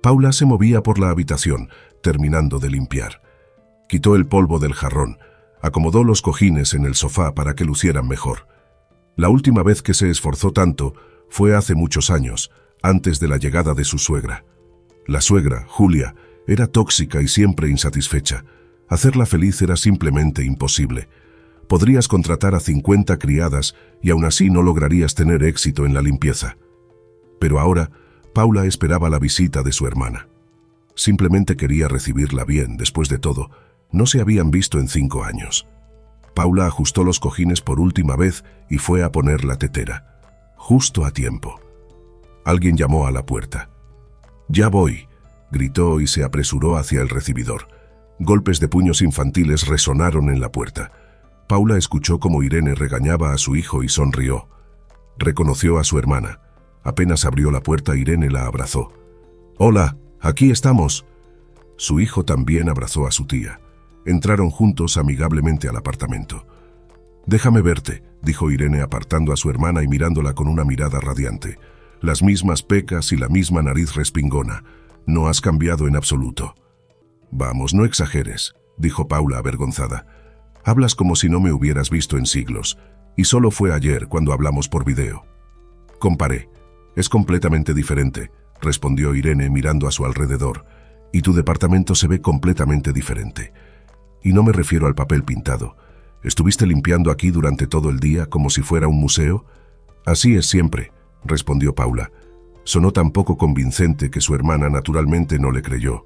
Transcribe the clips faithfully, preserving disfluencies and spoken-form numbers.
Paula se movía por la habitación, terminando de limpiar. Quitó el polvo del jarrón, acomodó los cojines en el sofá para que lucieran mejor. La última vez que se esforzó tanto fue hace muchos años, antes de la llegada de su suegra. La suegra, Julia, era tóxica y siempre insatisfecha. Hacerla feliz era simplemente imposible. Podrías contratar a cincuenta criadas y aún así no lograrías tener éxito en la limpieza. Pero ahora, Paula esperaba la visita de su hermana. Simplemente quería recibirla bien, después de todo. No se habían visto en cinco años. Paula ajustó los cojines por última vez y fue a poner la tetera. Justo a tiempo. Alguien llamó a la puerta. «Ya voy», gritó y se apresuró hacia el recibidor. Golpes de puños infantiles resonaron en la puerta. Paula escuchó cómo Irene regañaba a su hijo y sonrió. Reconoció a su hermana. Apenas abrió la puerta, Irene la abrazó. «Hola, aquí estamos». Su hijo también abrazó a su tía. Entraron juntos amigablemente al apartamento. «Déjame verte», dijo Irene apartando a su hermana y mirándola con una mirada radiante. «Las mismas pecas y la misma nariz respingona. No has cambiado en absoluto». «Vamos, no exageres», dijo Paula avergonzada. «Hablas como si no me hubieras visto en siglos, y solo fue ayer cuando hablamos por video». Comparé. «Es completamente diferente», respondió Irene mirando a su alrededor. «Y tu departamento se ve completamente diferente. Y no me refiero al papel pintado. ¿Estuviste limpiando aquí durante todo el día como si fuera un museo?» «Así es siempre», respondió Paula. Sonó tan poco convincente que su hermana naturalmente no le creyó.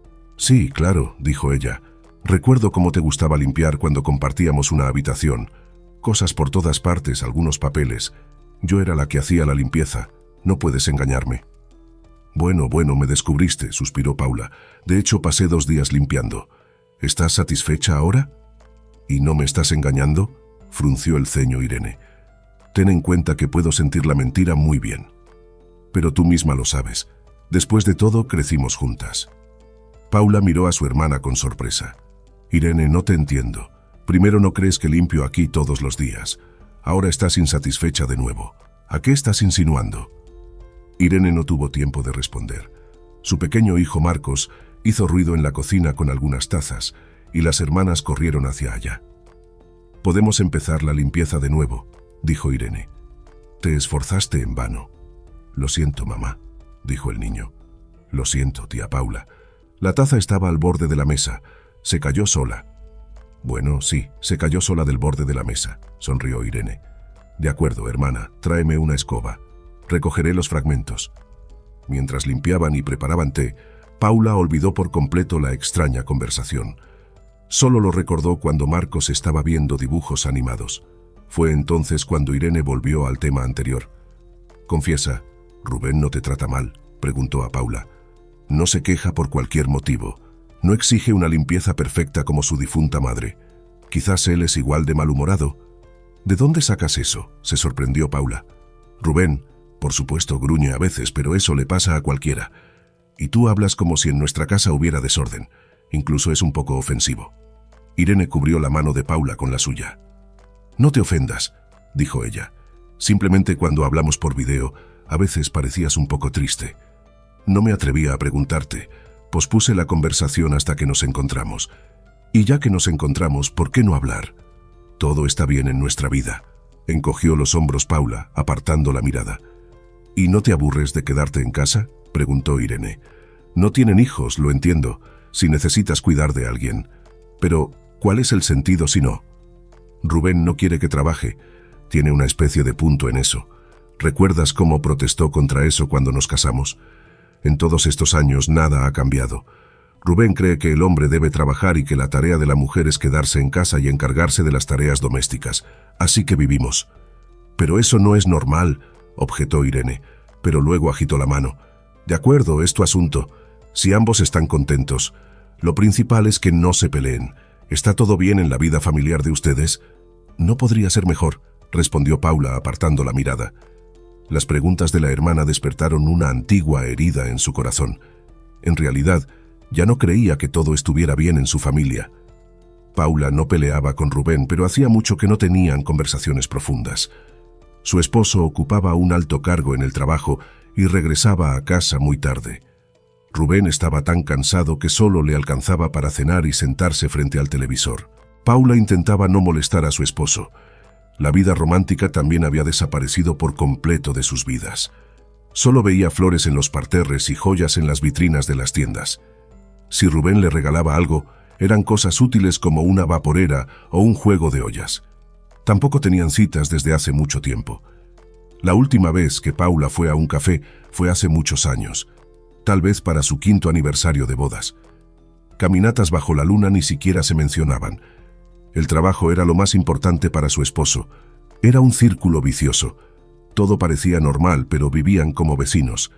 «Sí, claro», dijo ella. «Recuerdo cómo te gustaba limpiar cuando compartíamos una habitación. Cosas por todas partes, algunos papeles. Yo era la que hacía la limpieza. No puedes engañarme». «Bueno, bueno, me descubriste», suspiró Paula. «De hecho, pasé dos días limpiando. ¿Estás satisfecha ahora?» «¿Y no me estás engañando?», frunció el ceño Irene. «Ten en cuenta que puedo sentir la mentira muy bien. Pero tú misma lo sabes. Después de todo, crecimos juntas». Paula miró a su hermana con sorpresa. «Irene, no te entiendo. Primero no crees que limpio aquí todos los días. Ahora estás insatisfecha de nuevo. ¿A qué estás insinuando?» Irene no tuvo tiempo de responder. Su pequeño hijo Marcos hizo ruido en la cocina con algunas tazas y las hermanas corrieron hacia allá. «Podemos empezar la limpieza de nuevo», dijo Irene. «Te esforzaste en vano». «Lo siento, mamá», dijo el niño. «Lo siento, tía Paula». La taza estaba al borde de la mesa. Se cayó sola. «Bueno, sí, se cayó sola del borde de la mesa», sonrió Irene. «De acuerdo, hermana, tráeme una escoba. Recogeré los fragmentos». Mientras limpiaban y preparaban té, Paula olvidó por completo la extraña conversación. Solo lo recordó cuando Marcos estaba viendo dibujos animados. Fue entonces cuando Irene volvió al tema anterior. «Confiesa, ¿Rubén no te trata mal?», preguntó a Paula. «No se queja por cualquier motivo. No exige una limpieza perfecta como su difunta madre. Quizás él es igual de malhumorado». «¿De dónde sacas eso?», se sorprendió Paula. «Rubén, por supuesto, gruñe a veces, pero eso le pasa a cualquiera. Y tú hablas como si en nuestra casa hubiera desorden. Incluso es un poco ofensivo». Irene cubrió la mano de Paula con la suya. «No te ofendas», dijo ella. «Simplemente cuando hablamos por video, a veces parecías un poco triste. No me atrevía a preguntarte. Pospuse la conversación hasta que nos encontramos. Y ya que nos encontramos, ¿por qué no hablar? Todo está bien en nuestra vida». Encogió los hombros Paula, apartando la mirada. «¿Y no te aburres de quedarte en casa?», preguntó Irene. «No tienen hijos, lo entiendo, si necesitas cuidar de alguien. Pero, ¿cuál es el sentido si no? Rubén no quiere que trabaje. Tiene una especie de punto en eso. ¿Recuerdas cómo protestó contra eso cuando nos casamos? En todos estos años nada ha cambiado. Rubén cree que el hombre debe trabajar y que la tarea de la mujer es quedarse en casa y encargarse de las tareas domésticas. Así que vivimos». «Pero eso no es normal», objetó Irene, pero luego agitó la mano. «De acuerdo, es tu asunto. Si ambos están contentos. Lo principal es que no se peleen. ¿Está todo bien en la vida familiar de ustedes?» «No podría ser mejor», respondió Paula apartando la mirada. Las preguntas de la hermana despertaron una antigua herida en su corazón. En realidad, ya no creía que todo estuviera bien en su familia. Paula no peleaba con Rubén, pero hacía mucho que no tenían conversaciones profundas. Su esposo ocupaba un alto cargo en el trabajo y regresaba a casa muy tarde. Rubén estaba tan cansado que solo le alcanzaba para cenar y sentarse frente al televisor. Paula intentaba no molestar a su esposo. La vida romántica también había desaparecido por completo de sus vidas. Solo veía flores en los parterres y joyas en las vitrinas de las tiendas. Si Rubén le regalaba algo, eran cosas útiles como una vaporera o un juego de ollas. Tampoco tenían citas desde hace mucho tiempo. La última vez que Paula fue a un café fue hace muchos años, tal vez para su quinto aniversario de bodas. Caminatas bajo la luna ni siquiera se mencionaban. El trabajo era lo más importante para su esposo. Era un círculo vicioso. Todo parecía normal, pero vivían como vecinos.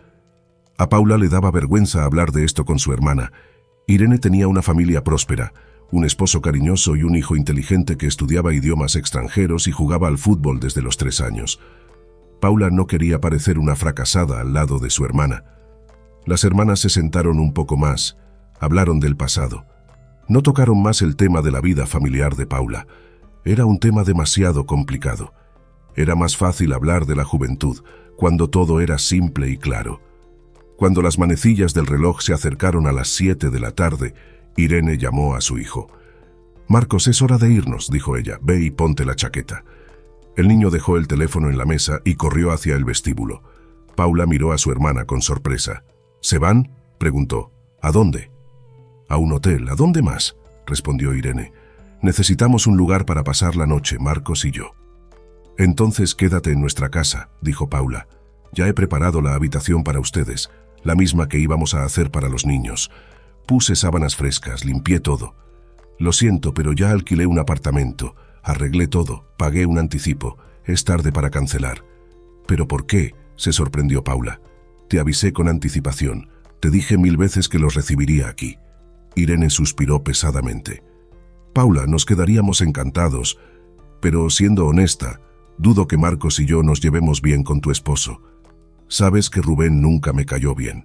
A Paula le daba vergüenza hablar de esto con su hermana. Irene tenía una familia próspera, un esposo cariñoso y un hijo inteligente que estudiaba idiomas extranjeros y jugaba al fútbol desde los tres años. Paula no quería parecer una fracasada al lado de su hermana. Las hermanas se sentaron un poco más, hablaron del pasado. No tocaron más el tema de la vida familiar de Paula. Era un tema demasiado complicado. Era más fácil hablar de la juventud, cuando todo era simple y claro. Cuando las manecillas del reloj se acercaron a las siete de la tarde, Irene llamó a su hijo. «Marcos, es hora de irnos», dijo ella. «Ve y ponte la chaqueta». El niño dejó el teléfono en la mesa y corrió hacia el vestíbulo. Paula miró a su hermana con sorpresa. «¿Se van?», preguntó. «¿A dónde?». «A un hotel. ¿A dónde más?», respondió Irene. «Necesitamos un lugar para pasar la noche, Marcos y yo». «Entonces quédate en nuestra casa», dijo Paula. «Ya he preparado la habitación para ustedes, la misma que íbamos a hacer para los niños. Puse sábanas frescas, limpié todo. Lo siento, pero ya alquilé un apartamento, arreglé todo, pagué un anticipo. Es tarde para cancelar». «¿Pero por qué?», se sorprendió Paula. «Te avisé con anticipación. Te dije mil veces que los recibiría aquí». Irene suspiró pesadamente. «Paula, nos quedaríamos encantados, pero siendo honesta, dudo que Marcos y yo nos llevemos bien con tu esposo. Sabes que Rubén nunca me cayó bien».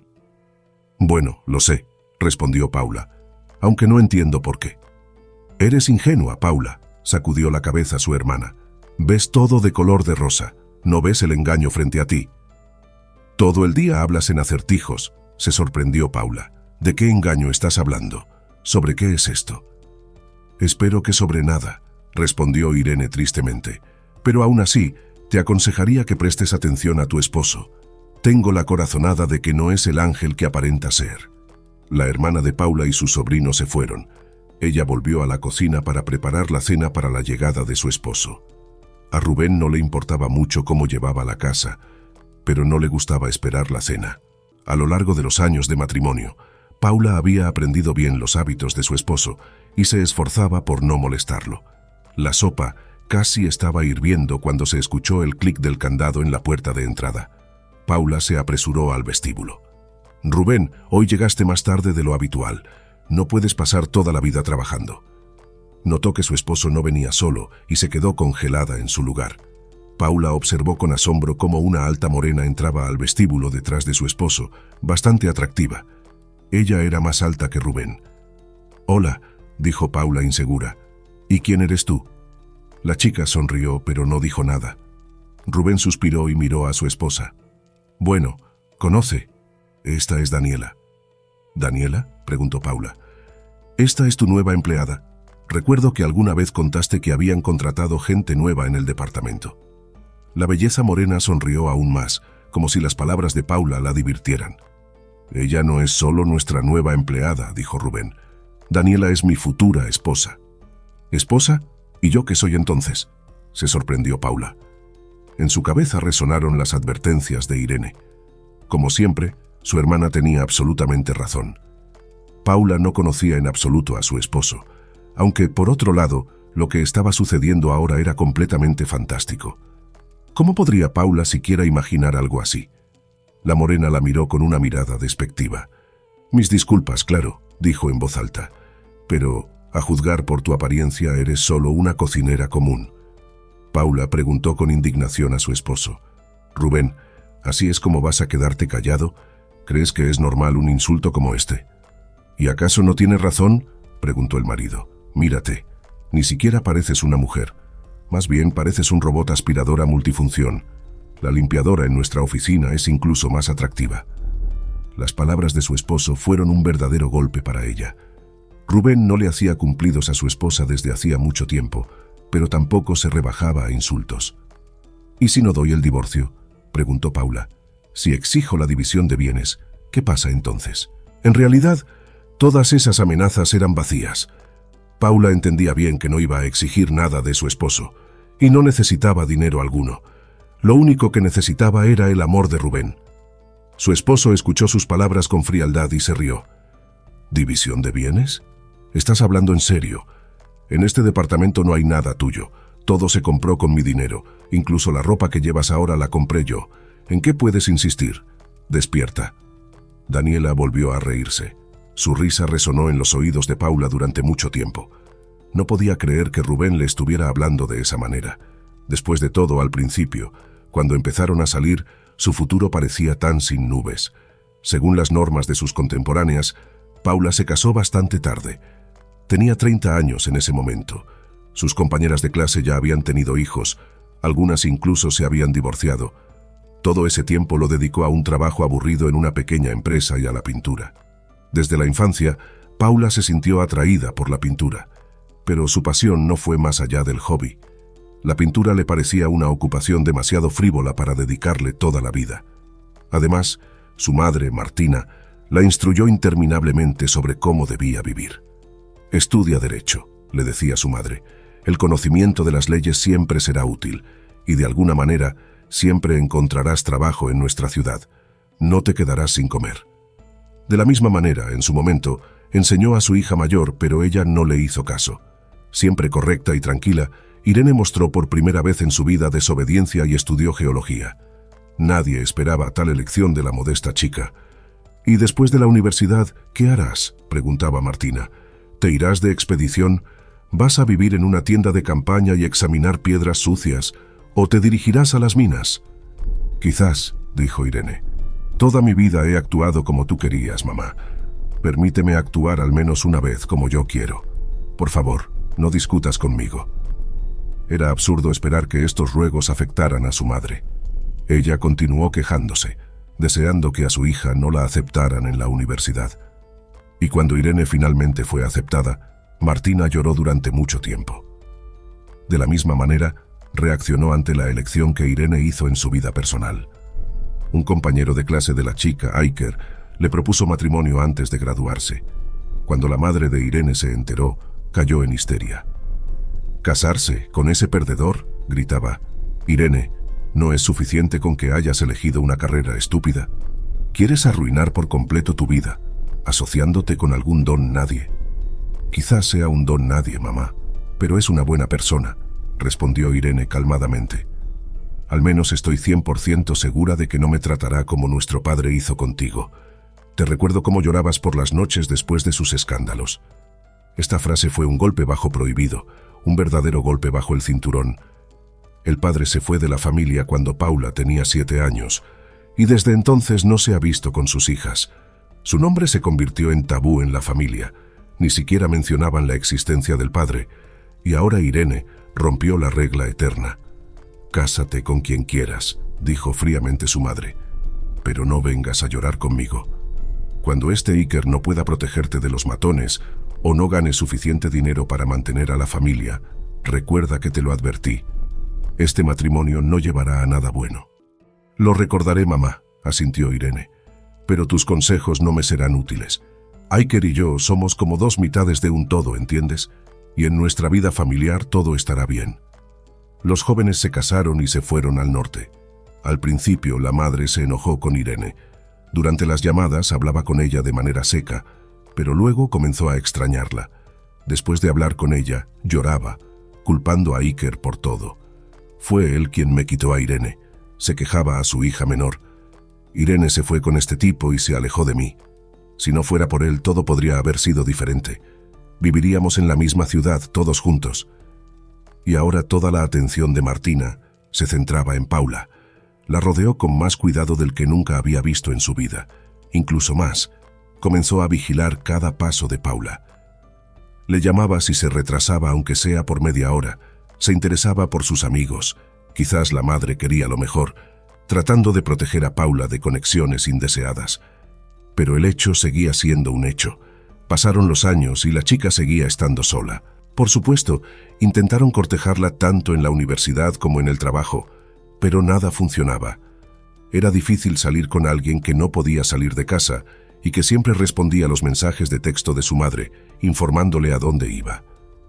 «Bueno, lo sé», respondió Paula, «aunque no entiendo por qué». «Eres ingenua, Paula», sacudió la cabeza su hermana. «Ves todo de color de rosa, no ves el engaño frente a ti». «Todo el día hablas en acertijos», se sorprendió Paula. «¿De qué engaño estás hablando? ¿Sobre qué es esto?». «Espero que sobre nada», respondió Irene tristemente. «Pero aún así, te aconsejaría que prestes atención a tu esposo. Tengo la corazonada de que no es el ángel que aparenta ser». La hermana de Paula y su sobrino se fueron. Ella volvió a la cocina para preparar la cena para la llegada de su esposo. A Rubén no le importaba mucho cómo llevaba la casa, pero no le gustaba esperar la cena. A lo largo de los años de matrimonio, Paula había aprendido bien los hábitos de su esposo y se esforzaba por no molestarlo. La sopa casi estaba hirviendo cuando se escuchó el clic del candado en la puerta de entrada. Paula se apresuró al vestíbulo. «Rubén, hoy llegaste más tarde de lo habitual. No puedes pasar toda la vida trabajando». Notó que su esposo no venía solo y se quedó congelada en su lugar. Paula observó con asombro cómo una alta morena entraba al vestíbulo detrás de su esposo, bastante atractiva. Ella era más alta que Rubén. «Hola», dijo Paula insegura. «¿Y quién eres tú?». La chica sonrió, pero no dijo nada. Rubén suspiró y miró a su esposa. «Bueno, conoce. Esta es Daniela». «¿Daniela?», preguntó Paula. «Esta es tu nueva empleada. Recuerdo que alguna vez contaste que habían contratado gente nueva en el departamento». La belleza morena sonrió aún más, como si las palabras de Paula la divirtieran. «Ella no es solo nuestra nueva empleada», dijo Rubén. «Daniela es mi futura esposa». «¿Esposa? ¿Y yo qué soy entonces?», se sorprendió Paula. En su cabeza resonaron las advertencias de Irene. Como siempre, su hermana tenía absolutamente razón. Paula no conocía en absoluto a su esposo, aunque, por otro lado, lo que estaba sucediendo ahora era completamente fantástico. ¿Cómo podría Paula siquiera imaginar algo así? La morena la miró con una mirada despectiva. «Mis disculpas, claro», dijo en voz alta, «pero, a juzgar por tu apariencia, eres solo una cocinera común». Paula preguntó con indignación a su esposo. «Rubén, ¿así es como vas a quedarte callado? ¿Crees que es normal un insulto como este?». «¿Y acaso no tienes razón?», preguntó el marido. «Mírate, ni siquiera pareces una mujer. Más bien pareces un robot aspiradora multifunción. La limpiadora en nuestra oficina es incluso más atractiva». Las palabras de su esposo fueron un verdadero golpe para ella. Rubén no le hacía cumplidos a su esposa desde hacía mucho tiempo, pero tampoco se rebajaba a insultos. ¿Y si no doy el divorcio?, preguntó Paula. Si exijo la división de bienes, ¿qué pasa entonces? En realidad, todas esas amenazas eran vacías. Paula entendía bien que no iba a exigir nada de su esposo, y no necesitaba dinero alguno. Lo único que necesitaba era el amor de Rubén. Su esposo escuchó sus palabras con frialdad y se rió. ¿División de bienes? ¿Estás hablando en serio? En este departamento no hay nada tuyo. Todo se compró con mi dinero. Incluso la ropa que llevas ahora la compré yo. ¿En qué puedes insistir? Despierta. Daniela volvió a reírse. Su risa resonó en los oídos de Paula durante mucho tiempo. No podía creer que Rubén le estuviera hablando de esa manera. Después de todo, al principio, cuando empezaron a salir, su futuro parecía tan sin nubes. Según las normas de sus contemporáneas, Paula se casó bastante tarde. Tenía treinta años en ese momento. Sus compañeras de clase ya habían tenido hijos, algunas incluso se habían divorciado. Todo ese tiempo lo dedicó a un trabajo aburrido en una pequeña empresa y a la pintura. Desde la infancia, Paula se sintió atraída por la pintura, pero su pasión no fue más allá del hobby. La pintura le parecía una ocupación demasiado frívola para dedicarle toda la vida. Además, su madre, Martina, la instruyó interminablemente sobre cómo debía vivir. «Estudia Derecho», le decía su madre. «El conocimiento de las leyes siempre será útil, y de alguna manera siempre encontrarás trabajo en nuestra ciudad. No te quedarás sin comer». De la misma manera, en su momento, enseñó a su hija mayor, pero ella no le hizo caso. Siempre correcta y tranquila, Irene mostró por primera vez en su vida desobediencia y estudió geología. Nadie esperaba tal elección de la modesta chica. «¿Y después de la universidad, qué harás?», preguntaba Martina. «¿Te irás de expedición? ¿Vas a vivir en una tienda de campaña y examinar piedras sucias? ¿O te dirigirás a las minas?». «Quizás», dijo Irene. «Toda mi vida he actuado como tú querías, mamá. Permíteme actuar al menos una vez como yo quiero. Por favor, no discutas conmigo». Era absurdo esperar que estos ruegos afectaran a su madre. Ella continuó quejándose, deseando que a su hija no la aceptaran en la universidad. Y cuando Irene finalmente fue aceptada, Martina lloró durante mucho tiempo. De la misma manera, reaccionó ante la elección que Irene hizo en su vida personal. Un compañero de clase de la chica, Iker, le propuso matrimonio antes de graduarse. Cuando la madre de Irene se enteró, cayó en histeria. «¿Casarse con ese perdedor?», gritaba. «Irene, ¿no es suficiente con que hayas elegido una carrera estúpida? ¿Quieres arruinar por completo tu vida, asociándote con algún don nadie?». «Quizás sea un don nadie, mamá, pero es una buena persona», respondió Irene calmadamente. «Al menos estoy cien por ciento segura de que no me tratará como nuestro padre hizo contigo. Te recuerdo cómo llorabas por las noches después de sus escándalos». Esta frase fue un golpe bajo prohibido, un verdadero golpe bajo el cinturón. El padre se fue de la familia cuando Paula tenía siete años, y desde entonces no se ha visto con sus hijas. Su nombre se convirtió en tabú en la familia, ni siquiera mencionaban la existencia del padre, y ahora Irene rompió la regla eterna. «Cásate con quien quieras», dijo fríamente su madre, «pero no vengas a llorar conmigo. Cuando este Iker no pueda protegerte de los matones o no gane suficiente dinero para mantener a la familia, recuerda que te lo advertí. Este matrimonio no llevará a nada bueno». «Lo recordaré, mamá», asintió Irene, «pero tus consejos no me serán útiles. Iker y yo somos como dos mitades de un todo, ¿entiendes? Y en nuestra vida familiar todo estará bien». Los jóvenes se casaron y se fueron al norte. Al principio la madre se enojó con Irene. Durante las llamadas hablaba con ella de manera seca, pero luego comenzó a extrañarla. Después de hablar con ella, lloraba, culpando a Iker por todo. «Fue él quien me quitó a Irene», se quejaba a su hija menor. «Irene se fue con este tipo y se alejó de mí. Si no fuera por él, todo podría haber sido diferente. Viviríamos en la misma ciudad, todos juntos». Y ahora toda la atención de Martina se centraba en Paula. La rodeó con más cuidado del que nunca había visto en su vida. Incluso más, comenzó a vigilar cada paso de Paula. Le llamaba si se retrasaba, aunque sea por media hora. Se interesaba por sus amigos. Quizás la madre quería lo mejor, tratando de proteger a Paula de conexiones indeseadas. Pero el hecho seguía siendo un hecho. Pasaron los años y la chica seguía estando sola. Por supuesto, intentaron cortejarla tanto en la universidad como en el trabajo, pero nada funcionaba. Era difícil salir con alguien que no podía salir de casa y que siempre respondía a los mensajes de texto de su madre, informándole a dónde iba.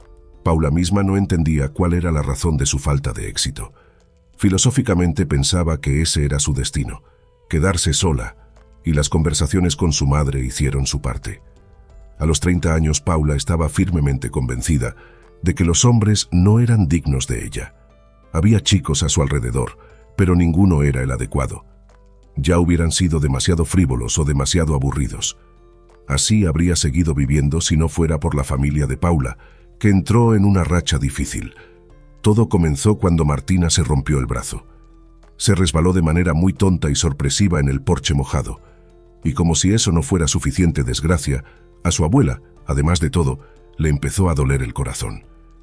Paula misma no entendía cuál era la razón de su falta de éxito. Filosóficamente pensaba que ese era su destino, quedarse sola, y las conversaciones con su madre hicieron su parte. A los treinta años, Paula estaba firmemente convencida de que los hombres no eran dignos de ella. Había chicos a su alrededor, pero ninguno era el adecuado. Ya hubieran sido demasiado frívolos o demasiado aburridos. Así habría seguido viviendo si no fuera por la familia de Paula, que entró en una racha difícil. Todo comenzó cuando Martina se rompió el brazo. Se resbaló de manera muy tonta y sorpresiva en el porche mojado. Y como si eso no fuera suficiente desgracia, a su abuela, además de todo, le empezó a doler el corazón.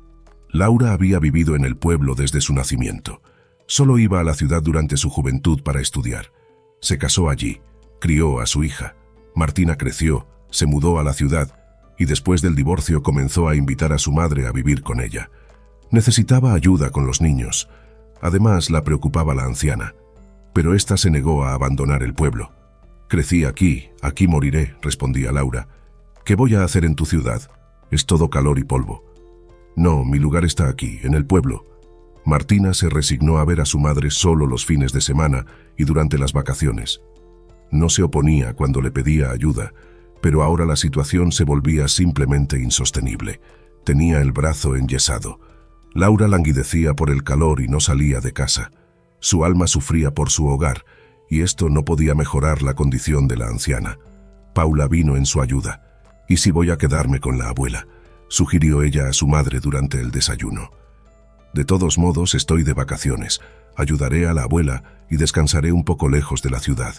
Laura había vivido en el pueblo desde su nacimiento. Solo iba a la ciudad durante su juventud para estudiar. Se casó allí, crió a su hija. Martina creció, se mudó a la ciudad y después del divorcio comenzó a invitar a su madre a vivir con ella. Necesitaba ayuda con los niños. Además, la preocupaba la anciana, pero ésta se negó a abandonar el pueblo. «Crecí aquí, aquí moriré», respondía Laura. «¿Qué voy a hacer en tu ciudad? Es todo calor y polvo». «No, mi lugar está aquí, en el pueblo». Martina se resignó a ver a su madre solo los fines de semana y durante las vacaciones. No se oponía cuando le pedía ayuda, pero ahora la situación se volvía simplemente insostenible. Tenía el brazo enyesado. Laura languidecía por el calor y no salía de casa. Su alma sufría por su hogar, y esto no podía mejorar la condición de la anciana. Paula vino en su ayuda. «¿Y si voy a quedarme con la abuela?», sugirió ella a su madre durante el desayuno. «De todos modos, estoy de vacaciones. Ayudaré a la abuela y descansaré un poco lejos de la ciudad».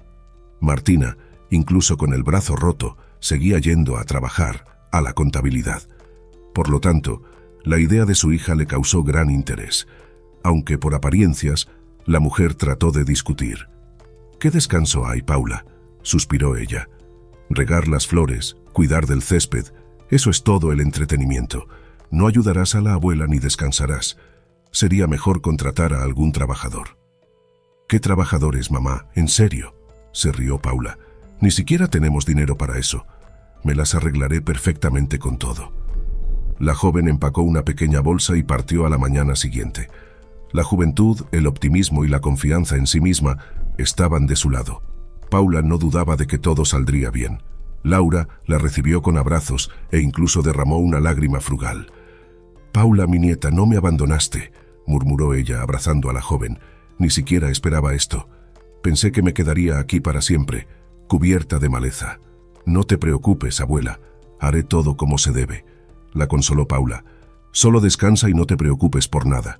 Martina, incluso con el brazo roto, seguía yendo a trabajar, a la contabilidad. Por lo tanto, la idea de su hija le causó gran interés, aunque por apariencias, la mujer trató de discutir. «¿Qué descanso hay, Paula?», suspiró ella. «Regar las flores, cuidar del césped, eso es todo el entretenimiento. No ayudarás a la abuela ni descansarás. Sería mejor contratar a algún trabajador». «¿Qué trabajadores, mamá? ¿En serio?», se rió Paula. «Ni siquiera tenemos dinero para eso. Me las arreglaré perfectamente con todo». La joven empacó una pequeña bolsa y partió a la mañana siguiente. La juventud, el optimismo y la confianza en sí misma estaban de su lado. Paula no dudaba de que todo saldría bien. Laura la recibió con abrazos e incluso derramó una lágrima frugal. «Paula, mi nieta, no me abandonaste», murmuró ella abrazando a la joven. «Ni siquiera esperaba esto. Pensé que me quedaría aquí para siempre, cubierta de maleza». «No te preocupes, abuela. Haré todo como se debe», la consoló Paula. «Solo descansa y no te preocupes por nada».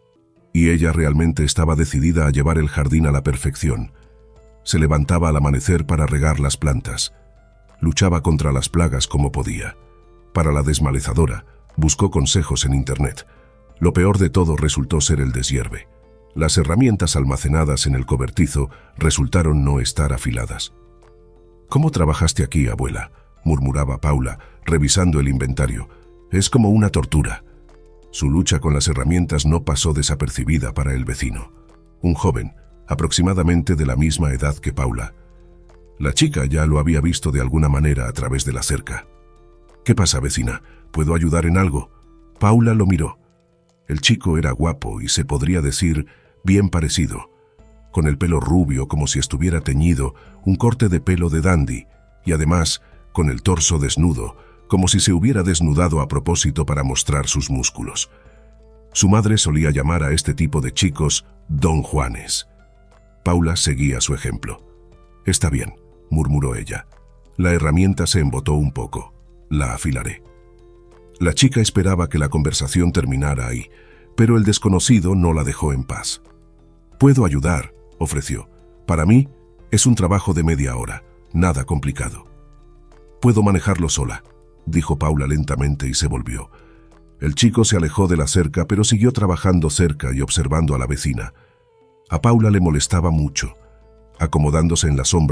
Y ella realmente estaba decidida a llevar el jardín a la perfección. Se levantaba al amanecer para regar las plantas. Luchaba contra las plagas como podía. Para la desmalezadora, buscó consejos en internet. Lo peor de todo resultó ser el deshierve. Las herramientas almacenadas en el cobertizo resultaron no estar afiladas. «¿Cómo trabajaste aquí, abuela?», murmuraba Paula, revisando el inventario. «Es como una tortura». Su lucha con las herramientas no pasó desapercibida para el vecino, un joven, aproximadamente de la misma edad que Paula. La chica ya lo había visto de alguna manera a través de la cerca. «¿Qué pasa, vecina? ¿Puedo ayudar en algo?». Paula lo miró. El chico era guapo y se podría decir bien parecido, con el pelo rubio como si estuviera teñido, un corte de pelo de dandy y además con el torso desnudo, como si se hubiera desnudado a propósito para mostrar sus músculos. Su madre solía llamar a este tipo de chicos Don Juanes. Paula seguía su ejemplo. «Está bien», murmuró ella. «La herramienta se embotó un poco. La afilaré». La chica esperaba que la conversación terminara ahí, pero el desconocido no la dejó en paz. «Puedo ayudar», ofreció. «Para mí es un trabajo de media hora, nada complicado». «Puedo manejarlo sola», dijo Paula lentamente y se volvió. El chico se alejó de la cerca, pero siguió trabajando cerca y observando a la vecina. A Paula le molestaba mucho. Acomodándose en la sombra,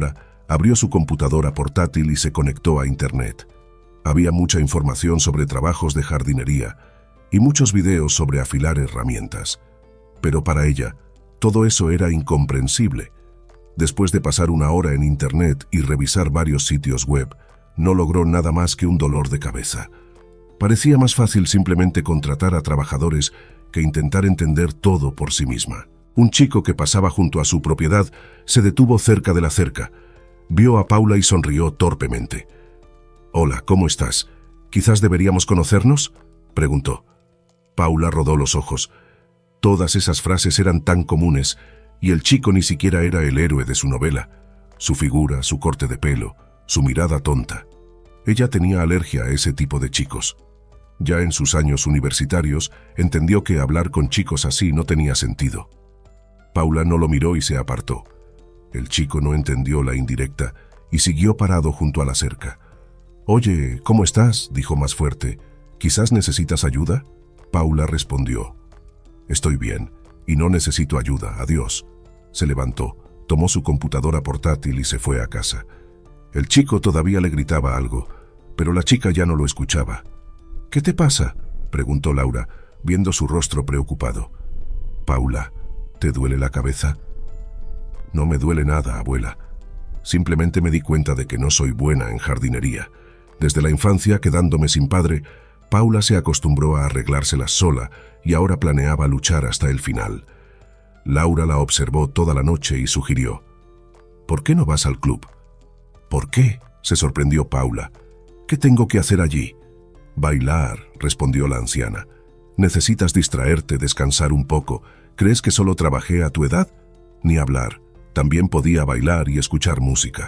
abrió su computadora portátil y se conectó a Internet. Había mucha información sobre trabajos de jardinería y muchos videos sobre afilar herramientas. Pero para ella, todo eso era incomprensible. Después de pasar una hora en Internet y revisar varios sitios web, no logró nada más que un dolor de cabeza. Parecía más fácil simplemente contratar a trabajadores que intentar entender todo por sí misma. Un chico que pasaba junto a su propiedad se detuvo cerca de la cerca. Vio a Paula y sonrió torpemente. «Hola, ¿cómo estás? ¿Quizás deberíamos conocernos?», preguntó. Paula rodó los ojos. Todas esas frases eran tan comunes, y el chico ni siquiera era el héroe de su novela. Su figura, su corte de pelo, su mirada tonta. Ella tenía alergia a ese tipo de chicos. Ya en sus años universitarios, entendió que hablar con chicos así no tenía sentido. Paula no lo miró y se apartó. El chico no entendió la indirecta y siguió parado junto a la cerca. «Oye, ¿cómo estás?», dijo más fuerte. «¿Quizás necesitas ayuda?». Paula respondió. «Estoy bien y no necesito ayuda, adiós». Se levantó, tomó su computadora portátil y se fue a casa. El chico todavía le gritaba algo, pero la chica ya no lo escuchaba. «¿Qué te pasa?», preguntó Laura, viendo su rostro preocupado. «Paula, ¿te duele la cabeza?». «No me duele nada, abuela. Simplemente me di cuenta de que no soy buena en jardinería. Desde la infancia, quedándome sin padre, Paula se acostumbró a arreglárselas sola y ahora planeaba luchar hasta el final». Laura la observó toda la noche y sugirió. «¿Por qué no vas al club?». «¿Por qué?», se sorprendió Paula. «¿Qué tengo que hacer allí?». «Bailar», respondió la anciana. «Necesitas distraerte, descansar un poco. ¿Crees que solo trabajé a tu edad?». «Ni hablar. También podía bailar y escuchar música».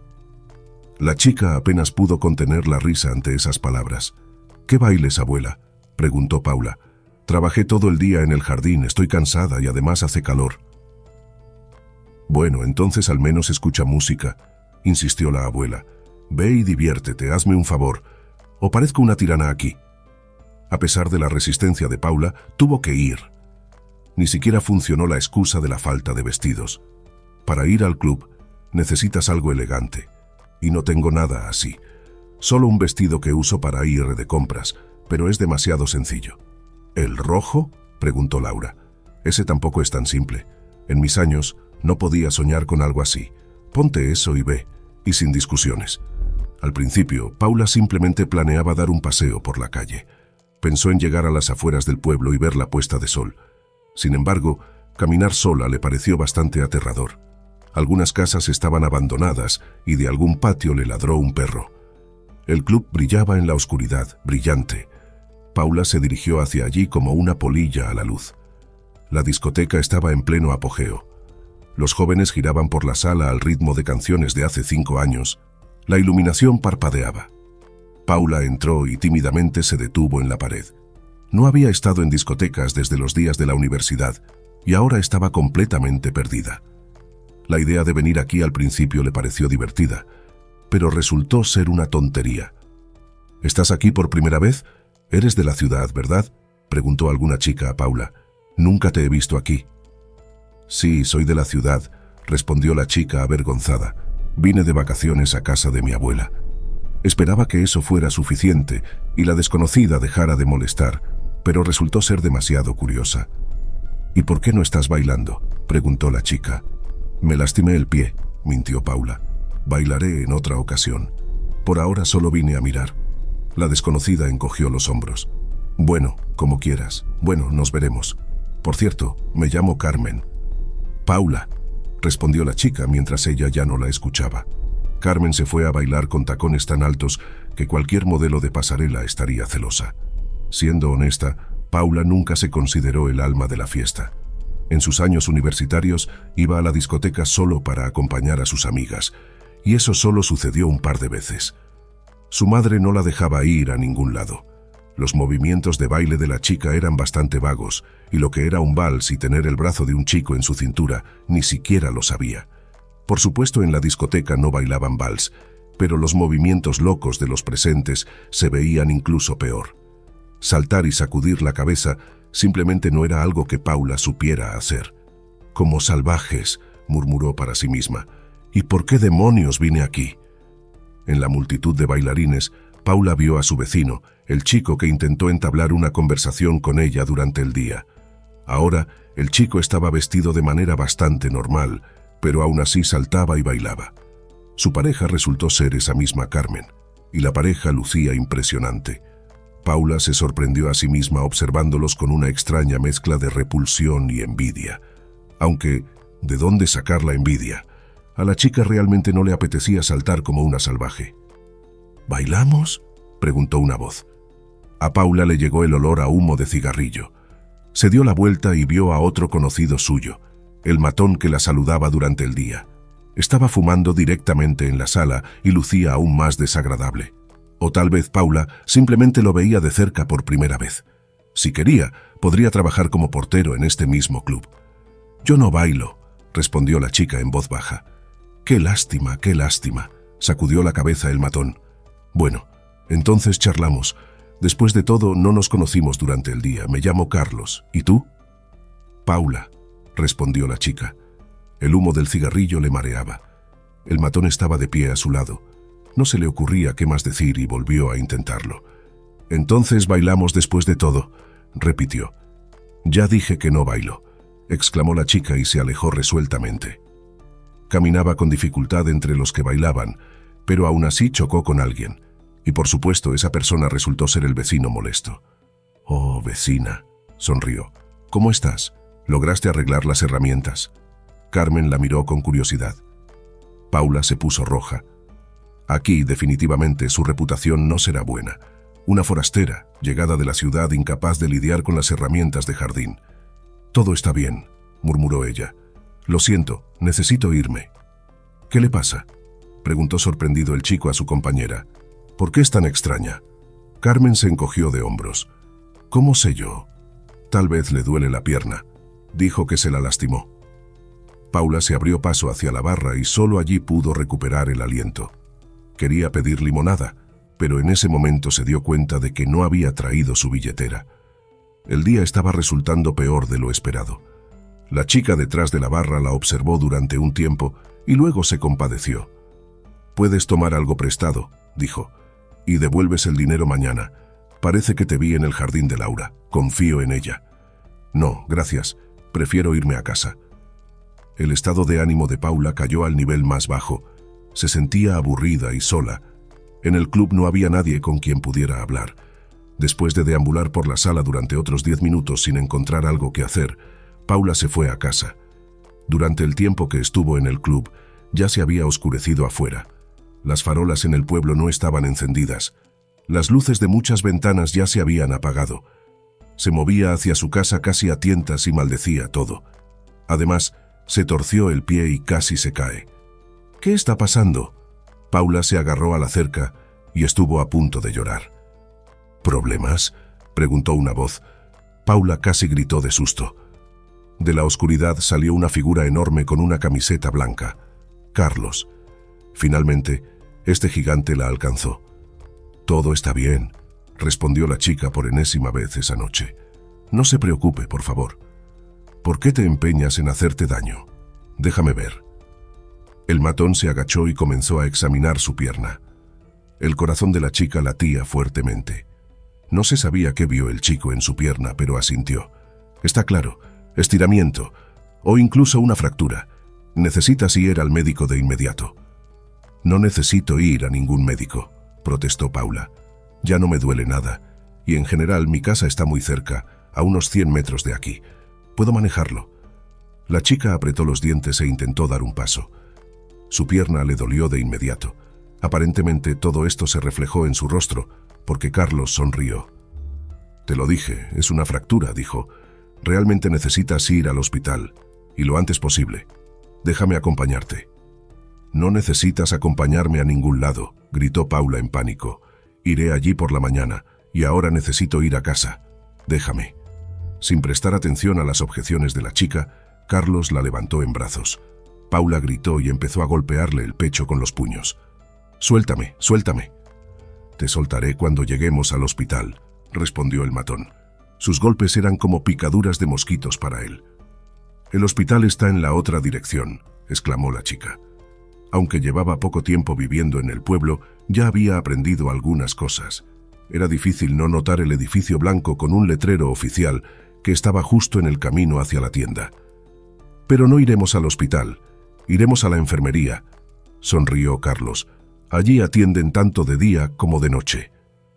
La chica apenas pudo contener la risa ante esas palabras. «¿Qué bailes, abuela?», preguntó Paula. «Trabajé todo el día en el jardín, estoy cansada y además hace calor». «Bueno, entonces al menos escucha música», insistió la abuela. «Ve y diviértete, hazme un favor. ¿O parezco una tirana aquí?». A pesar de la resistencia de Paula, tuvo que ir. Ni siquiera funcionó la excusa de la falta de vestidos. Para ir al club, necesitas algo elegante. Y no tengo nada así. Solo un vestido que uso para ir de compras, pero es demasiado sencillo. «¿El rojo?», preguntó Laura. «Ese tampoco es tan simple. En mis años, no podía soñar con algo así. Ponte eso y ve, y sin discusiones». Al principio, Paula simplemente planeaba dar un paseo por la calle. Pensó en llegar a las afueras del pueblo y ver la puesta de sol. Sin embargo, caminar sola le pareció bastante aterrador. Algunas casas estaban abandonadas y de algún patio le ladró un perro. El club brillaba en la oscuridad, brillante. Paula se dirigió hacia allí como una polilla a la luz. La discoteca estaba en pleno apogeo. Los jóvenes giraban por la sala al ritmo de canciones de hace cinco años. La iluminación parpadeaba. Paula entró y tímidamente se detuvo en la pared. No había estado en discotecas desde los días de la universidad y ahora estaba completamente perdida. La idea de venir aquí al principio le pareció divertida, pero resultó ser una tontería. «¿Estás aquí por primera vez? Eres de la ciudad, ¿verdad?», preguntó alguna chica a Paula. «Nunca te he visto aquí». «Sí, soy de la ciudad», respondió la chica avergonzada. «Vine de vacaciones a casa de mi abuela». Esperaba que eso fuera suficiente y la desconocida dejara de molestar, pero resultó ser demasiado curiosa. «¿Y por qué no estás bailando?», preguntó la chica. «Me lastimé el pie», mintió Paula. «Bailaré en otra ocasión. Por ahora solo vine a mirar». La desconocida encogió los hombros. «Bueno, como quieras. Bueno, nos veremos. Por cierto, me llamo Carmen». «Paula», respondió la chica mientras ella ya no la escuchaba. Carmen se fue a bailar con tacones tan altos que cualquier modelo de pasarela estaría celosa. Siendo honesta, Paula nunca se consideró el alma de la fiesta. En sus años universitarios iba a la discoteca solo para acompañar a sus amigas, y eso solo sucedió un par de veces. Su madre no la dejaba ir a ningún lado. Los movimientos de baile de la chica eran bastante vagos, y lo que era un vals y tener el brazo de un chico en su cintura ni siquiera lo sabía. Por supuesto, en la discoteca no bailaban vals, pero los movimientos locos de los presentes se veían incluso peor. Saltar y sacudir la cabeza simplemente no era algo que Paula supiera hacer. «Como salvajes», murmuró para sí misma, ¿Y por qué demonios vine aquí? En la multitud de bailarines, Paula vio a su vecino, el chico que intentó entablar una conversación con ella durante el día. Ahora, el chico estaba vestido de manera bastante normal, pero aún así saltaba y bailaba. Su pareja resultó ser esa misma Carmen, y la pareja lucía impresionante. Paula se sorprendió a sí misma observándolos con una extraña mezcla de repulsión y envidia. Aunque, ¿de dónde sacar la envidia? A la chica realmente no le apetecía saltar como una salvaje. ¿Bailamos?, preguntó una voz. A Paula le llegó el olor a humo de cigarrillo. Se dio la vuelta y vio a otro conocido suyo, el matón que la saludaba durante el día. Estaba fumando directamente en la sala y lucía aún más desagradable. O tal vez Paula simplemente lo veía de cerca por primera vez. Si quería, podría trabajar como portero en este mismo club. «Yo no bailo», respondió la chica en voz baja. «Qué lástima, qué lástima», sacudió la cabeza el matón. «Bueno, entonces charlamos. Después de todo, no nos conocimos durante el día. Me llamo Carlos. ¿Y tú?» «Paula», respondió la chica. El humo del cigarrillo le mareaba. El matón estaba de pie a su lado. No se le ocurría qué más decir y volvió a intentarlo. «Entonces bailamos después de todo», repitió. «Ya dije que no bailo», exclamó la chica y se alejó resueltamente. Caminaba con dificultad entre los que bailaban, pero aún así chocó con alguien. Y por supuesto esa persona resultó ser el vecino molesto. «Oh, vecina», sonrió. «¿Cómo estás? ¿Lograste arreglar las herramientas?» Carmen la miró con curiosidad. Paula se puso roja. Aquí, definitivamente, su reputación no será buena. Una forastera, llegada de la ciudad, incapaz de lidiar con las herramientas de jardín. «Todo está bien», murmuró ella. «Lo siento, necesito irme». «¿Qué le pasa?», preguntó sorprendido el chico a su compañera. «¿Por qué es tan extraña?». Carmen se encogió de hombros. «¿Cómo sé yo? Tal vez le duele la pierna. Dijo que se la lastimó». Paula se abrió paso hacia la barra y solo allí pudo recuperar el aliento. Quería pedir limonada, pero en ese momento se dio cuenta de que no había traído su billetera. El día estaba resultando peor de lo esperado. La chica detrás de la barra la observó durante un tiempo y luego se compadeció. «Puedes tomar algo prestado», dijo, «y devuelves el dinero mañana. Parece que te vi en el jardín de Laura. Confío en ella». «No, gracias. Prefiero irme a casa». El estado de ánimo de Paula cayó al nivel más bajo. Se sentía aburrida y sola. En el club no había nadie con quien pudiera hablar. Después de deambular por la sala durante otros diez minutos sin encontrar algo que hacer, Paula se fue a casa. Durante el tiempo que estuvo en el club, ya se había oscurecido afuera. Las farolas en el pueblo no estaban encendidas. Las luces de muchas ventanas ya se habían apagado. Se movía hacia su casa casi a tientas y maldecía todo. Además, se torció el pie y casi se cae. «¿Qué está pasando?». Paula se agarró a la cerca y estuvo a punto de llorar. «¿Problemas?», preguntó una voz. Paula casi gritó de susto. De la oscuridad salió una figura enorme con una camiseta blanca. Carlos. Finalmente, este gigante la alcanzó. «Todo está bien», respondió la chica por enésima vez esa noche. «No se preocupe, por favor». «¿Por qué te empeñas en hacerte daño? Déjame ver». El matón se agachó y comenzó a examinar su pierna. El corazón de la chica latía fuertemente. No se sabía qué vio el chico en su pierna, pero asintió. «Está claro, estiramiento, o incluso una fractura. Necesitas ir al médico de inmediato». «No necesito ir a ningún médico», protestó Paula. «Ya no me duele nada, y en general mi casa está muy cerca, a unos cien metros de aquí. Puedo manejarlo». La chica apretó los dientes e intentó dar un paso. Su pierna le dolió de inmediato. Aparentemente todo esto se reflejó en su rostro, porque Carlos sonrió. «Te lo dije, es una fractura», dijo. «Realmente necesitas ir al hospital, y lo antes posible. Déjame acompañarte». «No necesitas acompañarme a ningún lado», gritó Paula en pánico. «Iré allí por la mañana, y ahora necesito ir a casa. Déjame». Sin prestar atención a las objeciones de la chica, Carlos la levantó en brazos. Paula gritó y empezó a golpearle el pecho con los puños. «Suéltame, suéltame». «Te soltaré cuando lleguemos al hospital», respondió el matón. Sus golpes eran como picaduras de mosquitos para él. «El hospital está en la otra dirección», exclamó la chica. Aunque llevaba poco tiempo viviendo en el pueblo, ya había aprendido algunas cosas. Era difícil no notar el edificio blanco con un letrero oficial que estaba justo en el camino hacia la tienda. «Pero no iremos al hospital, iremos a la enfermería», sonrió Carlos. «Allí atienden tanto de día como de noche».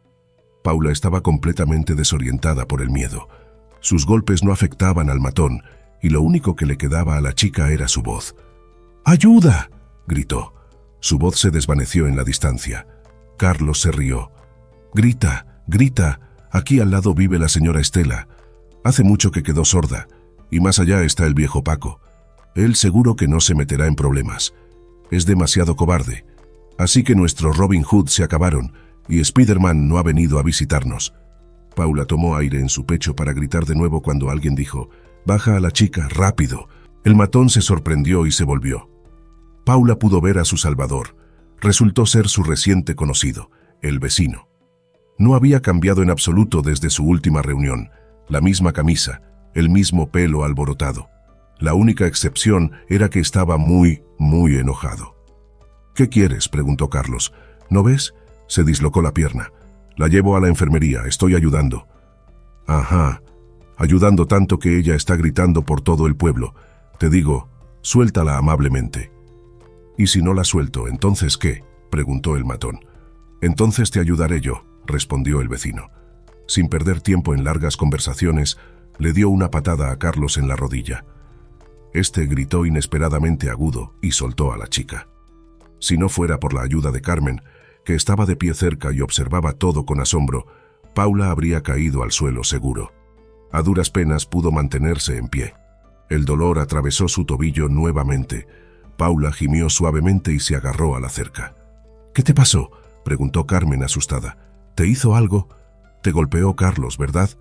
Paula estaba completamente desorientada por el miedo. Sus golpes no afectaban al matón, y lo único que le quedaba a la chica era su voz. «¡Ayuda!», gritó. Su voz se desvaneció en la distancia. Carlos se rió. «Grita, grita, aquí al lado vive la señora Estela. Hace mucho que quedó sorda, y más allá está el viejo Paco. Él seguro que no se meterá en problemas. Es demasiado cobarde. Así que nuestros Robin Hood se acabaron, y Spider-Man no ha venido a visitarnos». Paula tomó aire en su pecho para gritar de nuevo cuando alguien dijo: «Baja a la chica, rápido». El matón se sorprendió y se volvió. Paula pudo ver a su salvador. Resultó ser su reciente conocido, el vecino. No había cambiado en absoluto desde su última reunión. La misma camisa, el mismo pelo alborotado. La única excepción era que estaba muy, muy enojado. «¿Qué quieres?», preguntó Carlos. «¿No ves? Se dislocó la pierna. La llevo a la enfermería, estoy ayudando». «Ajá, ayudando tanto que ella está gritando por todo el pueblo. Te digo, suéltala amablemente». «¿Y si no la suelto, entonces qué?», preguntó el matón. «Entonces te ayudaré yo», respondió el vecino. Sin perder tiempo en largas conversaciones, le dio una patada a Carlos en la rodilla. Este gritó inesperadamente agudo y soltó a la chica. Si no fuera por la ayuda de Carmen, que estaba de pie cerca y observaba todo con asombro, Paula habría caído al suelo seguro. A duras penas pudo mantenerse en pie. El dolor atravesó su tobillo nuevamente. Paula gimió suavemente y se agarró a la cerca. «¿Qué te pasó?», preguntó Carmen asustada. «¿Te hizo algo? Te golpeó Carlos, ¿verdad?».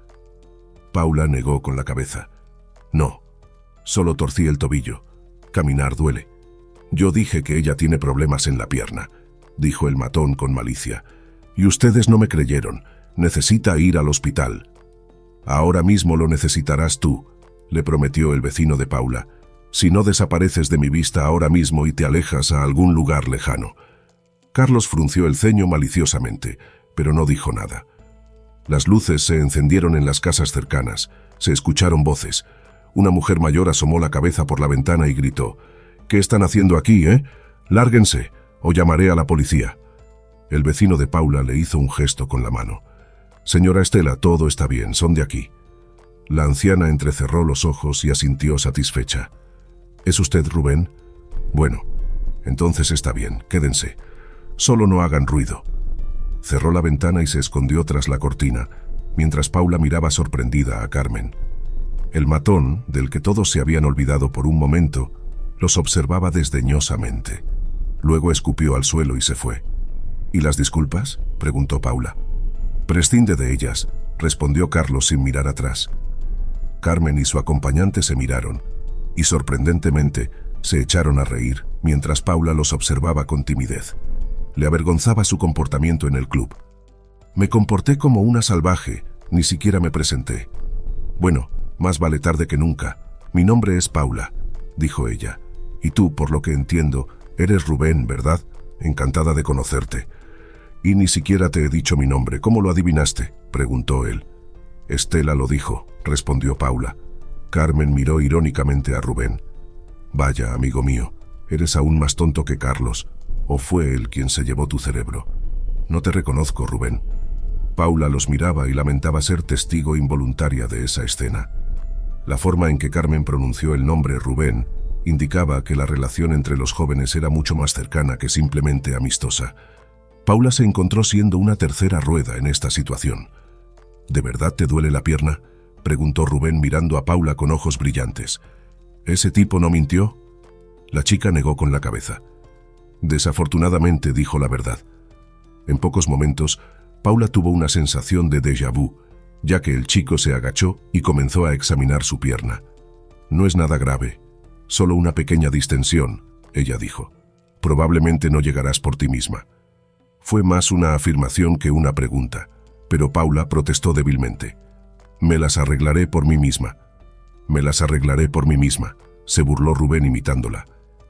Paula negó con la cabeza. «No, solo torcí el tobillo. Caminar duele. Yo dije que ella tiene problemas en la pierna», dijo el matón con malicia. «Y ustedes no me creyeron. Necesita ir al hospital». «Ahora mismo lo necesitarás tú», le prometió el vecino de Paula. «Si no desapareces de mi vista ahora mismo y te alejas a algún lugar lejano». Carlos frunció el ceño maliciosamente, pero no dijo nada. Las luces se encendieron en las casas cercanas. Se escucharon voces. Una mujer mayor asomó la cabeza por la ventana y gritó: «¿Qué están haciendo aquí, eh? Lárguense, o llamaré a la policía». El vecino de Paula le hizo un gesto con la mano. «Señora Estela, todo está bien, son de aquí». La anciana entrecerró los ojos y asintió satisfecha. «¿Es usted Rubén? Bueno, entonces está bien, quédense. Solo no hagan ruido». Cerró la ventana y se escondió tras la cortina, mientras Paula miraba sorprendida a Carmen. El matón, del que todos se habían olvidado por un momento, los observaba desdeñosamente. Luego escupió al suelo y se fue. «¿Y las disculpas?», preguntó Paula. «Prescinde de ellas», respondió Carlos sin mirar atrás. Carmen y su acompañante se miraron, y sorprendentemente se echaron a reír mientras Paula los observaba con timidez. Le avergonzaba su comportamiento en el club. «Me comporté como una salvaje, ni siquiera me presenté». «Bueno, más vale tarde que nunca. Mi nombre es Paula», dijo ella. «Y tú, por lo que entiendo, eres Rubén, ¿verdad? Encantada de conocerte». «Y ni siquiera te he dicho mi nombre. ¿Cómo lo adivinaste?», preguntó él. «Estela lo dijo», respondió Paula. Carmen miró irónicamente a Rubén. «Vaya, amigo mío, eres aún más tonto que Carlos. ¿O fue él quien se llevó tu cerebro?». «No te reconozco, Rubén». Paula los miraba y lamentaba ser testigo involuntaria de esa escena. La forma en que Carmen pronunció el nombre Rubén indicaba que la relación entre los jóvenes era mucho más cercana que simplemente amistosa. Paula se encontró siendo una tercera rueda en esta situación. «¿De verdad te duele la pierna?», preguntó Rubén mirando a Paula con ojos brillantes. «¿Ese tipo no mintió?». La chica negó con la cabeza. «Desafortunadamente dijo la verdad». En pocos momentos, Paula tuvo una sensación de déjà vu, ya que el chico se agachó y comenzó a examinar su pierna. «No es nada grave, solo una pequeña distensión», ella dijo. «Probablemente no llegarás por ti misma». Fue más una afirmación que una pregunta, pero Paula protestó débilmente. «Me las arreglaré por mí misma». «Me las arreglaré por mí misma», se burló Rubén imitándola.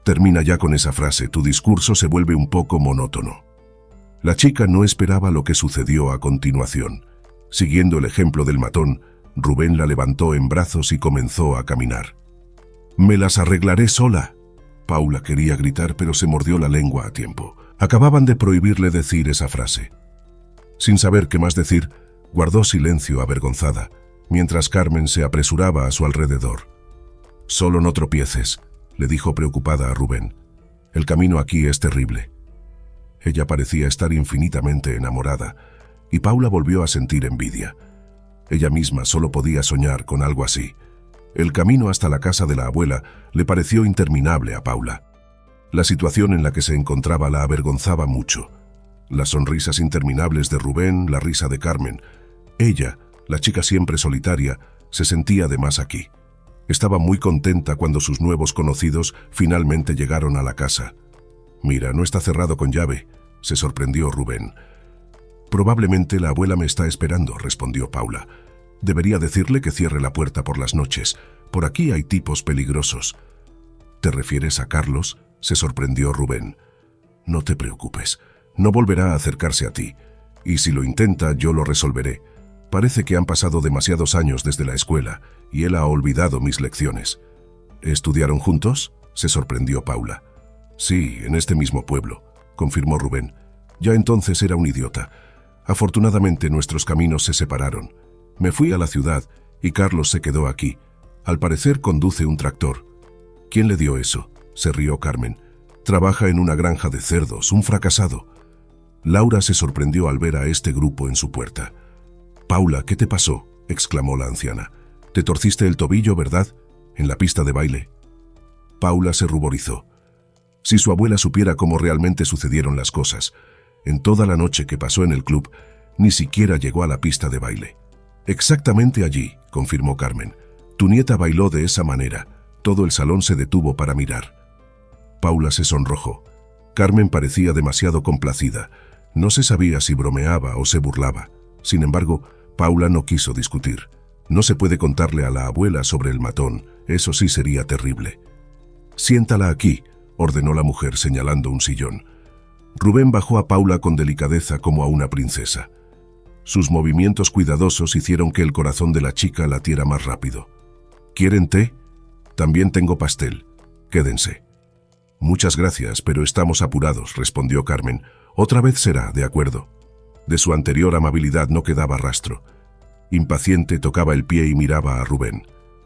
Termina ya con esa frase, tu discurso se vuelve un poco monótono. La chica no esperaba lo que sucedió a continuación. Siguiendo el ejemplo del matón, Rubén la levantó en brazos y comenzó a caminar. «Me las arreglaré sola». Paula quería gritar, pero se mordió la lengua a tiempo. Acababan de prohibirle decir esa frase. Sin saber qué más decir, guardó silencio avergonzada, mientras Carmen se apresuraba a su alrededor. «Solo no tropieces», le dijo preocupada a Rubén. «El camino aquí es terrible». Ella parecía estar infinitamente enamorada, y Paula volvió a sentir envidia. Ella misma solo podía soñar con algo así. El camino hasta la casa de la abuela le pareció interminable a Paula. La situación en la que se encontraba la avergonzaba mucho. Las sonrisas interminables de Rubén, la risa de Carmen. Ella, la chica siempre solitaria, se sentía de más aquí. Estaba muy contenta cuando sus nuevos conocidos finalmente llegaron a la casa. «Mira, no está cerrado con llave», se sorprendió Rubén. «Probablemente la abuela me está esperando», respondió Paula. «Debería decirle que cierre la puerta por las noches. Por aquí hay tipos peligrosos». «¿Te refieres a Carlos?», se sorprendió Rubén. «No te preocupes, no volverá a acercarse a ti. Y si lo intenta, yo lo resolveré. Parece que han pasado demasiados años desde la escuela y él ha olvidado mis lecciones». «¿Estudiaron juntos?», se sorprendió Paula. «Sí, en este mismo pueblo», confirmó Rubén. «Ya entonces era un idiota. Afortunadamente nuestros caminos se separaron. Me fui a la ciudad y Carlos se quedó aquí. Al parecer conduce un tractor». «¿Quién le dio eso?», se rió Carmen. «Trabaja en una granja de cerdos, un fracasado». Laura se sorprendió al ver a este grupo en su puerta. «Paula, ¿qué te pasó?», exclamó la anciana. «Te torciste el tobillo, ¿verdad? En la pista de baile». Paula se ruborizó. Si su abuela supiera cómo realmente sucedieron las cosas. En toda la noche que pasó en el club, ni siquiera llegó a la pista de baile. «Exactamente allí», confirmó Carmen. «Tu nieta bailó de esa manera. Todo el salón se detuvo para mirar». Paula se sonrojó. Carmen parecía demasiado complacida. No se sabía si bromeaba o se burlaba. Sin embargo, Paula no quiso discutir. No se puede contarle a la abuela sobre el matón. Eso sí sería terrible. «Siéntala aquí», ordenó la mujer señalando un sillón. Rubén bajó a Paula con delicadeza como a una princesa. Sus movimientos cuidadosos hicieron que el corazón de la chica latiera más rápido. «¿Quieren té? También tengo pastel. Quédense». «Muchas gracias, pero estamos apurados», respondió Carmen. «Otra vez será, de acuerdo». De su anterior amabilidad no quedaba rastro. Impaciente tocaba el pie y miraba a Rubén.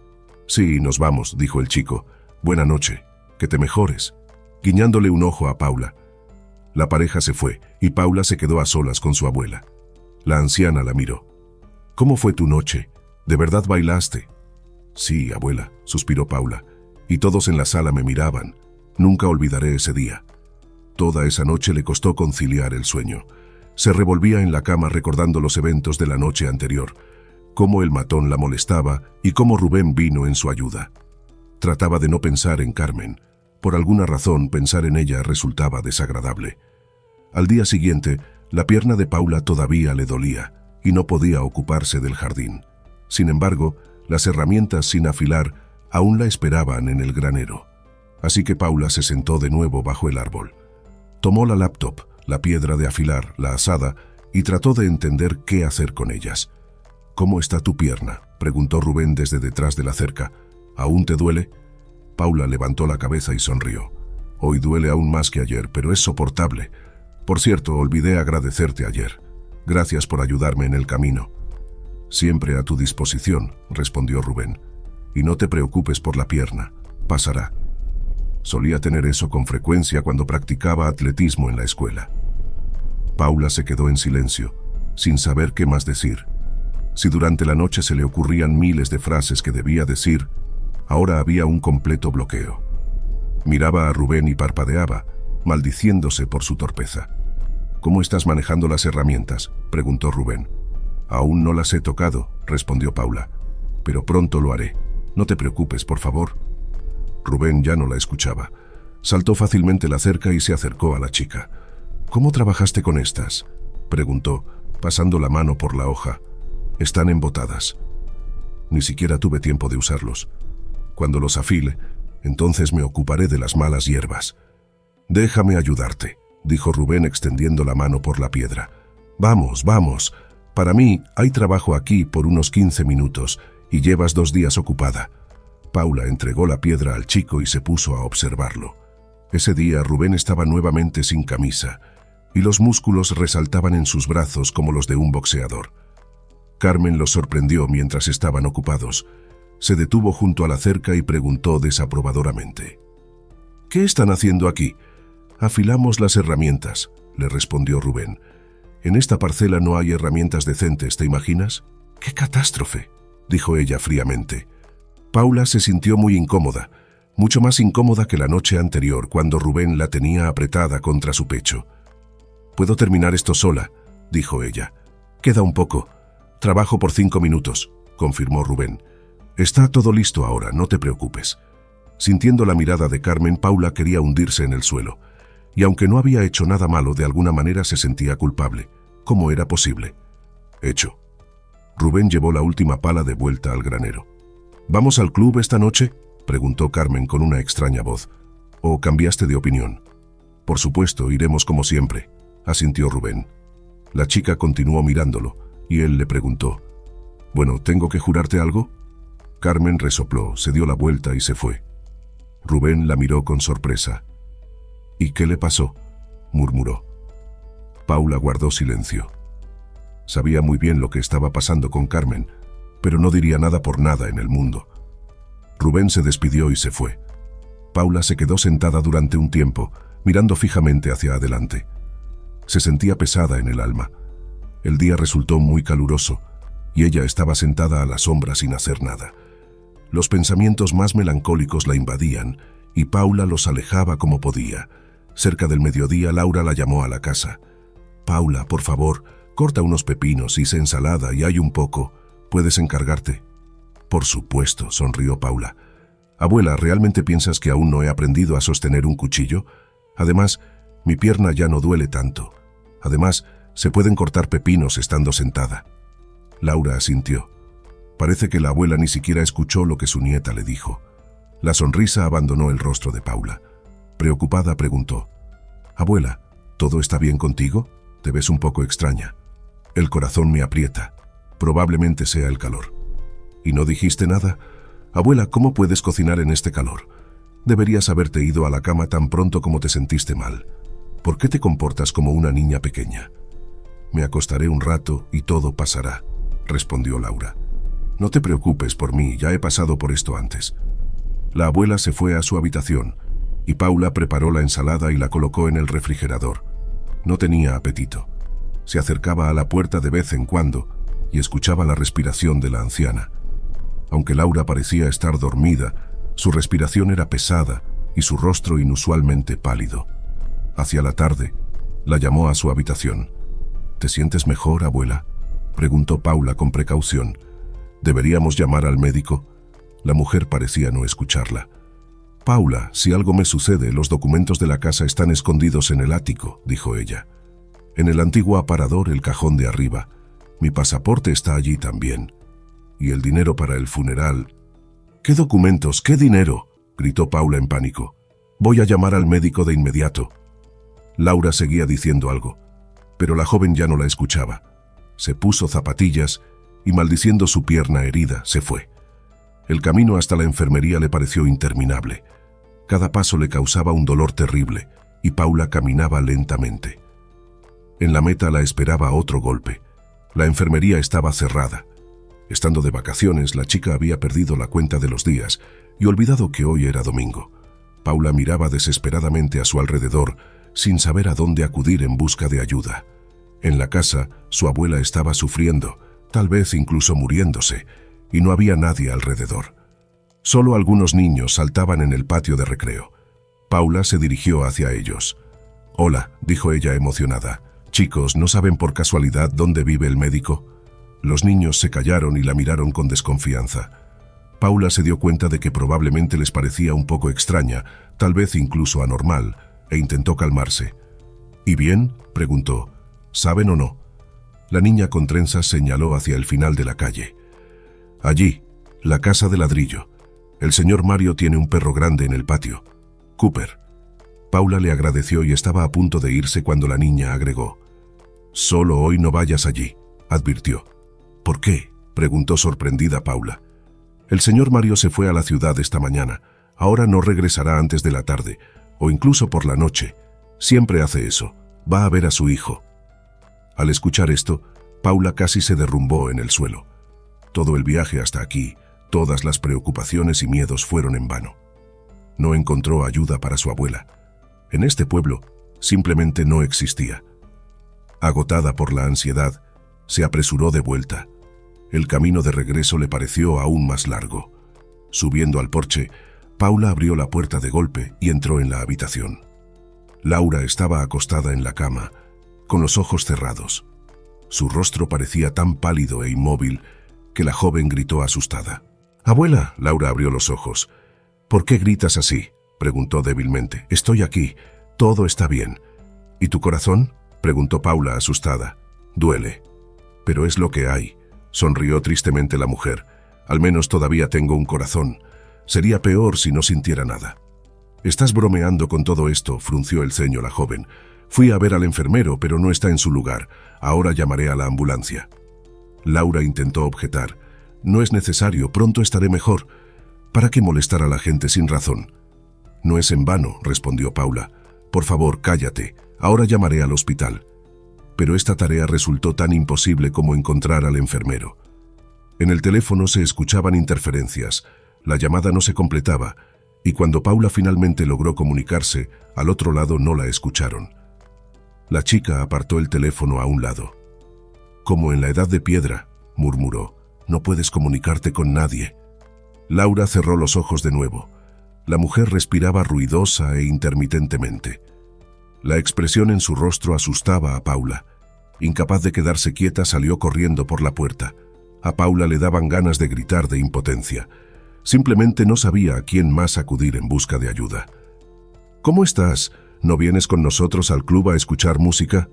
«Sí, nos vamos», dijo el chico. «Buena noche. Que te mejores», guiñándole un ojo a Paula. La pareja se fue y Paula se quedó a solas con su abuela. La anciana la miró. «¿Cómo fue tu noche? ¿De verdad bailaste?» «Sí, abuela», suspiró Paula, y todos en la sala me miraban. Nunca olvidaré ese día. Toda esa noche le costó conciliar el sueño. Se revolvía en la cama recordando los eventos de la noche anterior, cómo el matón la molestaba y cómo Rubén vino en su ayuda. Trataba de no pensar en Carmen. Por alguna razón, pensar en ella resultaba desagradable. Al día siguiente, la pierna de Paula todavía le dolía y no podía ocuparse del jardín. Sin embargo, las herramientas sin afilar aún la esperaban en el granero. Así que Paula se sentó de nuevo bajo el árbol. Tomó la laptop, la piedra de afilar, la azada, y trató de entender qué hacer con ellas. «¿Cómo está tu pierna?», preguntó Rubén desde detrás de la cerca. «¿Aún te duele?». Paula levantó la cabeza y sonrió. «Hoy duele aún más que ayer, pero es soportable. Por cierto, olvidé agradecerte ayer. Gracias por ayudarme en el camino». «Siempre a tu disposición», respondió Rubén. «Y no te preocupes por la pierna. Pasará». Solía tener eso con frecuencia cuando practicaba atletismo en la escuela. Paula se quedó en silencio, sin saber qué más decir. Si durante la noche se le ocurrían miles de frases que debía decir, ahora había un completo bloqueo. Miraba a Rubén y parpadeaba, maldiciéndose por su torpeza. «¿Cómo estás manejando las herramientas?», preguntó Rubén. «Aún no las he tocado», respondió Paula. «Pero pronto lo haré. No te preocupes, por favor». Rubén ya no la escuchaba. Saltó fácilmente la cerca y se acercó a la chica. «¿Cómo trabajaste con estas?», preguntó, pasando la mano por la hoja. «Están embotadas». «Ni siquiera tuve tiempo de usarlos. Cuando los afile, Entonces me ocuparé de las malas hierbas. Déjame ayudarte, dijo Rubén extendiendo la mano por la piedra. Vamos, vamos. Para mí hay trabajo aquí por unos quince minutos y llevas dos días ocupada. Paula entregó la piedra al chico y se puso a observarlo. Ese día Rubén estaba nuevamente sin camisa y los músculos resaltaban en sus brazos como los de un boxeador. Carmen los sorprendió mientras estaban ocupados. Se detuvo junto a la cerca y preguntó desaprobadoramente: «¿Qué están haciendo aquí?» «Afilamos las herramientas», le respondió Rubén. «En esta parcela no hay herramientas decentes, ¿te imaginas?» «¡Qué catástrofe!», dijo ella fríamente. Paula se sintió muy incómoda, mucho más incómoda que la noche anterior cuando Rubén la tenía apretada contra su pecho. «Puedo terminar esto sola», dijo ella. «Queda un poco. Trabajo por cinco minutos», confirmó Rubén. «Está todo listo ahora, no te preocupes». Sintiendo la mirada de Carmen, Paula quería hundirse en el suelo. Y aunque no había hecho nada malo, de alguna manera se sentía culpable. ¿Cómo era posible? Hecho. Rubén llevó la última pala de vuelta al granero. «¿Vamos al club esta noche?», preguntó Carmen con una extraña voz. «¿O cambiaste de opinión?» «Por supuesto, iremos como siempre», asintió Rubén. La chica continuó mirándolo, y él le preguntó: «Bueno, ¿tengo que jurarte algo?». Carmen resopló, se dio la vuelta y se fue. Rubén la miró con sorpresa. «¿Y qué le pasó?», murmuró. Paula guardó silencio. Sabía muy bien lo que estaba pasando con Carmen, pero no diría nada por nada en el mundo. Rubén se despidió y se fue. Paula se quedó sentada durante un tiempo, mirando fijamente hacia adelante. Se sentía pesada en el alma. El día resultó muy caluroso, y ella estaba sentada a la sombra sin hacer nada. Los pensamientos más melancólicos la invadían, y Paula los alejaba como podía. Cerca del mediodía, Laura la llamó a la casa. «Paula, por favor, corta unos pepinos, hice ensalada y hay un poco. ¿Puedes encargarte?». «Por supuesto», sonrió Paula. «Abuela, ¿realmente piensas que aún no he aprendido a sostener un cuchillo? Además, mi pierna ya no duele tanto. Además, se pueden cortar pepinos estando sentada». Laura asintió. Parece que la abuela ni siquiera escuchó lo que su nieta le dijo. La sonrisa abandonó el rostro de Paula. Preocupada preguntó: «Abuela, ¿todo está bien contigo? Te ves un poco extraña». «El corazón me aprieta. Probablemente sea el calor». «¿Y no dijiste nada? Abuela, ¿cómo puedes cocinar en este calor? Deberías haberte ido a la cama tan pronto como te sentiste mal. ¿Por qué te comportas como una niña pequeña?». «Me acostaré un rato y todo pasará», respondió Laura. «No te preocupes por mí, ya he pasado por esto antes». La abuela se fue a su habitación, y Paula preparó la ensalada y la colocó en el refrigerador. No tenía apetito. Se acercaba a la puerta de vez en cuando y escuchaba la respiración de la anciana. Aunque Laura parecía estar dormida, su respiración era pesada y su rostro inusualmente pálido. Hacia la tarde, la llamó a su habitación. «¿Te sientes mejor, abuela?», preguntó Paula con precaución. «¿Deberíamos llamar al médico?». La mujer parecía no escucharla. «Paula, si algo me sucede, los documentos de la casa están escondidos en el ático», dijo ella. «En el antiguo aparador, el cajón de arriba. Mi pasaporte está allí también. Y el dinero para el funeral». «¿Qué documentos? ¿Qué dinero?», gritó Paula en pánico. «Voy a llamar al médico de inmediato». Laura seguía diciendo algo, pero la joven ya no la escuchaba. Se puso zapatillas y, maldiciendo su pierna herida, se fue. El camino hasta la enfermería le pareció interminable. Cada paso le causaba un dolor terrible y Paula caminaba lentamente. En la meta la esperaba otro golpe. La enfermería estaba cerrada. Estando de vacaciones, la chica había perdido la cuenta de los días y olvidado que hoy era domingo. Paula miraba desesperadamente a su alrededor, sin saber a dónde acudir en busca de ayuda. En la casa, su abuela estaba sufriendo, tal vez incluso muriéndose, y no había nadie alrededor. Solo algunos niños saltaban en el patio de recreo. Paula se dirigió hacia ellos. «Hola», dijo ella emocionada. «Chicos, ¿no saben por casualidad dónde vive el médico?». Los niños se callaron y la miraron con desconfianza. Paula se dio cuenta de que probablemente les parecía un poco extraña, tal vez incluso anormal, e intentó calmarse. «¿Y bien?», preguntó. «¿Saben o no?». La niña con trenzas señaló hacia el final de la calle. «Allí, la casa de ladrillo. El señor Mario tiene un perro grande en el patio. Cooper. Paula le agradeció y estaba a punto de irse cuando la niña agregó: «Solo hoy no vayas allí», advirtió. «¿Por qué?», preguntó sorprendida Paula. «El señor Mario se fue a la ciudad esta mañana. Ahora no regresará antes de la tarde, o incluso por la noche. Siempre hace eso. Va a ver a su hijo». Al escuchar esto, Paula casi se derrumbó en el suelo. Todo el viaje hasta aquí, todas las preocupaciones y miedos fueron en vano. No encontró ayuda para su abuela. En este pueblo, simplemente no existía. Agotada por la ansiedad, se apresuró de vuelta. El camino de regreso le pareció aún más largo. Subiendo al porche, Paula abrió la puerta de golpe y entró en la habitación. Laura estaba acostada en la cama, con los ojos cerrados. Su rostro parecía tan pálido e inmóvil que la joven gritó asustada. «Abuela», Laura abrió los ojos. «¿Por qué gritas así?», preguntó débilmente. «Estoy aquí. Todo está bien». «¿Y tu corazón?», preguntó Paula asustada. «Duele. Pero es lo que hay», sonrió tristemente la mujer. «Al menos todavía tengo un corazón. Sería peor si no sintiera nada». «Estás bromeando con todo esto», frunció el ceño la joven. «Fui a ver al enfermero, pero no está en su lugar. Ahora llamaré a la ambulancia». Laura intentó objetar. «No es necesario, pronto estaré mejor. ¿Para qué molestar a la gente sin razón?». «No es en vano», respondió Paula. «Por favor, cállate. Ahora llamaré al hospital». Pero esta tarea resultó tan imposible como encontrar al enfermero. En el teléfono se escuchaban interferencias, la llamada no se completaba, y cuando Paula finalmente logró comunicarse, al otro lado no la escucharon. La chica apartó el teléfono a un lado. «Como en la edad de piedra», murmuró, «no puedes comunicarte con nadie». Laura cerró los ojos de nuevo. La mujer respiraba ruidosa e intermitentemente. La expresión en su rostro asustaba a Paula. Incapaz de quedarse quieta, salió corriendo por la puerta. A Paula le daban ganas de gritar de impotencia. Simplemente no sabía a quién más acudir en busca de ayuda. «¿Cómo estás? ¿No vienes con nosotros al club a escuchar música?».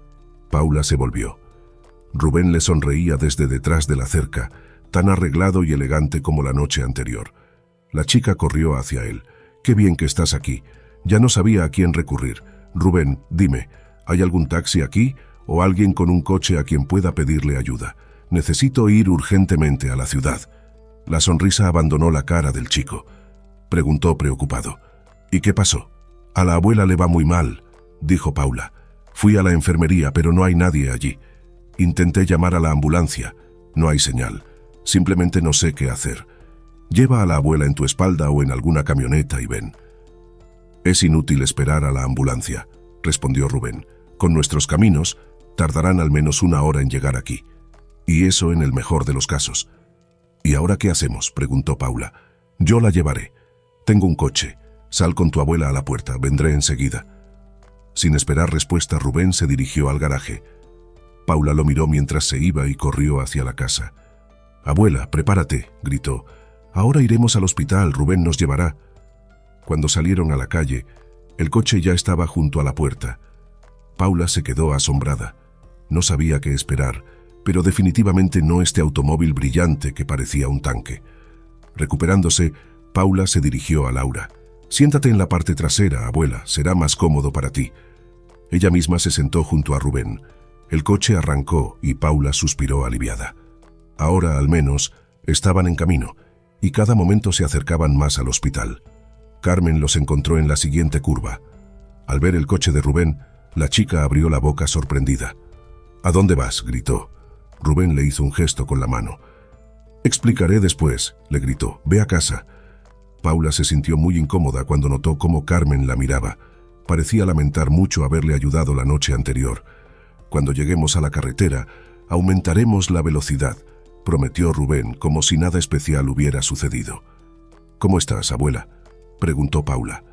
Paula se volvió. Rubén le sonreía desde detrás de la cerca, tan arreglado y elegante como la noche anterior. La chica corrió hacia él. «Qué bien que estás aquí. Ya no sabía a quién recurrir. Rubén, dime, ¿hay algún taxi aquí o alguien con un coche a quien pueda pedirle ayuda? Necesito ir urgentemente a la ciudad». La sonrisa abandonó la cara del chico. Preguntó preocupado. «¿Y qué pasó?». «A la abuela le va muy mal», dijo Paula. «Fui a la enfermería, pero no hay nadie allí. Intenté llamar a la ambulancia. No hay señal. Simplemente no sé qué hacer. Lleva a la abuela en tu espalda o en alguna camioneta y ven». «Es inútil esperar a la ambulancia», respondió Rubén. «Con nuestros caminos, tardarán al menos una hora en llegar aquí. Y eso en el mejor de los casos». «¿Y ahora qué hacemos?», preguntó Paula. «Yo la llevaré. Tengo un coche. Sal con tu abuela a la puerta. Vendré enseguida». Sin esperar respuesta, Rubén se dirigió al garaje. Paula lo miró mientras se iba y corrió hacia la casa. «Abuela, prepárate», gritó. «Ahora iremos al hospital. Rubén nos llevará». Cuando salieron a la calle, el coche ya estaba junto a la puerta. Paula se quedó asombrada. No sabía qué esperar, pero definitivamente no este automóvil brillante que parecía un tanque. Recuperándose, Paula se dirigió a Laura. «Siéntate en la parte trasera, abuela, será más cómodo para ti». Ella misma se sentó junto a Rubén. El coche arrancó y Paula suspiró aliviada. Ahora, al menos, estaban en camino, y cada momento se acercaban más al hospital. Carmen los encontró en la siguiente curva. Al ver el coche de Rubén, la chica abrió la boca sorprendida. «¿A dónde vas?», gritó. Rubén le hizo un gesto con la mano. «Explicaré después», le gritó. «Ve a casa». Paula se sintió muy incómoda cuando notó cómo Carmen la miraba. Parecía lamentar mucho haberle ayudado la noche anterior. «Cuando lleguemos a la carretera, aumentaremos la velocidad», prometió Rubén, como si nada especial hubiera sucedido. «¿Cómo estás, abuela?», preguntó Paula.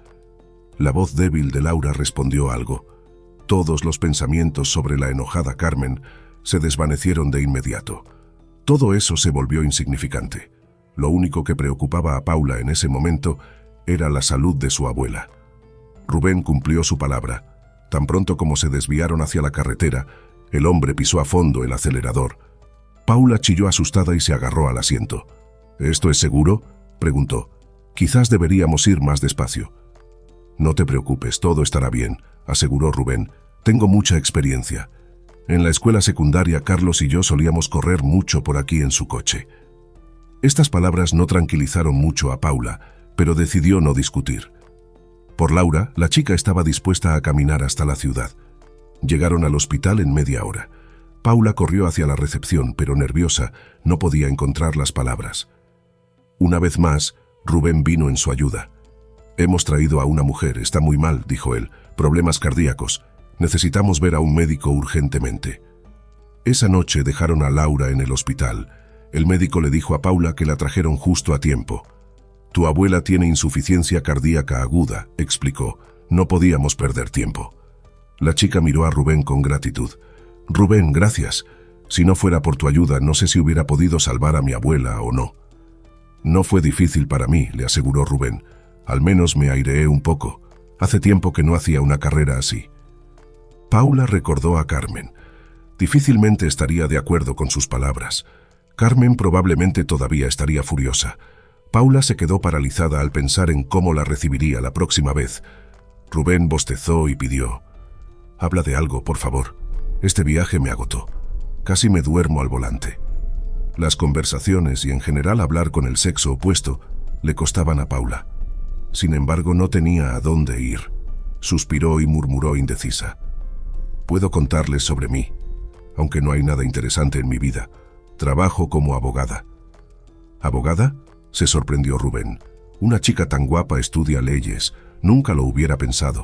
La voz débil de Laura respondió algo. Todos los pensamientos sobre la enojada Carmen se desvanecieron de inmediato. Todo eso se volvió insignificante. Lo único que preocupaba a Paula en ese momento era la salud de su abuela. Rubén cumplió su palabra. Tan pronto como se desviaron hacia la carretera, el hombre pisó a fondo el acelerador. Paula chilló asustada y se agarró al asiento. «¿Esto es seguro?», preguntó. Quizás deberíamos ir más despacio. No te preocupes, todo estará bien, aseguró Rubén. Tengo mucha experiencia. En la escuela secundaria, Carlos y yo solíamos correr mucho por aquí en su coche. Estas palabras no tranquilizaron mucho a Paula, pero decidió no discutir. Por Laura, la chica estaba dispuesta a caminar hasta la ciudad. Llegaron al hospital en media hora. Paula corrió hacia la recepción, pero nerviosa, no podía encontrar las palabras. Una vez más, Rubén vino en su ayuda. «Hemos traído a una mujer, está muy mal», dijo él. «Problemas cardíacos. Necesitamos ver a un médico urgentemente». Esa noche dejaron a Laura en el hospital. El médico le dijo a Paula que la trajeron justo a tiempo. «Tu abuela tiene insuficiencia cardíaca aguda», explicó. «No podíamos perder tiempo». La chica miró a Rubén con gratitud. «Rubén, gracias. Si no fuera por tu ayuda, no sé si hubiera podido salvar a mi abuela o no». «No fue difícil para mí», le aseguró Rubén. «Al menos me aireé un poco. Hace tiempo que no hacía una carrera así». Paula recordó a Carmen. Difícilmente estaría de acuerdo con sus palabras. Carmen probablemente todavía estaría furiosa. Paula se quedó paralizada al pensar en cómo la recibiría la próxima vez. Rubén bostezó y pidió: «Habla de algo, por favor. Este viaje me agotó. Casi me duermo al volante». Las conversaciones y en general hablar con el sexo opuesto le costaban a Paula. Sin embargo, no tenía a dónde ir. Suspiró y murmuró indecisa: «Puedo contarles sobre mí, aunque no hay nada interesante en mi vida. Trabajo como abogada». «¿Abogada?», se sorprendió Rubén. «Una chica tan guapa estudia leyes. Nunca lo hubiera pensado».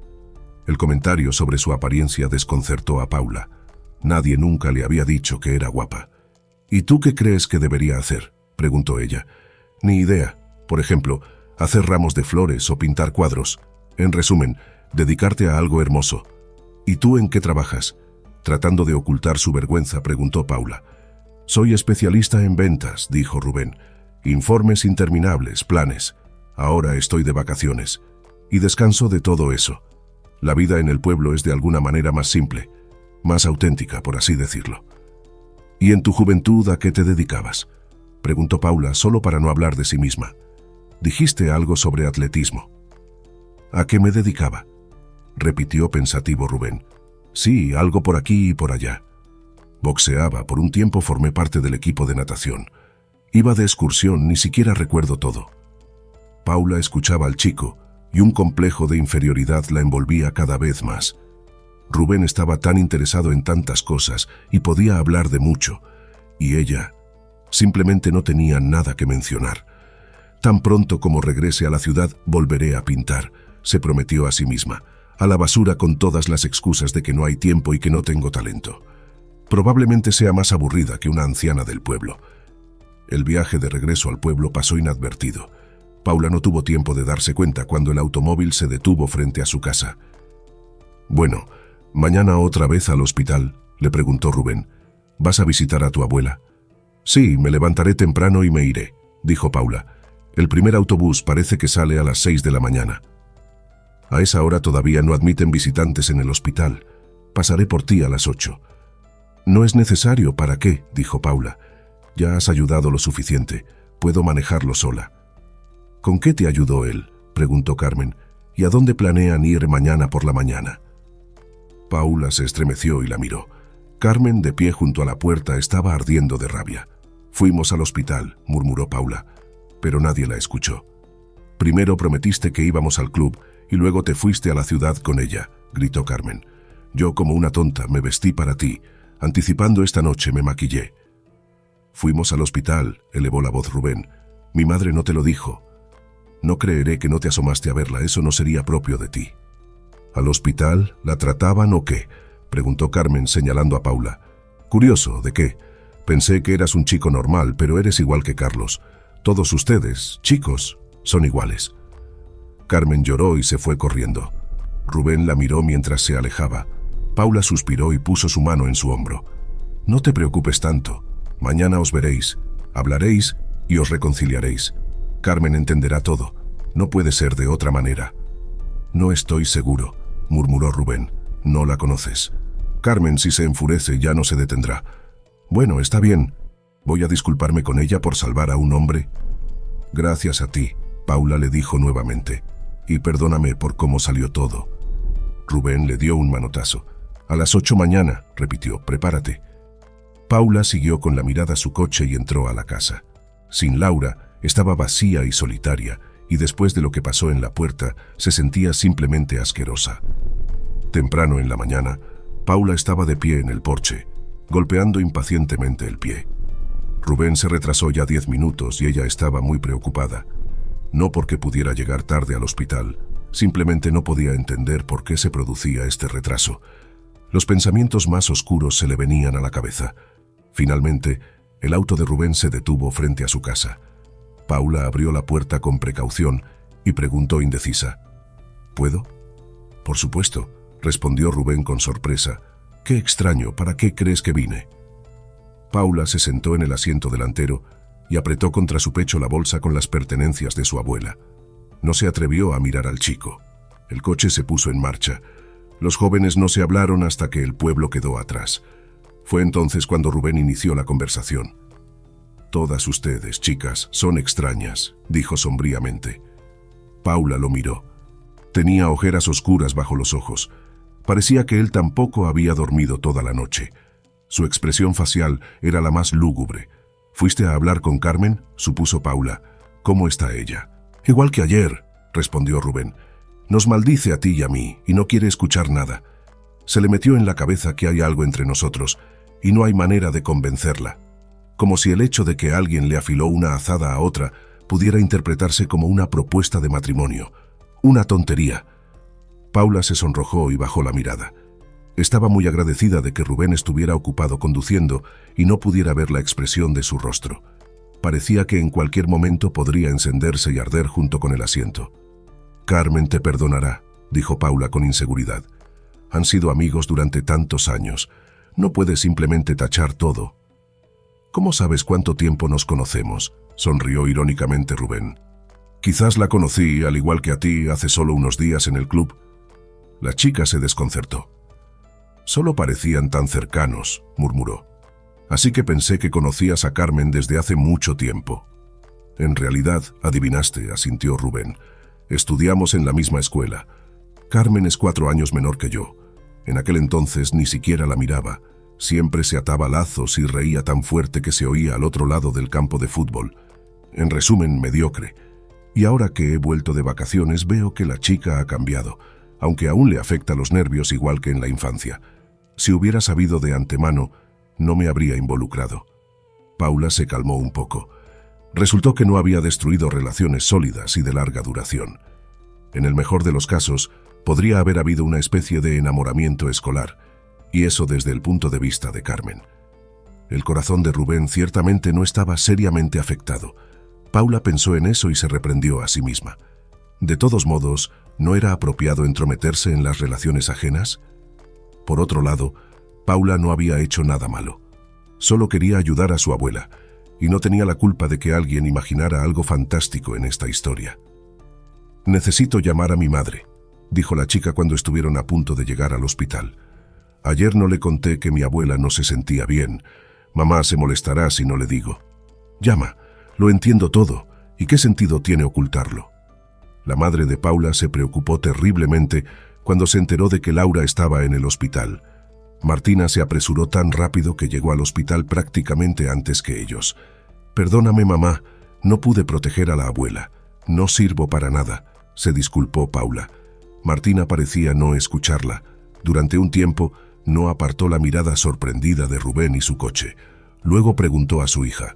El comentario sobre su apariencia desconcertó a Paula. Nadie nunca le había dicho que era guapa. «¿Y tú qué crees que debería hacer?», preguntó ella. «Ni idea. Por ejemplo, hacer ramos de flores o pintar cuadros. En resumen, dedicarte a algo hermoso». «¿Y tú en qué trabajas?», tratando de ocultar su vergüenza, preguntó Paula. «Soy especialista en ventas», dijo Rubén. «Informes interminables, planes. Ahora estoy de vacaciones. Y descanso de todo eso. La vida en el pueblo es de alguna manera más simple, más auténtica, por así decirlo». «¿Y en tu juventud a qué te dedicabas?», preguntó Paula, solo para no hablar de sí misma. «Dijiste algo sobre atletismo». «¿A qué me dedicaba?», repitió pensativo Rubén. «Sí, algo por aquí y por allá. Boxeaba, por un tiempo formé parte del equipo de natación. Iba de excursión, ni siquiera recuerdo todo». Paula escuchaba al chico y un complejo de inferioridad la envolvía cada vez más. Rubén estaba tan interesado en tantas cosas y podía hablar de mucho, y ella simplemente no tenía nada que mencionar. «Tan pronto como regrese a la ciudad, volveré a pintar», se prometió a sí misma. «A la basura con todas las excusas de que no hay tiempo y que no tengo talento. Probablemente sea más aburrida que una anciana del pueblo». El viaje de regreso al pueblo pasó inadvertido. Paula no tuvo tiempo de darse cuenta cuando el automóvil se detuvo frente a su casa. «Bueno, ¿mañana otra vez al hospital?», le preguntó Rubén. «¿Vas a visitar a tu abuela?». «Sí, me levantaré temprano y me iré», dijo Paula. «El primer autobús parece que sale a las seis de la mañana. A esa hora todavía no admiten visitantes en el hospital. Pasaré por ti a las ocho». «No es necesario, ¿para qué?», dijo Paula. «Ya has ayudado lo suficiente. Puedo manejarlo sola». «¿Con qué te ayudó él?», preguntó Carmen. «¿Y a dónde planean ir mañana por la mañana?». Paula se estremeció y la miró. Carmen, de pie junto a la puerta, estaba ardiendo de rabia. «Fuimos al hospital», murmuró Paula, pero nadie la escuchó. «Primero prometiste que íbamos al club y luego te fuiste a la ciudad con ella», gritó Carmen. «Yo, como una tonta, me vestí para ti. Anticipando esta noche, me maquillé». «Fuimos al hospital», elevó la voz Rubén. «Mi madre no te lo dijo». «No creeré que no te asomaste a verla, eso no sería propio de ti». «¿Al hospital? ¿La trataban o qué?», preguntó Carmen señalando a Paula. «Curioso, ¿de qué? Pensé que eras un chico normal, pero eres igual que Carlos. Todos ustedes, chicos, son iguales». Carmen lloró y se fue corriendo. Rubén la miró mientras se alejaba. Paula suspiró y puso su mano en su hombro. «No te preocupes tanto. Mañana os veréis, hablaréis y os reconciliaréis. Carmen entenderá todo. No puede ser de otra manera». «No estoy seguro», murmuró Rubén. «No la conoces. Carmen, si se enfurece, ya no se detendrá». «Bueno, está bien. Voy a disculparme con ella por salvar a un hombre». «Gracias a ti», Paula le dijo nuevamente, y perdóname por cómo salió todo. Rubén le dio un manotazo. A las ocho mañana, repitió, prepárate. Paula siguió con la mirada a su coche y entró a la casa. Sin Laura, estaba vacía y solitaria, y después de lo que pasó en la puerta, se sentía simplemente asquerosa. Temprano en la mañana, Paula estaba de pie en el porche, golpeando impacientemente el pie. Rubén se retrasó ya diez minutos y ella estaba muy preocupada. No porque pudiera llegar tarde al hospital, simplemente no podía entender por qué se producía este retraso. Los pensamientos más oscuros se le venían a la cabeza. Finalmente, el auto de Rubén se detuvo frente a su casa. Paula abrió la puerta con precaución y preguntó indecisa, ¿puedo? Por supuesto, respondió Rubén con sorpresa. Qué extraño, ¿para qué crees que vine? Paula se sentó en el asiento delantero y apretó contra su pecho la bolsa con las pertenencias de su abuela. No se atrevió a mirar al chico. El coche se puso en marcha. Los jóvenes no se hablaron hasta que el pueblo quedó atrás. Fue entonces cuando Rubén inició la conversación. Todas ustedes, chicas, son extrañas, dijo sombríamente. Paula lo miró. Tenía ojeras oscuras bajo los ojos. Parecía que él tampoco había dormido toda la noche. Su expresión facial era la más lúgubre. ¿Fuiste a hablar con Carmen?, supuso Paula. ¿Cómo está ella? Igual que ayer, respondió Rubén. Nos maldice a ti y a mí, y no quiere escuchar nada. Se le metió en la cabeza que hay algo entre nosotros, y no hay manera de convencerla. Como si el hecho de que alguien le afiló una azada a otra pudiera interpretarse como una propuesta de matrimonio. Una tontería. Paula se sonrojó y bajó la mirada. Estaba muy agradecida de que Rubén estuviera ocupado conduciendo y no pudiera ver la expresión de su rostro. Parecía que en cualquier momento podría encenderse y arder junto con el asiento. Carmen te perdonará, dijo Paula con inseguridad. Han sido amigos durante tantos años. No puedes simplemente tachar todo. ¿Cómo sabes cuánto tiempo nos conocemos?, sonrió irónicamente Rubén. Quizás la conocí, al igual que a ti, hace solo unos días en el club. La chica se desconcertó. Solo parecían tan cercanos, murmuró. Así que pensé que conocías a Carmen desde hace mucho tiempo. En realidad, adivinaste, asintió Rubén. Estudiamos en la misma escuela. Carmen es cuatro años menor que yo. En aquel entonces ni siquiera la miraba. Siempre se ataba lazos y reía tan fuerte que se oía al otro lado del campo de fútbol. En resumen, mediocre. Y ahora que he vuelto de vacaciones veo que la chica ha cambiado, aunque aún le afecta los nervios igual que en la infancia. Si hubiera sabido de antemano, no me habría involucrado. Paula se calmó un poco. Resultó que no había destruido relaciones sólidas y de larga duración. En el mejor de los casos, podría haber habido una especie de enamoramiento escolar, y eso desde el punto de vista de Carmen. El corazón de Rubén ciertamente no estaba seriamente afectado. Paula pensó en eso y se reprendió a sí misma. De todos modos, ¿no era apropiado entrometerse en las relaciones ajenas? Por otro lado, Paula no había hecho nada malo. Solo quería ayudar a su abuela, y no tenía la culpa de que alguien imaginara algo fantástico en esta historia. Necesito llamar a mi madre, dijo la chica cuando estuvieron a punto de llegar al hospital. Ayer no le conté que mi abuela no se sentía bien. Mamá se molestará si no le digo. Llama, lo entiendo todo, ¿y qué sentido tiene ocultarlo? La madre de Paula se preocupó terriblemente cuando se enteró de que Laura estaba en el hospital. Martina se apresuró tan rápido que llegó al hospital prácticamente antes que ellos. Perdóname, mamá, no pude proteger a la abuela. No sirvo para nada, se disculpó Paula. Martina parecía no escucharla. Durante un tiempo, no apartó la mirada sorprendida de Rubén y su coche. Luego preguntó a su hija.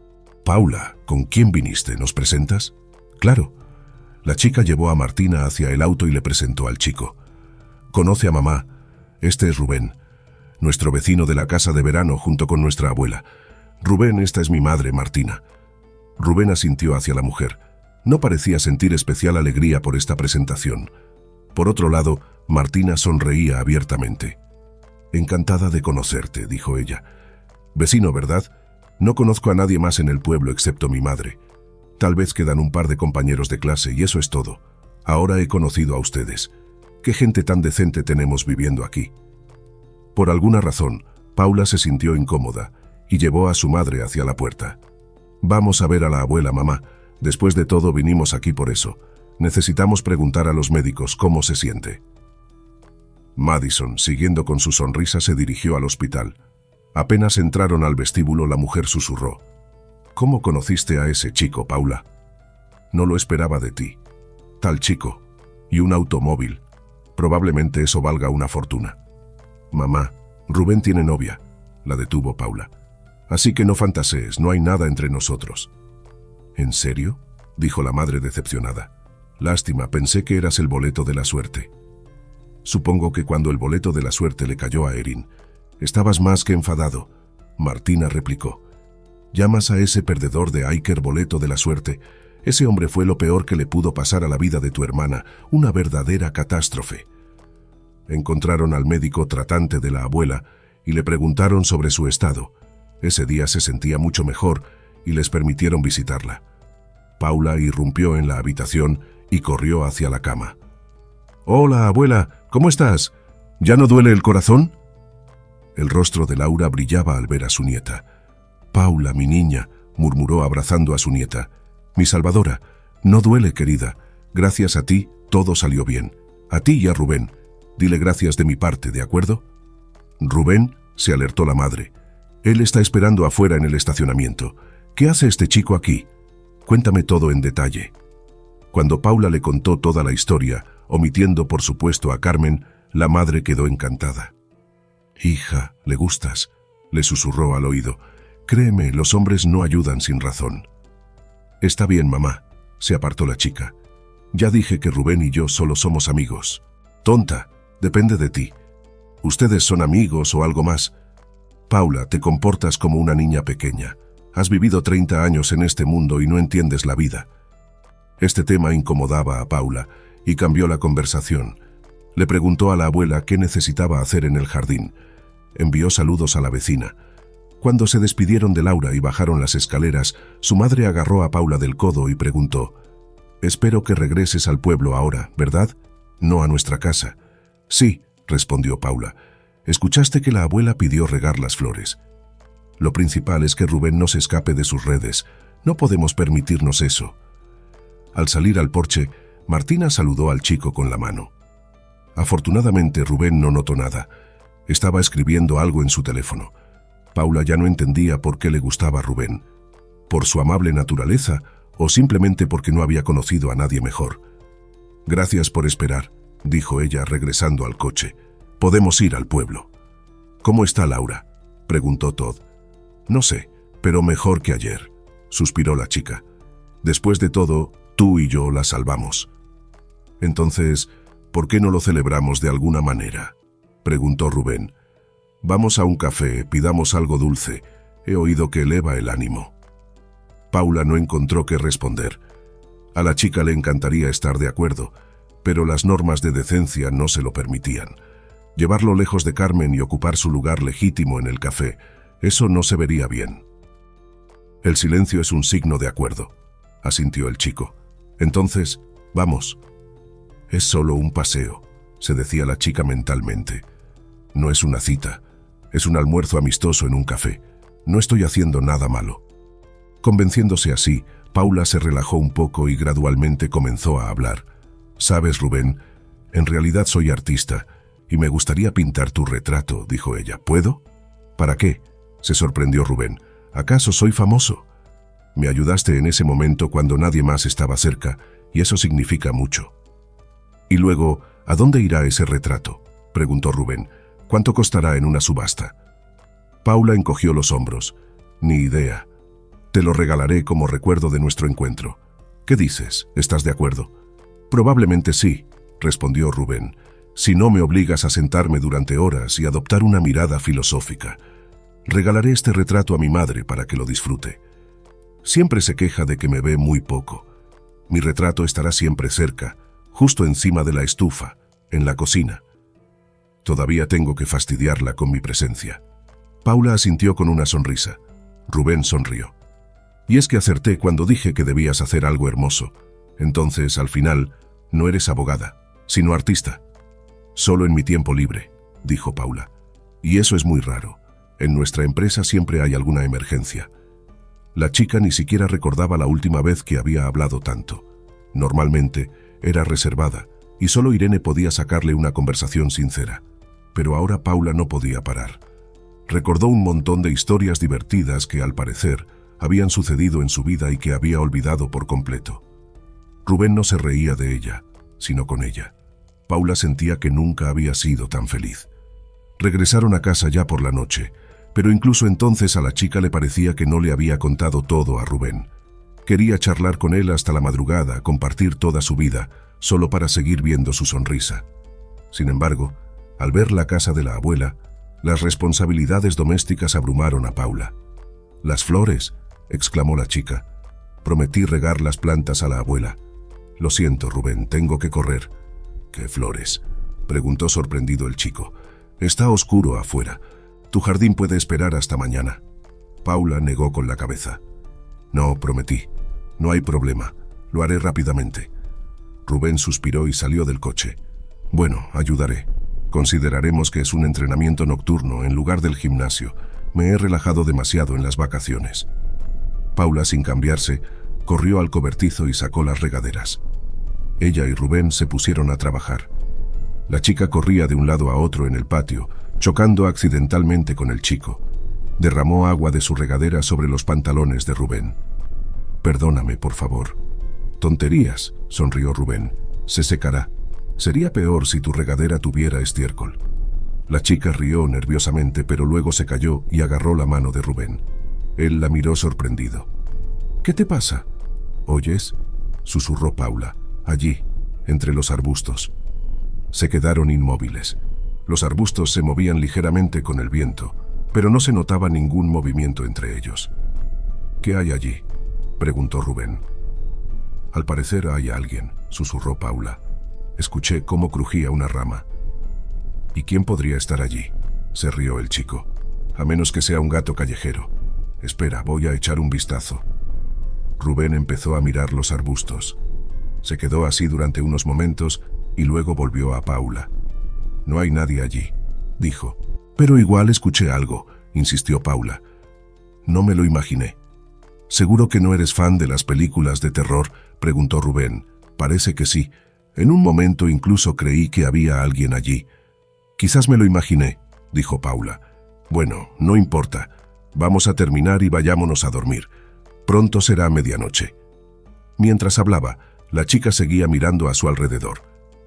Paula, ¿con quién viniste? ¿Nos presentas? Claro. La chica llevó a Martina hacia el auto y le presentó al chico. Conoce a mamá. Este es Rubén, nuestro vecino de la casa de verano junto con nuestra abuela. Rubén, esta es mi madre, Martina. Rubén asintió hacia la mujer. No parecía sentir especial alegría por esta presentación. Por otro lado, Martina sonreía abiertamente. Encantada de conocerte, dijo ella. Vecino, ¿verdad? No conozco a nadie más en el pueblo excepto mi madre. Tal vez quedan un par de compañeros de clase y eso es todo. Ahora he conocido a ustedes. ¿Qué gente tan decente tenemos viviendo aquí? Por alguna razón, Paula se sintió incómoda y llevó a su madre hacia la puerta. Vamos a ver a la abuela, mamá. Después de todo, vinimos aquí por eso. Necesitamos preguntar a los médicos cómo se siente. Madison, siguiendo con su sonrisa, se dirigió al hospital. Apenas entraron al vestíbulo, la mujer susurró: ¿Cómo conociste a ese chico, Paula? No lo esperaba de ti. Tal chico. Y un automóvil. Probablemente eso valga una fortuna. Mamá, Rubén tiene novia, la detuvo Paula. Así que no fantasees, no hay nada entre nosotros. ¿En serio?, dijo la madre decepcionada. Lástima, pensé que eras el boleto de la suerte. Supongo que cuando el boleto de la suerte le cayó a Erin, estabas más que enfadado. Martina replicó. ¿Llamas a ese perdedor de Iker boleto de la suerte? Ese hombre fue lo peor que le pudo pasar a la vida de tu hermana, una verdadera catástrofe. Encontraron al médico tratante de la abuela y le preguntaron sobre su estado. Ese día se sentía mucho mejor y les permitieron visitarla. Paula irrumpió en la habitación y corrió hacia la cama. «Hola, abuela, ¿cómo estás? ¿Ya no duele el corazón?» El rostro de Laura brillaba al ver a su nieta. «Paula, mi niña», murmuró abrazando a su nieta. «Mi salvadora, no duele, querida. Gracias a ti, todo salió bien. A ti y a Rubén. Dile gracias de mi parte, ¿de acuerdo?» «Rubén», se alertó la madre. «Él está esperando afuera en el estacionamiento. ¿Qué hace este chico aquí? Cuéntame todo en detalle». Cuando Paula le contó toda la historia, omitiendo por supuesto a Carmen, la madre quedó encantada. «Hija, le gustas», le susurró al oído. «Créeme, los hombres no ayudan sin razón». «Está bien, mamá», se apartó la chica. «Ya dije que Rubén y yo solo somos amigos». «Tonta, depende de ti. Ustedes son amigos o algo más». «Paula, te comportas como una niña pequeña. Has vivido treinta años en este mundo y no entiendes la vida». Este tema incomodaba a Paula y cambió la conversación. Le preguntó a la abuela qué necesitaba hacer en el jardín. Envió saludos a la vecina. Cuando se despidieron de Laura y bajaron las escaleras, su madre agarró a Paula del codo y preguntó: «Espero que regreses al pueblo ahora, ¿verdad? No a nuestra casa». «Sí», respondió Paula. «Escuchaste que la abuela pidió regar las flores. Lo principal es que Rubén no se escape de sus redes. No podemos permitirnos eso». Al salir al porche, Martina saludó al chico con la mano. Afortunadamente, Rubén no notó nada. Estaba escribiendo algo en su teléfono. Paula ya no entendía por qué le gustaba Rubén. ¿Por su amable naturaleza o simplemente porque no había conocido a nadie mejor? «Gracias por esperar», dijo ella regresando al coche. «Podemos ir al pueblo». «¿Cómo está Laura?», preguntó Todd. «No sé, pero mejor que ayer», suspiró la chica. «Después de todo, tú y yo la salvamos». «Entonces, ¿por qué no lo celebramos de alguna manera?», preguntó Rubén. «Vamos a un café, pidamos algo dulce. He oído que eleva el ánimo». Paula no encontró qué responder. A la chica le encantaría estar de acuerdo, pero las normas de decencia no se lo permitían. Llevarlo lejos de Carmen y ocupar su lugar legítimo en el café, eso no se vería bien. «El silencio es un signo de acuerdo», asintió el chico. «Entonces, vamos». «Es solo un paseo», se decía la chica mentalmente. «No es una cita, es un almuerzo amistoso en un café. No estoy haciendo nada malo». Convenciéndose así, Paula se relajó un poco y gradualmente comenzó a hablar. «Sabes, Rubén, en realidad soy artista y me gustaría pintar tu retrato», dijo ella. «¿Puedo?». «¿Para qué?», se sorprendió Rubén. «¿Acaso soy famoso?». «Me ayudaste en ese momento cuando nadie más estaba cerca, y eso significa mucho». «Y luego, ¿a dónde irá ese retrato?», preguntó Rubén. «¿Cuánto costará en una subasta?». Paula encogió los hombros. «Ni idea. Te lo regalaré como recuerdo de nuestro encuentro». «¿Qué dices? ¿Estás de acuerdo?». «Probablemente sí», respondió Rubén, «si no me obligas a sentarme durante horas y adoptar una mirada filosófica. Regalaré este retrato a mi madre para que lo disfrute. Siempre se queja de que me ve muy poco. Mi retrato estará siempre cerca, justo encima de la estufa, en la cocina. Todavía tengo que fastidiarla con mi presencia». Paula asintió con una sonrisa. Rubén sonrió. «Y es que acerté cuando dije que debías hacer algo hermoso. Entonces, al final, no eres abogada, sino artista». «Solo en mi tiempo libre», dijo Paula. «Y eso es muy raro. En nuestra empresa siempre hay alguna emergencia». La chica ni siquiera recordaba la última vez que había hablado tanto. Normalmente era reservada y solo Irene podía sacarle una conversación sincera. Pero ahora Paula no podía parar. Recordó un montón de historias divertidas que, al parecer, habían sucedido en su vida y que había olvidado por completo. Rubén no se reía de ella, sino con ella. Paula sentía que nunca había sido tan feliz. Regresaron a casa ya por la noche, pero incluso entonces a la chica le parecía que no le había contado todo a Rubén. Quería charlar con él hasta la madrugada, compartir toda su vida, solo para seguir viendo su sonrisa. Sin embargo, al ver la casa de la abuela, las responsabilidades domésticas abrumaron a Paula. «¿Las flores?», exclamó la chica. «Prometí regar las plantas a la abuela». «Lo siento, Rubén, tengo que correr». «¿Qué flores?», preguntó sorprendido el chico. «Está oscuro afuera. Tu jardín puede esperar hasta mañana». Paula negó con la cabeza. «No, prometí. No hay problema. Lo haré rápidamente». Rubén suspiró y salió del coche. «Bueno, ayudaré. Consideraremos que es un entrenamiento nocturno en lugar del gimnasio. Me he relajado demasiado en las vacaciones». Paula, sin cambiarse, corrió al cobertizo y sacó las regaderas. Ella y Rubén se pusieron a trabajar. La chica corría de un lado a otro en el patio, chocando accidentalmente con el chico. Derramó agua de su regadera sobre los pantalones de Rubén. «Perdóname, por favor». «Tonterías», sonrió Rubén. «Se secará. Sería peor si tu regadera tuviera estiércol». La chica rió nerviosamente, pero luego se calló y agarró la mano de Rubén. Él la miró sorprendido. «¿Qué te pasa?» «¿Oyes?», susurró Paula. «Allí, entre los arbustos». Se quedaron inmóviles. Los arbustos se movían ligeramente con el viento, pero no se notaba ningún movimiento entre ellos. «¿Qué hay allí?», preguntó Rubén. «Al parecer hay alguien», susurró Paula. «Escuché cómo crujía una rama». «¿Y quién podría estar allí?», se rió el chico. «A menos que sea un gato callejero. Espera, voy a echar un vistazo». Rubén empezó a mirar los arbustos. Se quedó así durante unos momentos y luego volvió a Paula. «No hay nadie allí», dijo. «Pero igual escuché algo», insistió Paula. «No me lo imaginé». «¿Seguro que no eres fan de las películas de terror?», preguntó Rubén. «Parece que sí. En un momento incluso creí que había alguien allí». «Quizás me lo imaginé», dijo Paula. «Bueno, no importa. Vamos a terminar y vayámonos a dormir. Pronto será medianoche». Mientras hablaba, la chica seguía mirando a su alrededor.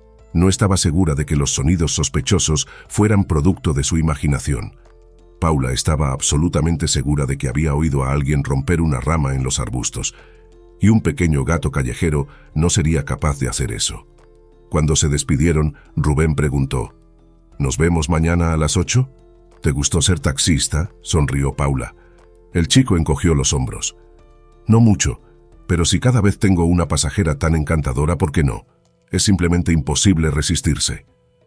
No estaba segura de que los sonidos sospechosos fueran producto de su imaginación. Paula estaba absolutamente segura de que había oído a alguien romper una rama en los arbustos, y un pequeño gato callejero no sería capaz de hacer eso. Cuando se despidieron, Rubén preguntó: «¿Nos vemos mañana a las ocho?» «¿Te gustó ser taxista?», sonrió Paula. El chico encogió los hombros. «No mucho, pero si cada vez tengo una pasajera tan encantadora, ¿por qué no? Es simplemente imposible resistirse».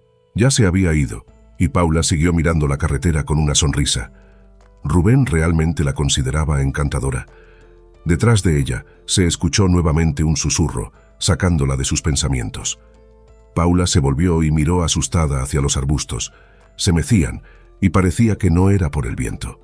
Ya se había ido, y Paula siguió mirando la carretera con una sonrisa. Rubén realmente la consideraba encantadora. Detrás de ella se escuchó nuevamente un susurro, sacándola de sus pensamientos. Paula se volvió y miró asustada hacia los arbustos. Se mecían, y parecía que no era por el viento.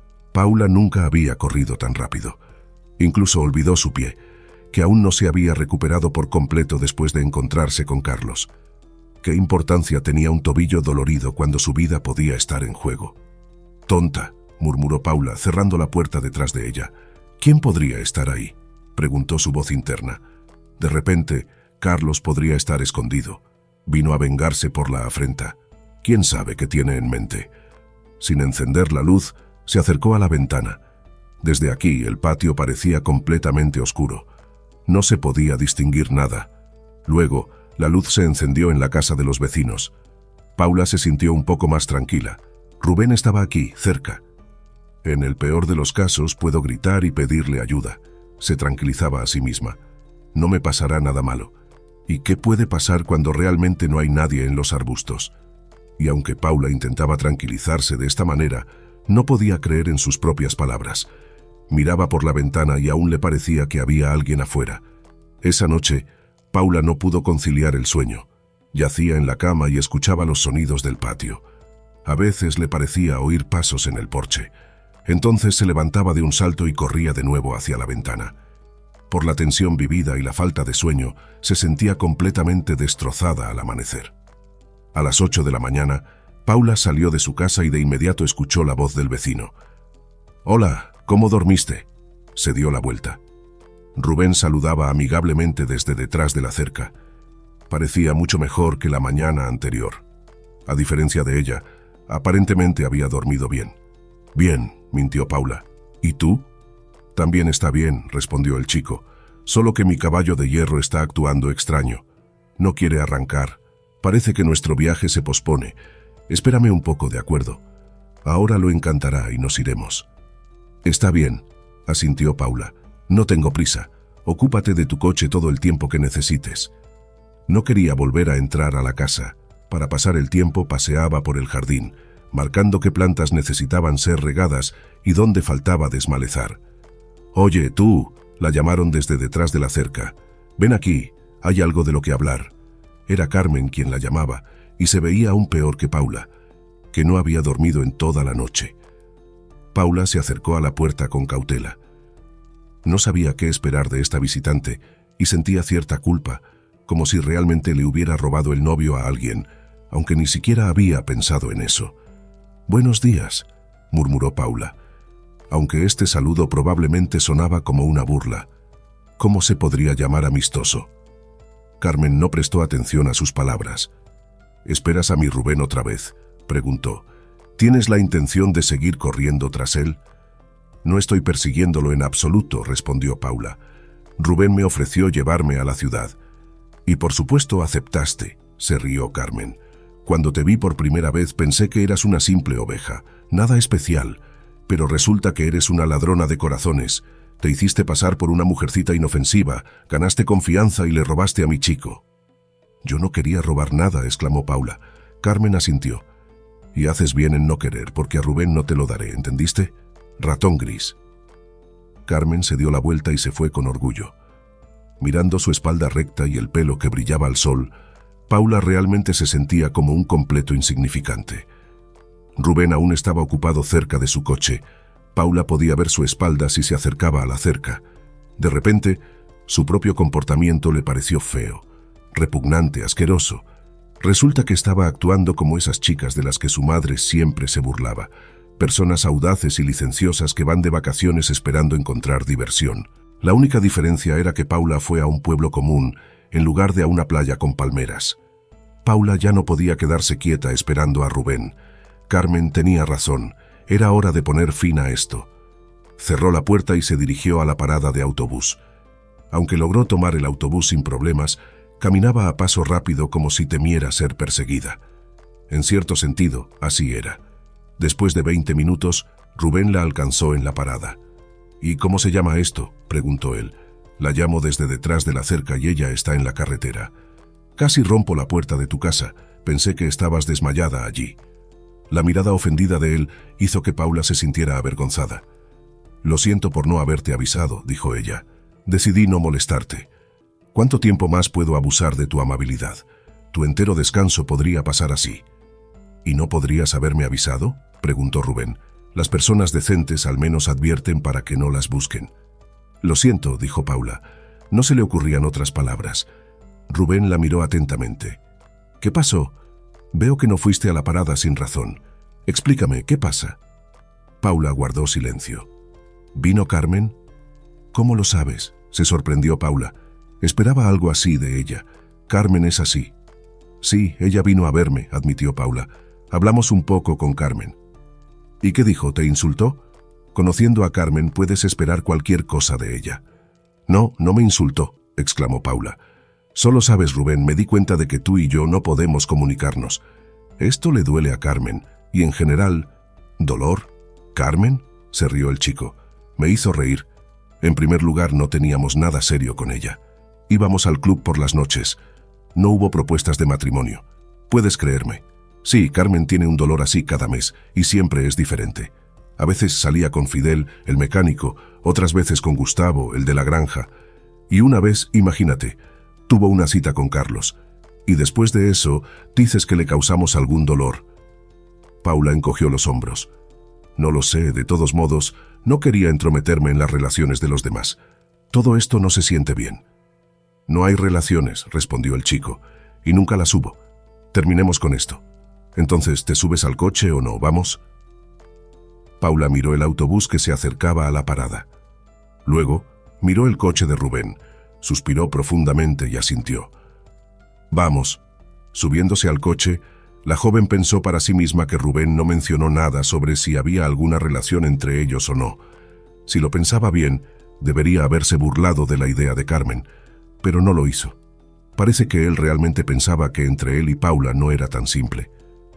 Paula nunca había corrido tan rápido. Incluso olvidó su pie, que aún no se había recuperado por completo después de encontrarse con Carlos. ¿Qué importancia tenía un tobillo dolorido cuando su vida podía estar en juego? «Tonta», murmuró Paula, cerrando la puerta detrás de ella. «¿Quién podría estar ahí?», preguntó su voz interna. De repente, Carlos podría estar escondido. Vino a vengarse por la afrenta. ¿Quién sabe qué tiene en mente? Sin encender la luz, se acercó a la ventana. Desde aquí, el patio parecía completamente oscuro. No se podía distinguir nada. Luego, la luz se encendió en la casa de los vecinos. Paula se sintió un poco más tranquila. Rubén estaba aquí, cerca. «En el peor de los casos, puedo gritar y pedirle ayuda», se tranquilizaba a sí misma. «No me pasará nada malo. ¿Y qué puede pasar cuando realmente no hay nadie en los arbustos?» Y aunque Paula intentaba tranquilizarse de esta manera, no podía creer en sus propias palabras. Miraba por la ventana y aún le parecía que había alguien afuera. Esa noche, Paula no pudo conciliar el sueño. Yacía en la cama y escuchaba los sonidos del patio. A veces le parecía oír pasos en el porche. Entonces se levantaba de un salto y corría de nuevo hacia la ventana. Por la tensión vivida y la falta de sueño, se sentía completamente destrozada al amanecer. A las ocho de la mañana, Paula salió de su casa y de inmediato escuchó la voz del vecino. «Hola, ¿cómo dormiste?». Se dio la vuelta. Rubén saludaba amigablemente desde detrás de la cerca. Parecía mucho mejor que la mañana anterior. A diferencia de ella, aparentemente había dormido bien. «Bien», mintió Paula. «¿Y tú?». «También está bien», respondió el chico. «Solo que mi caballo de hierro está actuando extraño. No quiere arrancar. Parece que nuestro viaje se pospone. Espérame un poco, ¿de acuerdo? Ahora lo encantará y nos iremos». «Está bien», asintió Paula. «No tengo prisa. Ocúpate de tu coche todo el tiempo que necesites». No quería volver a entrar a la casa. Para pasar el tiempo paseaba por el jardín, marcando qué plantas necesitaban ser regadas y dónde faltaba desmalezar. «Oye, tú», la llamaron desde detrás de la cerca. «Ven aquí, hay algo de lo que hablar». Era Carmen quien la llamaba, y se veía aún peor que Paula, que no había dormido en toda la noche. Paula se acercó a la puerta con cautela. No sabía qué esperar de esta visitante y sentía cierta culpa, como si realmente le hubiera robado el novio a alguien, aunque ni siquiera había pensado en eso. «Buenos días», murmuró Paula, aunque este saludo probablemente sonaba como una burla. ¿Cómo se podría llamar amistoso? Carmen no prestó atención a sus palabras. «¿Esperas a mi Rubén otra vez?», preguntó. «¿Tienes la intención de seguir corriendo tras él?». «No estoy persiguiéndolo en absoluto», respondió Paula. «Rubén me ofreció llevarme a la ciudad». «Y por supuesto aceptaste», se rió Carmen. «Cuando te vi por primera vez pensé que eras una simple oveja, nada especial, pero resulta que eres una ladrona de corazones. Te hiciste pasar por una mujercita inofensiva, ganaste confianza y le robaste a mi chico». «Yo no quería robar nada», exclamó Paula. Carmen asintió. «Y haces bien en no querer, porque a Rubén no te lo daré, ¿entendiste? Ratón gris». Carmen se dio la vuelta y se fue con orgullo. Mirando su espalda recta y el pelo que brillaba al sol, Paula realmente se sentía como un completo insignificante. Rubén aún estaba ocupado cerca de su coche. Paula podía ver su espalda si se acercaba a la cerca. De repente, su propio comportamiento le pareció feo, repugnante, asqueroso. Resulta que estaba actuando como esas chicas de las que su madre siempre se burlaba, personas audaces y licenciosas que van de vacaciones esperando encontrar diversión. La única diferencia era que Paula fue a un pueblo común en lugar de a una playa con palmeras. Paula ya no podía quedarse quieta esperando a Rubén. Carmen tenía razón, era hora de poner fin a esto. Cerró la puerta y se dirigió a la parada de autobús. Aunque logró tomar el autobús sin problemas, caminaba a paso rápido como si temiera ser perseguida. En cierto sentido, así era. Después de veinte minutos, Rubén la alcanzó en la parada. «¿Y cómo se llama esto?», preguntó él. «La llamo desde detrás de la cerca y ella está en la carretera». «Casi rompo la puerta de tu casa. Pensé que estabas desmayada allí». La mirada ofendida de él hizo que Paula se sintiera avergonzada. «Lo siento por no haberte avisado», dijo ella. «Decidí no molestarte. ¿Cuánto tiempo más puedo abusar de tu amabilidad? Tu entero descanso podría pasar así». «¿Y no podrías haberme avisado?», preguntó Rubén. «Las personas decentes al menos advierten para que no las busquen». «Lo siento», dijo Paula. No se le ocurrían otras palabras. Rubén la miró atentamente. «¿Qué pasó? Veo que no fuiste a la parada sin razón. Explícame, ¿qué pasa?». Paula guardó silencio. «¿Vino Carmen?». «¿Cómo lo sabes?», se sorprendió Paula. Esperaba algo así de ella. Carmen es así. «Sí, ella vino a verme», admitió Paula. «Hablamos un poco con Carmen». «¿Y qué dijo? ¿Te insultó?». «Conociendo a Carmen puedes esperar cualquier cosa de ella». «No, no me insultó», exclamó Paula. «Solo sabes, Rubén, me di cuenta de que tú y yo no podemos comunicarnos. Esto le duele a Carmen, y en general...». «¿Dolor? ¿Carmen?», se rió el chico. Me hizo reír. En primer lugar, no teníamos nada serio con ella. Íbamos al club por las noches. No hubo propuestas de matrimonio. Puedes creerme. Sí, Carmen tiene un dolor así cada mes, y siempre es diferente. A veces salía con Fidel, el mecánico, otras veces con Gustavo, el de la granja. Y una vez, imagínate, tuvo una cita con Carlos. Y después de eso, dices que le causamos algún dolor». Paula encogió los hombros. No lo sé, de todos modos, no quería entrometerme en las relaciones de los demás. Todo esto no se siente bien. No hay relaciones, respondió el chico, y nunca las hubo. Terminemos con esto. Entonces, ¿te subes al coche o no? ¿Vamos? Paula miró el autobús que se acercaba a la parada. Luego, miró el coche de Rubén, suspiró profundamente y asintió. Vamos. Subiéndose al coche, la joven pensó para sí misma que Rubén no mencionó nada sobre si había alguna relación entre ellos o no. Si lo pensaba bien, debería haberse burlado de la idea de Carmen, pero no lo hizo. Parece que él realmente pensaba que entre él y Paula no era tan simple.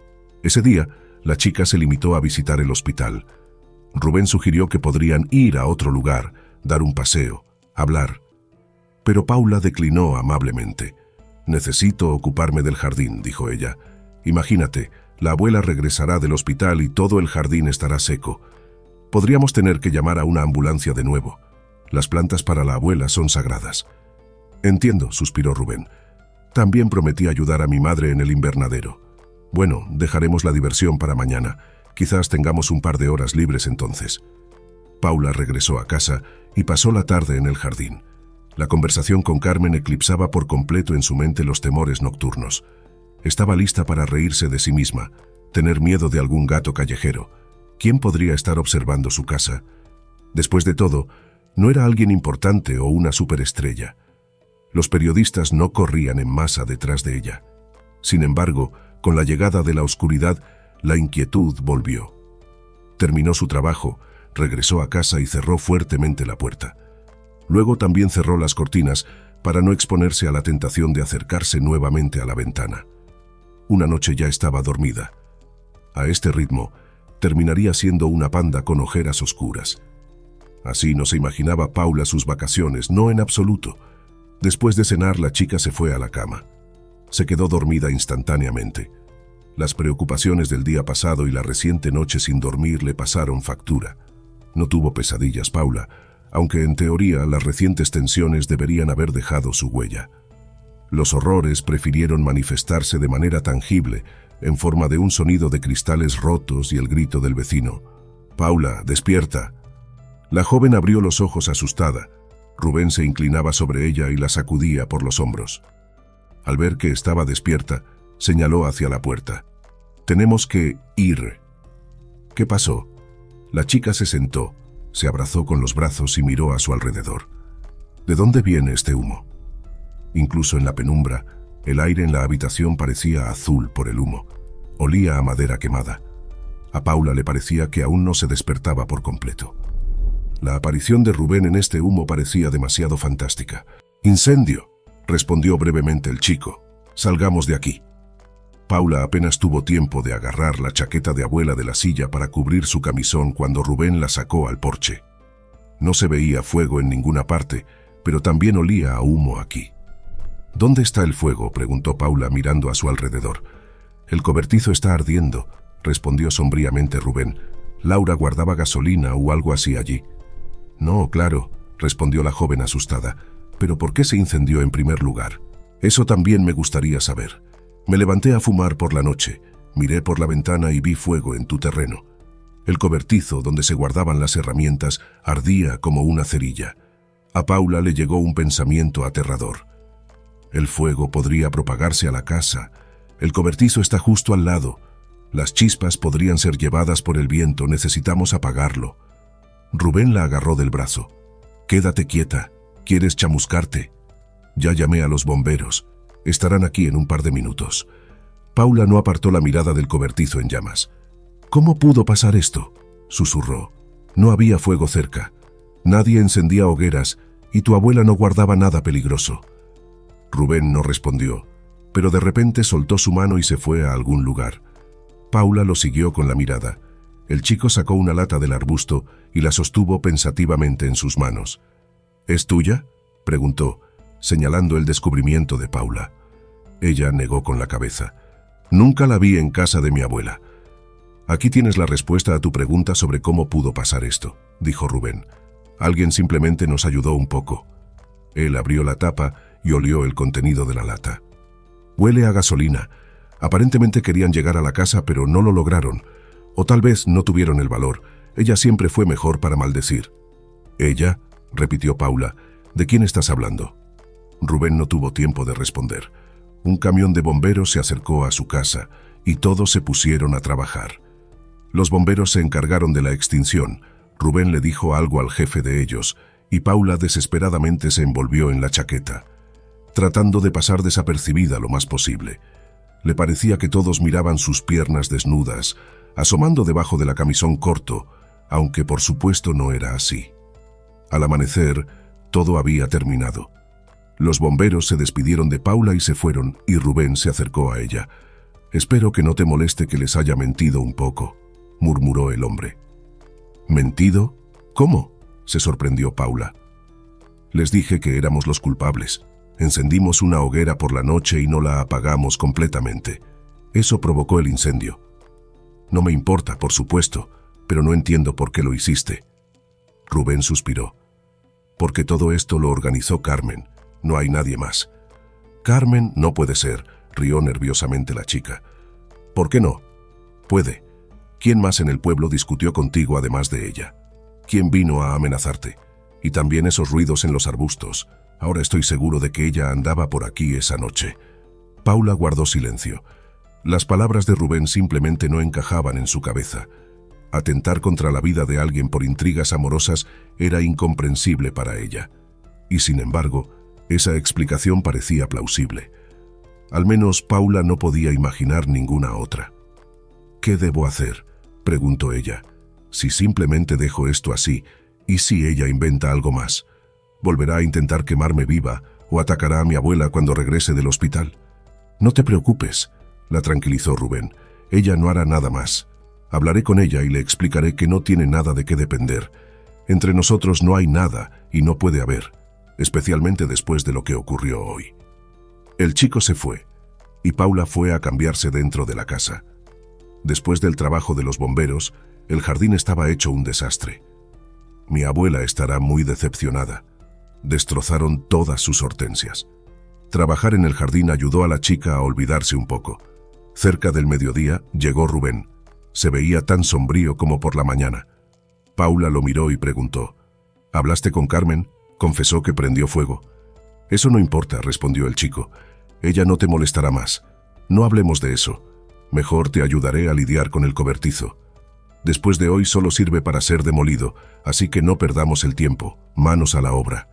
Ese día, la chica se limitó a visitar el hospital. Rubén sugirió que podrían ir a otro lugar, dar un paseo, hablar. Pero Paula declinó amablemente. «Necesito ocuparme del jardín», dijo ella. «Imagínate, la abuela regresará del hospital y todo el jardín estará seco. Podríamos tener que llamar a una ambulancia de nuevo. Las plantas para la abuela son sagradas». «Entiendo», suspiró Rubén. «También prometí ayudar a mi madre en el invernadero. Bueno, dejaremos la diversión para mañana. Quizás tengamos un par de horas libres entonces». Paula regresó a casa y pasó la tarde en el jardín. La conversación con Carmen eclipsaba por completo en su mente los temores nocturnos. Estaba lista para reírse de sí misma, tener miedo de algún gato callejero. ¿Quién podría estar observando su casa? Después de todo, no era alguien importante o una superestrella. Los periodistas no corrían en masa detrás de ella. Sin embargo, con la llegada de la oscuridad, la inquietud volvió. Terminó su trabajo, regresó a casa y cerró fuertemente la puerta. Luego también cerró las cortinas para no exponerse a la tentación de acercarse nuevamente a la ventana. Una noche ya estaba dormida. A este ritmo, terminaría siendo una panda con ojeras oscuras. Así no se imaginaba Paula sus vacaciones, no en absoluto. Después de cenar, la chica se fue a la cama. Se quedó dormida instantáneamente. Las preocupaciones del día pasado y la reciente noche sin dormir le pasaron factura. No tuvo pesadillas Paula, aunque en teoría las recientes tensiones deberían haber dejado su huella. Los horrores prefirieron manifestarse de manera tangible, en forma de un sonido de cristales rotos y el grito del vecino. «Paula, despierta». La joven abrió los ojos asustada. Rubén se inclinaba sobre ella y la sacudía por los hombros. Al ver que estaba despierta, señaló hacia la puerta. «Tenemos que ir». «¿Qué pasó?» La chica se sentó, se abrazó con los brazos y miró a su alrededor. ¿De dónde viene este humo? Incluso en la penumbra, el aire en la habitación parecía azul por el humo. Olía a madera quemada. A Paula le parecía que aún no se despertaba por completo. La aparición de Rubén en este humo parecía demasiado fantástica. «¡Incendio!», respondió brevemente el chico. «Salgamos de aquí». Paula apenas tuvo tiempo de agarrar la chaqueta de abuela de la silla para cubrir su camisón cuando Rubén la sacó al porche. No se veía fuego en ninguna parte, pero también olía a humo aquí. «¿Dónde está el fuego?», preguntó Paula mirando a su alrededor. «El cobertizo está ardiendo», respondió sombríamente Rubén. «Laura guardaba gasolina o algo así allí». «No, claro», respondió la joven asustada. «¿Pero por qué se incendió en primer lugar? Eso también me gustaría saber. Me levanté a fumar por la noche, miré por la ventana y vi fuego en tu terreno. El cobertizo donde se guardaban las herramientas ardía como una cerilla». A Paula le llegó un pensamiento aterrador. El fuego podría propagarse a la casa. El cobertizo está justo al lado. Las chispas podrían ser llevadas por el viento, necesitamos apagarlo. Rubén la agarró del brazo. «Quédate quieta, ¿quieres chamuscarte?» «Ya llamé a los bomberos. Estarán aquí en un par de minutos». Paula no apartó la mirada del cobertizo en llamas. «¿Cómo pudo pasar esto?», susurró. «No había fuego cerca. Nadie encendía hogueras y tu abuela no guardaba nada peligroso». Rubén no respondió, pero de repente soltó su mano y se fue a algún lugar. Paula lo siguió con la mirada. El chico sacó una lata del arbusto y la sostuvo pensativamente en sus manos. «¿Es tuya?», preguntó, señalando el descubrimiento de Paula. Ella negó con la cabeza. «Nunca la vi en casa de mi abuela». «Aquí tienes la respuesta a tu pregunta sobre cómo pudo pasar esto», dijo Rubén. «Alguien simplemente nos ayudó un poco». Él abrió la tapa y olió el contenido de la lata. «Huele a gasolina. Aparentemente querían llegar a la casa, pero no lo lograron. O tal vez no tuvieron el valor. Ella siempre fue mejor para maldecir. «¿Ella?», repitió Paula. «¿De quién estás hablando?». Rubén no tuvo tiempo de responder. Un camión de bomberos se acercó a su casa y todos se pusieron a trabajar. Los bomberos se encargaron de la extinción. Rubén le dijo algo al jefe de ellos y Paula desesperadamente se envolvió en la chaqueta, tratando de pasar desapercibida lo más posible. Le parecía que todos miraban sus piernas desnudas, asomando debajo de la camisón corto, aunque por supuesto no era así. Al amanecer, todo había terminado. Los bomberos se despidieron de Paula y se fueron, y Rubén se acercó a ella. «Espero que no te moleste que les haya mentido un poco», murmuró el hombre. «¿Mentido? ¿Cómo?», se sorprendió Paula. «Les dije que éramos los culpables. Encendimos una hoguera por la noche y no la apagamos completamente. Eso provocó el incendio. No me importa, por supuesto, pero no entiendo por qué lo hiciste». Rubén suspiró. «Porque todo esto lo organizó Carmen. No hay nadie más». «Carmen, no puede ser», rió nerviosamente la chica. «¿Por qué no?». «Puede. ¿Quién más en el pueblo discutió contigo además de ella? ¿Quién vino a amenazarte? Y también esos ruidos en los arbustos. Ahora estoy seguro de que ella andaba por aquí esa noche». Paula guardó silencio. Las palabras de Rubén simplemente no encajaban en su cabeza. Atentar contra la vida de alguien por intrigas amorosas era incomprensible para ella. Y sin embargo, esa explicación parecía plausible. Al menos Paula no podía imaginar ninguna otra. «¿Qué debo hacer?», preguntó ella. «Si simplemente dejo esto así, ¿y si ella inventa algo más? ¿Volverá a intentar quemarme viva o atacará a mi abuela cuando regrese del hospital?». «No te preocupes», la tranquilizó Rubén. «Ella no hará nada más. Hablaré con ella y le explicaré que no tiene nada de qué depender. Entre nosotros no hay nada y no puede haber, especialmente después de lo que ocurrió hoy». El chico se fue, y Paula fue a cambiarse dentro de la casa. Después del trabajo de los bomberos, el jardín estaba hecho un desastre. «Mi abuela estará muy decepcionada. Destrozaron todas sus hortensias». Trabajar en el jardín ayudó a la chica a olvidarse un poco. Cerca del mediodía llegó Rubén. Se veía tan sombrío como por la mañana. Paula lo miró y preguntó: «¿Hablaste con Carmen?». Confesó que prendió fuego. «Eso no importa», respondió el chico. «Ella no te molestará más. No hablemos de eso. Mejor te ayudaré a lidiar con el cobertizo. Después de hoy solo sirve para ser demolido, así que no perdamos el tiempo. Manos a la obra».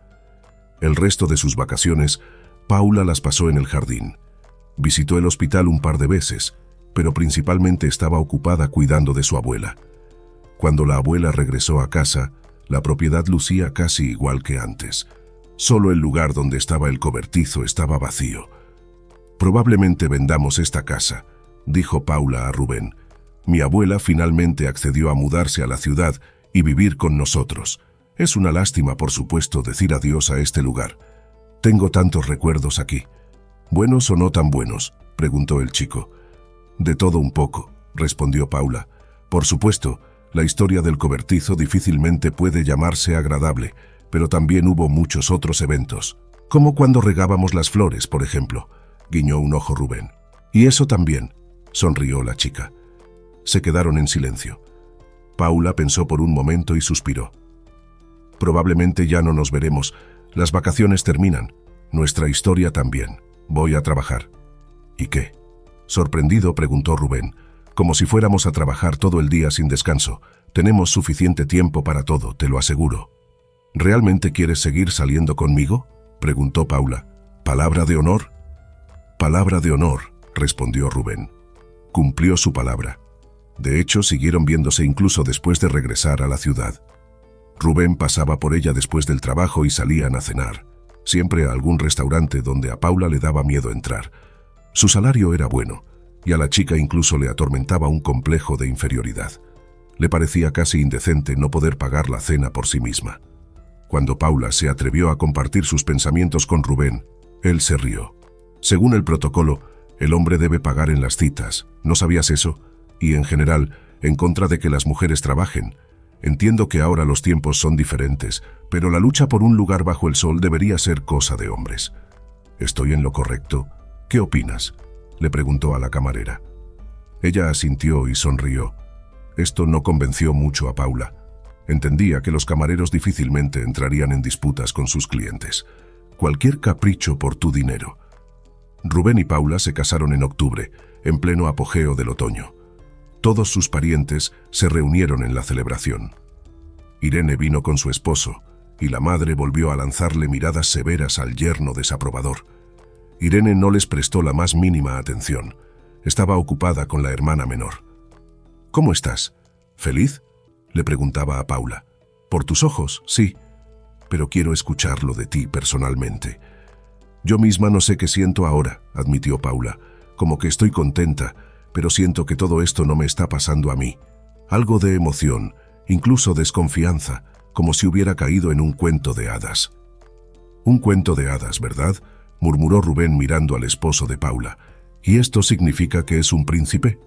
El resto de sus vacaciones, Paula las pasó en el jardín. Visitó el hospital un par de veces, pero principalmente estaba ocupada cuidando de su abuela. Cuando la abuela regresó a casa, la propiedad lucía casi igual que antes. Solo el lugar donde estaba el cobertizo estaba vacío. «Probablemente vendamos esta casa», dijo Paula a Rubén. «Mi abuela finalmente accedió a mudarse a la ciudad y vivir con nosotros. Es una lástima, por supuesto, decir adiós a este lugar. Tengo tantos recuerdos aquí». «¿Buenos o no tan buenos?», preguntó el chico. «De todo un poco», respondió Paula. «Por supuesto, la historia del cobertizo difícilmente puede llamarse agradable, pero también hubo muchos otros eventos, como cuando regábamos las flores, por ejemplo», guiñó un ojo Rubén. «Y eso también», sonrió la chica. Se quedaron en silencio. Paula pensó por un momento y suspiró. «Probablemente ya no nos veremos. Las vacaciones terminan. Nuestra historia también. Voy a trabajar». «¿Y qué?», sorprendido preguntó Rubén. «Como si fuéramos a trabajar todo el día sin descanso. Tenemos suficiente tiempo para todo, te lo aseguro». «¿Realmente quieres seguir saliendo conmigo?», preguntó Paula. «¿Palabra de honor?». «Palabra de honor», respondió Rubén. Cumplió su palabra. De hecho, siguieron viéndose incluso después de regresar a la ciudad. Rubén pasaba por ella después del trabajo y salían a cenar, siempre a algún restaurante donde a Paula le daba miedo entrar. Su salario era bueno, y a la chica incluso le atormentaba un complejo de inferioridad. Le parecía casi indecente no poder pagar la cena por sí misma. Cuando Paula se atrevió a compartir sus pensamientos con Rubén, él se rió. Según el protocolo, el hombre debe pagar en las citas. ¿No sabías eso? Y en general, en contra de que las mujeres trabajen. Entiendo que ahora los tiempos son diferentes, pero la lucha por un lugar bajo el sol debería ser cosa de hombres. ¿Estoy en lo correcto? ¿Qué opinas?, le preguntó a la camarera. Ella asintió y sonrió. Esto no convenció mucho a Paula. Entendía que los camareros difícilmente entrarían en disputas con sus clientes. Cualquier capricho por tu dinero. Rubén y Paula se casaron en octubre, en pleno apogeo del otoño. Todos sus parientes se reunieron en la celebración. Irene vino con su esposo, y la madre volvió a lanzarle miradas severas al yerno desaprobador. Irene no les prestó la más mínima atención. Estaba ocupada con la hermana menor. «¿Cómo estás? ¿Feliz?», le preguntaba a Paula. «Por tus ojos, sí, pero quiero escucharlo de ti personalmente». «Yo misma no sé qué siento ahora», admitió Paula. «Como que estoy contenta, pero siento que todo esto no me está pasando a mí. Algo de emoción, incluso desconfianza, como si hubiera caído en un cuento de hadas». «Un cuento de hadas, ¿verdad?», murmuró Rubén mirando al esposo de Paula. «¿Y esto significa que es un príncipe?».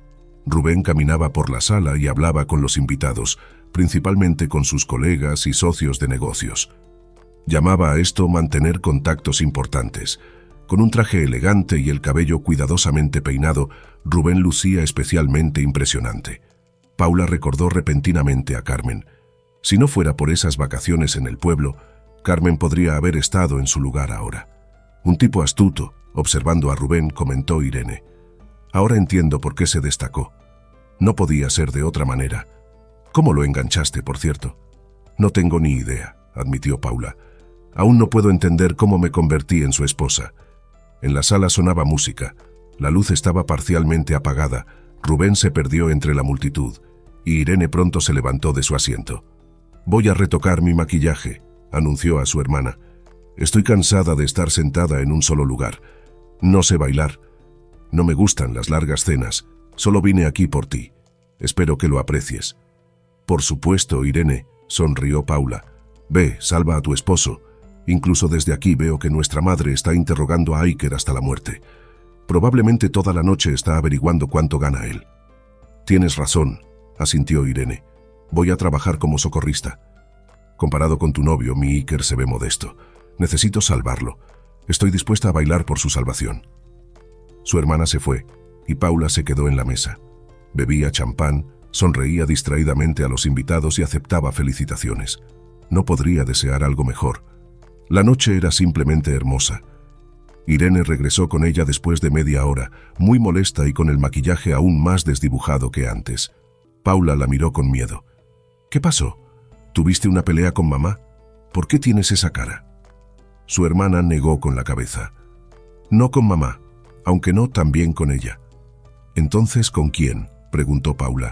Rubén caminaba por la sala y hablaba con los invitados, principalmente con sus colegas y socios de negocios. Llamaba a esto mantener contactos importantes. Con un traje elegante y el cabello cuidadosamente peinado, Rubén lucía especialmente impresionante. Paula recordó repentinamente a Carmen. Si no fuera por esas vacaciones en el pueblo, Carmen podría haber estado en su lugar ahora. Un tipo astuto, observando a Rubén, comentó Irene. «Ahora entiendo por qué se destacó. No podía ser de otra manera. ¿Cómo lo enganchaste, por cierto?». «No tengo ni idea», admitió Paula. «Aún no puedo entender cómo me convertí en su esposa». En la sala sonaba música. La luz estaba parcialmente apagada. Rubén se perdió entre la multitud, y Irene pronto se levantó de su asiento. «Voy a retocar mi maquillaje», anunció a su hermana. «Estoy cansada de estar sentada en un solo lugar. No sé bailar. No me gustan las largas cenas. Solo vine aquí por ti. Espero que lo aprecies». «Por supuesto, Irene», sonrió Paula. «Ve, salva a tu esposo. Incluso desde aquí veo que nuestra madre está interrogando a Iker hasta la muerte. Probablemente toda la noche está averiguando cuánto gana él». «Tienes razón», asintió Irene. «Voy a trabajar como socorrista. Comparado con tu novio, mi Iker se ve modesto. Necesito salvarlo. Estoy dispuesta a bailar por su salvación». Su hermana se fue, y Paula se quedó en la mesa. Bebía champán, sonreía distraídamente a los invitados y aceptaba felicitaciones. No podría desear algo mejor. La noche era simplemente hermosa. Irene regresó con ella después de media hora, muy molesta y con el maquillaje aún más desdibujado que antes. Paula la miró con miedo. «¿Qué pasó? ¿Tuviste una pelea con mamá? ¿Por qué tienes esa cara?». Su hermana negó con la cabeza. «No con mamá, aunque no también con ella». «¿Entonces con quién?», preguntó Paula.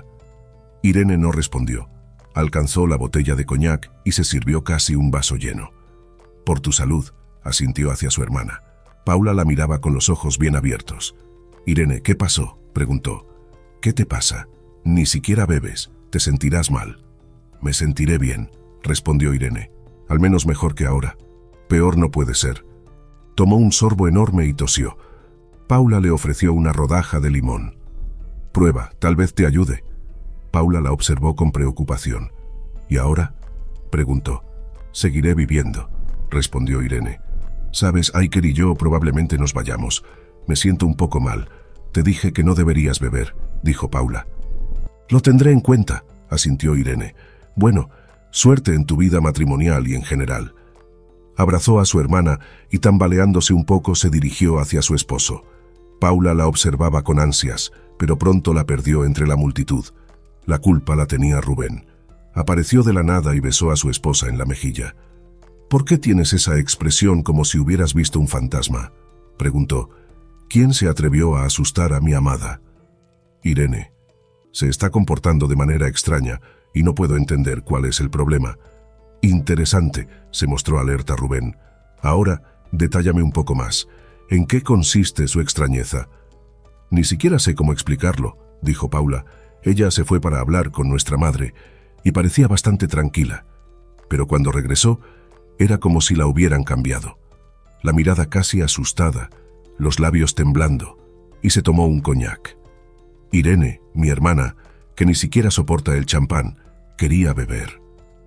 Irene no respondió. Alcanzó la botella de coñac y se sirvió casi un vaso lleno. «Por tu salud», asintió hacia su hermana. Paula la miraba con los ojos bien abiertos. «Irene, ¿qué pasó?», preguntó. «¿Qué te pasa? Ni siquiera bebes. Te sentirás mal». «Me sentiré bien», respondió Irene. «Al menos mejor que ahora. Peor no puede ser». Tomó un sorbo enorme y tosió. Paula le ofreció una rodaja de limón. «Prueba, tal vez te ayude». Paula la observó con preocupación. «¿Y ahora?», preguntó. «Seguiré viviendo», respondió Irene. «Sabes, Iker y yo probablemente nos vayamos. Me siento un poco mal. Te dije que no deberías beber», dijo Paula. «Lo tendré en cuenta», asintió Irene. «Bueno, suerte en tu vida matrimonial y en general». Abrazó a su hermana y tambaleándose un poco se dirigió hacia su esposo. Paula la observaba con ansias, pero pronto la perdió entre la multitud. La culpa la tenía Rubén. Apareció de la nada y besó a su esposa en la mejilla. «¿Por qué tienes esa expresión como si hubieras visto un fantasma?», preguntó. «¿Quién se atrevió a asustar a mi amada?». «Irene. Se está comportando de manera extraña y no puedo entender cuál es el problema». «Interesante», se mostró alerta Rubén. «Ahora, detállame un poco más. ¿En qué consiste su extrañeza?». «Ni siquiera sé cómo explicarlo», dijo Paula. «Ella se fue para hablar con nuestra madre y parecía bastante tranquila. Pero cuando regresó, era como si la hubieran cambiado. La mirada casi asustada, los labios temblando, y se tomó un coñac. Irene, mi hermana, que ni siquiera soporta el champán, quería beber».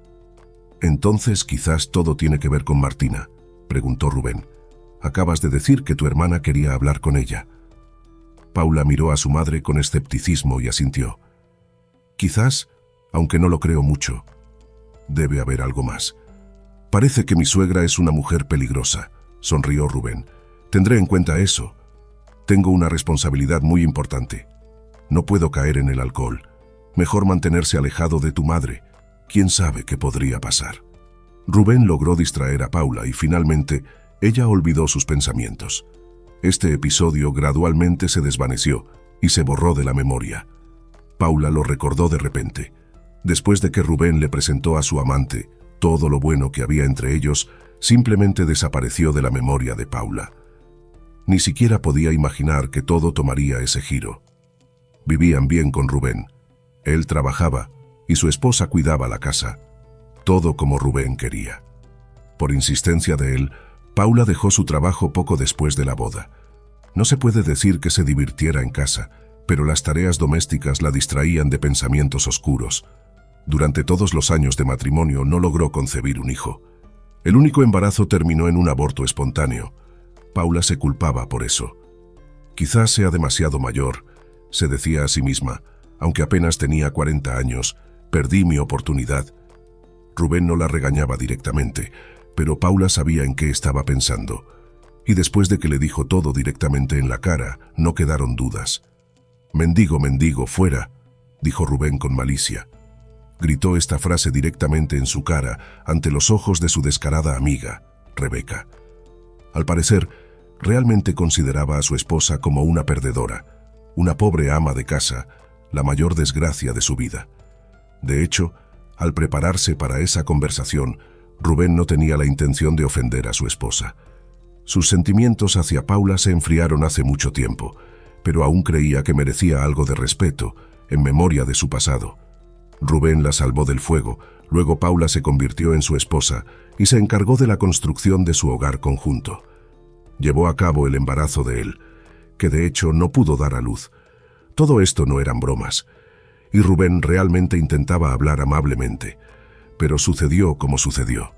«Entonces quizás todo tiene que ver con Martina», preguntó Rubén. «Acabas de decir que tu hermana quería hablar con ella». Paula miró a su madre con escepticismo y asintió. Quizás, aunque no lo creo mucho, debe haber algo más. Parece que mi suegra es una mujer peligrosa, sonrió Rubén. Tendré en cuenta eso. Tengo una responsabilidad muy importante. No puedo caer en el alcohol. Mejor mantenerse alejado de tu madre. ¿Quién sabe qué podría pasar? Rubén logró distraer a Paula y finalmente ella olvidó sus pensamientos. Este episodio gradualmente se desvaneció y se borró de la memoria. Paula lo recordó de repente. Después de que Rubén le presentó a su amante, todo lo bueno que había entre ellos simplemente desapareció de la memoria de Paula. Ni siquiera podía imaginar que todo tomaría ese giro. Vivían bien con Rubén. Él trabajaba y su esposa cuidaba la casa. Todo como Rubén quería. Por insistencia de él, Paula dejó su trabajo poco después de la boda. No se puede decir que se divirtiera en casa, pero las tareas domésticas la distraían de pensamientos oscuros. Durante todos los años de matrimonio no logró concebir un hijo. El único embarazo terminó en un aborto espontáneo. Paula se culpaba por eso. Quizás sea demasiado mayor, se decía a sí misma, aunque apenas tenía cuarenta años, perdí mi oportunidad. Rubén no la regañaba directamente, pero Paula sabía en qué estaba pensando. Y después de que le dijo todo directamente en la cara, no quedaron dudas. «Mendigo, mendigo, fuera», dijo Rubén con malicia. Gritó esta frase directamente en su cara, ante los ojos de su descarada amiga, Rebeca. Al parecer, realmente consideraba a su esposa como una perdedora, una pobre ama de casa, la mayor desgracia de su vida. De hecho, al prepararse para esa conversación, Rubén no tenía la intención de ofender a su esposa. Sus sentimientos hacia Paula se enfriaron hace mucho tiempo, pero aún creía que merecía algo de respeto, en memoria de su pasado. Rubén la salvó del fuego, luego Paula se convirtió en su esposa y se encargó de la construcción de su hogar conjunto. Llevó a cabo el embarazo de él, que de hecho no pudo dar a luz. Todo esto no eran bromas, y Rubén realmente intentaba hablar amablemente, pero sucedió como sucedió.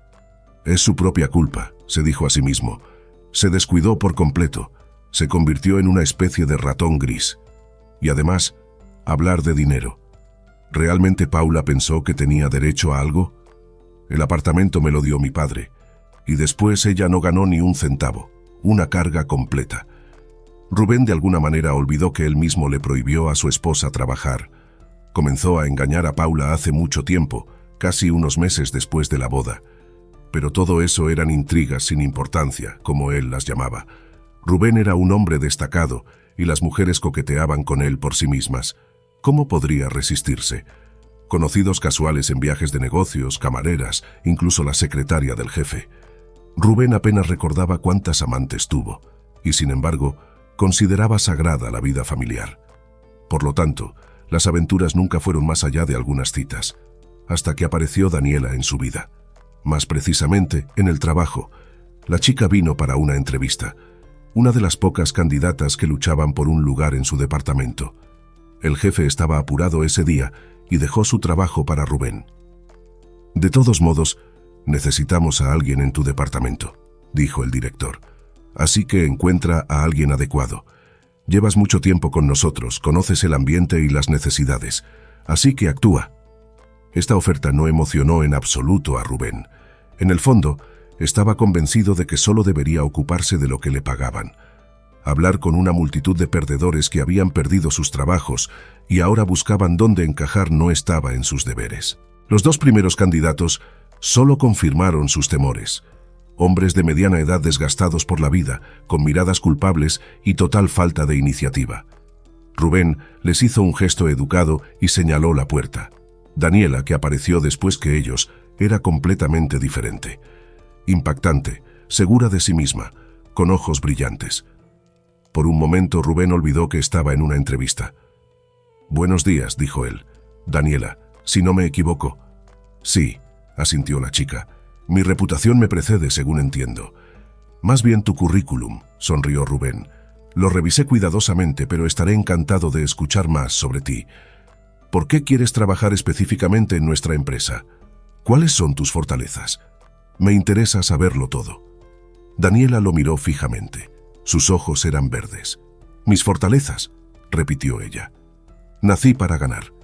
Es su propia culpa, se dijo a sí mismo. Se descuidó por completo, se convirtió en una especie de ratón gris. Y además, hablar de dinero. ¿Realmente Paula pensó que tenía derecho a algo? El apartamento me lo dio mi padre, y después ella no ganó ni un centavo, una carga completa. Rubén de alguna manera olvidó que él mismo le prohibió a su esposa trabajar. Comenzó a engañar a Paula hace mucho tiempo, casi unos meses después de la boda. Pero todo eso eran intrigas sin importancia, como él las llamaba. Rubén era un hombre destacado, y las mujeres coqueteaban con él por sí mismas. ¿Cómo podría resistirse? Conocidos casuales en viajes de negocios, camareras, incluso la secretaria del jefe. Rubén apenas recordaba cuántas amantes tuvo, y sin embargo, consideraba sagrada la vida familiar. Por lo tanto, las aventuras nunca fueron más allá de algunas citas, hasta que apareció Daniela en su vida. Más precisamente, en el trabajo. La chica vino para una entrevista, una de las pocas candidatas que luchaban por un lugar en su departamento. El jefe estaba apurado ese día y dejó su trabajo para Rubén. «De todos modos, necesitamos a alguien en tu departamento», dijo el director. «Así que encuentra a alguien adecuado. Llevas mucho tiempo con nosotros, conoces el ambiente y las necesidades, así que actúa». Esta oferta no emocionó en absoluto a Rubén. En el fondo, estaba convencido de que solo debería ocuparse de lo que le pagaban. Hablar con una multitud de perdedores que habían perdido sus trabajos y ahora buscaban dónde encajar no estaba en sus deberes. Los dos primeros candidatos solo confirmaron sus temores. Hombres de mediana edad desgastados por la vida, con miradas culpables y total falta de iniciativa. Rubén les hizo un gesto educado y señaló la puerta. Daniela, que apareció después que ellos, era completamente diferente. Impactante, segura de sí misma, con ojos brillantes. Por un momento Rubén olvidó que estaba en una entrevista. «Buenos días», dijo él. «Daniela, si no me equivoco». «Sí», asintió la chica. «Mi reputación me precede, según entiendo». «Más bien tu currículum», sonrió Rubén. «Lo revisé cuidadosamente, pero estaré encantado de escuchar más sobre ti. ¿Por qué quieres trabajar específicamente en nuestra empresa? ¿Cuáles son tus fortalezas? Me interesa saberlo todo». Daniela lo miró fijamente. Sus ojos eran verdes. «Mis fortalezas», repitió ella. «Nací para ganar.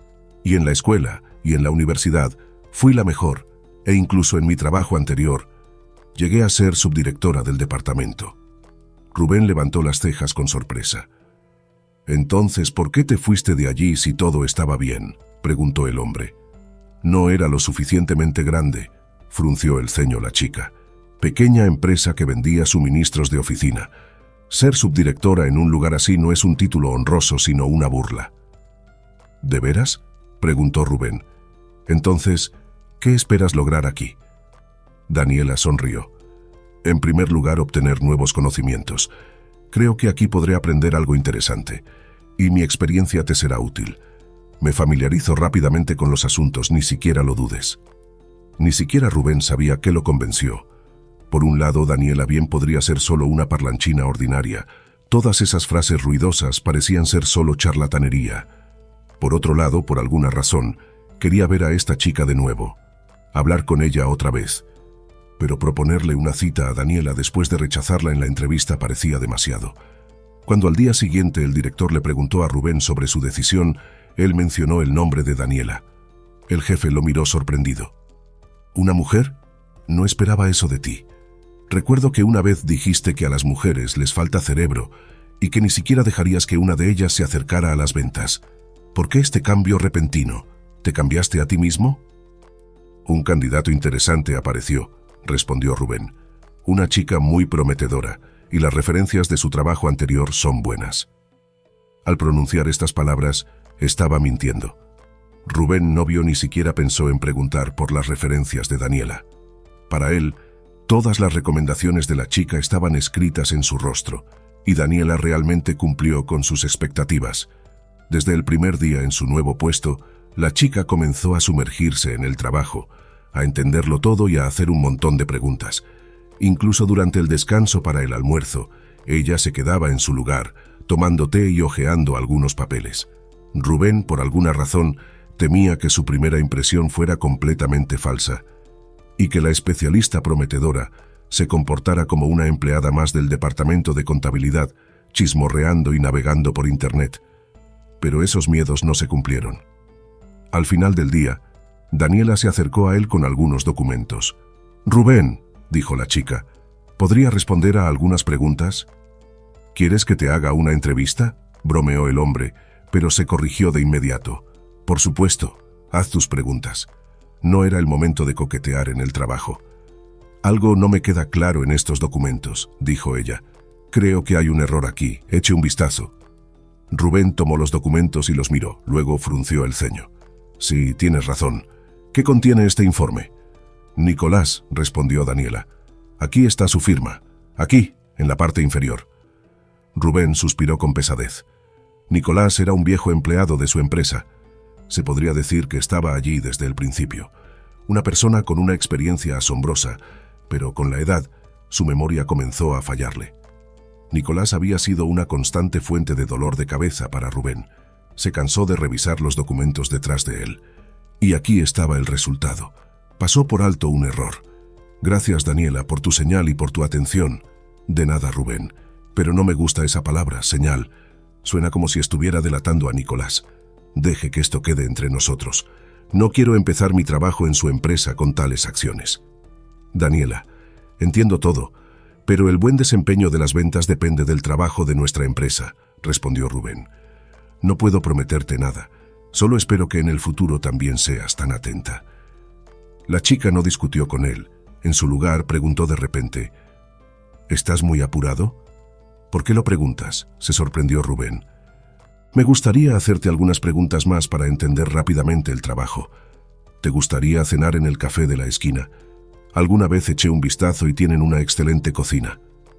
Y en la escuela y en la universidad fui la mejor, e incluso en mi trabajo anterior llegué a ser subdirectora del departamento. Rubén levantó las cejas con sorpresa. «Entonces, ¿por qué te fuiste de allí si todo estaba bien?», preguntó el hombre. «No era lo suficientemente grande», frunció el ceño la chica. «Pequeña empresa que vendía suministros de oficina. Ser subdirectora en un lugar así no es un título honroso, sino una burla». «¿De veras?», preguntó Rubén. «Entonces, ¿qué esperas lograr aquí?». Daniela sonrió. «En primer lugar, obtener nuevos conocimientos. Creo que aquí podré aprender algo interesante, y mi experiencia te será útil. Me familiarizo rápidamente con los asuntos, ni siquiera lo dudes». Ni siquiera Rubén sabía qué lo convenció. Por un lado, Daniela bien podría ser solo una parlanchina ordinaria. Todas esas frases ruidosas parecían ser solo charlatanería. Por otro lado, por alguna razón, quería ver a esta chica de nuevo, hablar con ella otra vez. Pero proponerle una cita a Daniela después de rechazarla en la entrevista parecía demasiado. Cuando al día siguiente el director le preguntó a Rubén sobre su decisión, él mencionó el nombre de Daniela. El jefe lo miró sorprendido. «¿Una mujer? No esperaba eso de ti. Recuerdo que una vez dijiste que a las mujeres les falta cerebro y que ni siquiera dejarías que una de ellas se acercara a las ventas. ¿Por qué este cambio repentino? ¿Te cambiaste a ti mismo?». «Un candidato interesante apareció», respondió Rubén. «Una chica muy prometedora, y las referencias de su trabajo anterior son buenas». Al pronunciar estas palabras, estaba mintiendo. Rubén no vio ni siquiera pensó en preguntar por las referencias de Daniela. Para él, todas las recomendaciones de la chica estaban escritas en su rostro, y Daniela realmente cumplió con sus expectativas. Desde el primer día en su nuevo puesto, la chica comenzó a sumergirse en el trabajo, a entenderlo todo y a hacer un montón de preguntas. Incluso durante el descanso para el almuerzo, ella se quedaba en su lugar, tomando té y hojeando algunos papeles. Rubén, por alguna razón, temía que su primera impresión fuera completamente falsa, y que la especialista prometedora se comportara como una empleada más del departamento de contabilidad, chismorreando y navegando por internet. Pero esos miedos no se cumplieron. Al final del día, Daniela se acercó a él con algunos documentos. «Rubén», dijo la chica, «¿podría responder a algunas preguntas?». «¿Quieres que te haga una entrevista?», bromeó el hombre, pero se corrigió de inmediato. «Por supuesto, haz tus preguntas. No era el momento de coquetear en el trabajo». «Algo no me queda claro en estos documentos», dijo ella. «Creo que hay un error aquí. Eche un vistazo». Rubén tomó los documentos y los miró, luego frunció el ceño. «Sí, tienes razón. ¿Qué contiene este informe?». «Nicolás», respondió Daniela. «Aquí está su firma. Aquí, en la parte inferior». Rubén suspiró con pesadez. Nicolás era un viejo empleado de su empresa. Se podría decir que estaba allí desde el principio. Una persona con una experiencia asombrosa, pero con la edad, su memoria comenzó a fallarle. Nicolás había sido una constante fuente de dolor de cabeza para Rubén. Se cansó de revisar los documentos detrás de él. Y aquí estaba el resultado. Pasó por alto un error. «Gracias, Daniela, por tu señal y por tu atención». «De nada, Rubén. Pero no me gusta esa palabra, señal. Suena como si estuviera delatando a Nicolás. Deje que esto quede entre nosotros. No quiero empezar mi trabajo en su empresa con tales acciones». «Daniela, entiendo todo, pero el buen desempeño de las ventas depende del trabajo de nuestra empresa», respondió Rubén. «No puedo prometerte nada. Solo espero que en el futuro también seas tan atenta». La chica no discutió con él. En su lugar, preguntó de repente: «¿Estás muy apurado?». «¿Por qué lo preguntas?», se sorprendió Rubén. «Me gustaría hacerte algunas preguntas más para entender rápidamente el trabajo. ¿Te gustaría cenar en el café de la esquina? Alguna vez eché un vistazo y tienen una excelente cocina».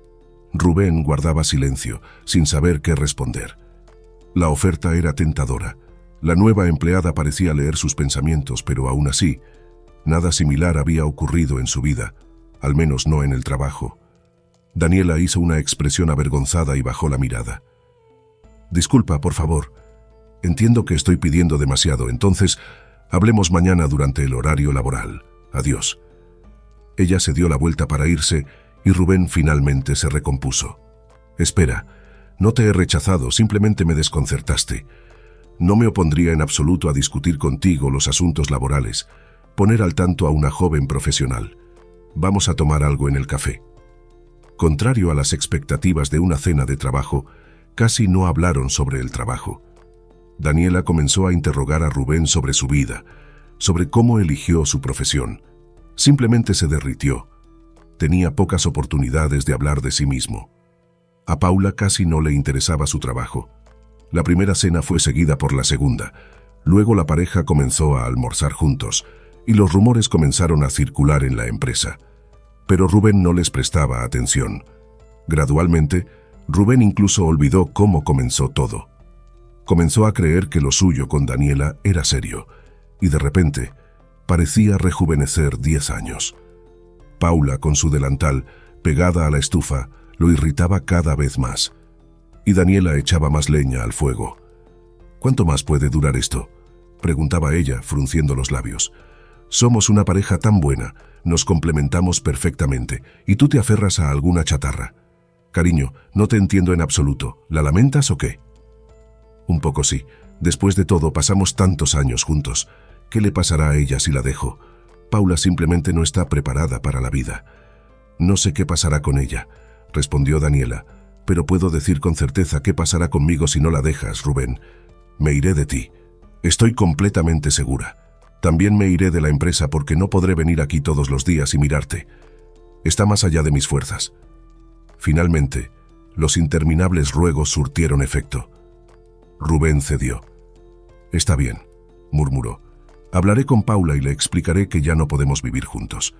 Rubén guardaba silencio, sin saber qué responder. La oferta era tentadora. La nueva empleada parecía leer sus pensamientos, pero aún así, nada similar había ocurrido en su vida, al menos no en el trabajo. Daniela hizo una expresión avergonzada y bajó la mirada. «Disculpa, por favor. Entiendo que estoy pidiendo demasiado, entonces hablemos mañana durante el horario laboral. Adiós». Ella se dio la vuelta para irse y Rubén finalmente se recompuso. «Espera, no te he rechazado, simplemente me desconcertaste. No me opondría en absoluto a discutir contigo los asuntos laborales, poner al tanto a una joven profesional. Vamos a tomar algo en el café. Contrario a las expectativas de una cena de trabajo, casi no hablaron sobre el trabajo. Daniela comenzó a interrogar a Rubén sobre su vida, sobre cómo eligió su profesión. Simplemente se derritió. Tenía pocas oportunidades de hablar de sí mismo. A Paula casi no le interesaba su trabajo. La primera cena fue seguida por la segunda. Luego la pareja comenzó a almorzar juntos y los rumores comenzaron a circular en la empresa. Pero Rubén no les prestaba atención. Gradualmente, Rubén incluso olvidó cómo comenzó todo. Comenzó a creer que lo suyo con Daniela era serio y de repente parecía rejuvenecer diez años. Paula, con su delantal pegada a la estufa, lo irritaba cada vez más. Y Daniela echaba más leña al fuego. ¿Cuánto más puede durar esto?, preguntaba ella, frunciendo los labios. Somos una pareja tan buena, nos complementamos perfectamente, y tú te aferras a alguna chatarra. Cariño, no te entiendo en absoluto. ¿La lamentas o qué? Un poco sí. Después de todo, pasamos tantos años juntos. ¿Qué le pasará a ella si la dejo? Paula simplemente no está preparada para la vida. No sé qué pasará con ella, respondió Daniela, pero puedo decir con certeza qué pasará conmigo si no la dejas, Rubén. Me iré de ti. Estoy completamente segura. También me iré de la empresa porque no podré venir aquí todos los días y mirarte. Está más allá de mis fuerzas. Finalmente, los interminables ruegos surtieron efecto. Rubén cedió. Está bien, murmuró. Hablaré con Paula y le explicaré que ya no podemos vivir juntos.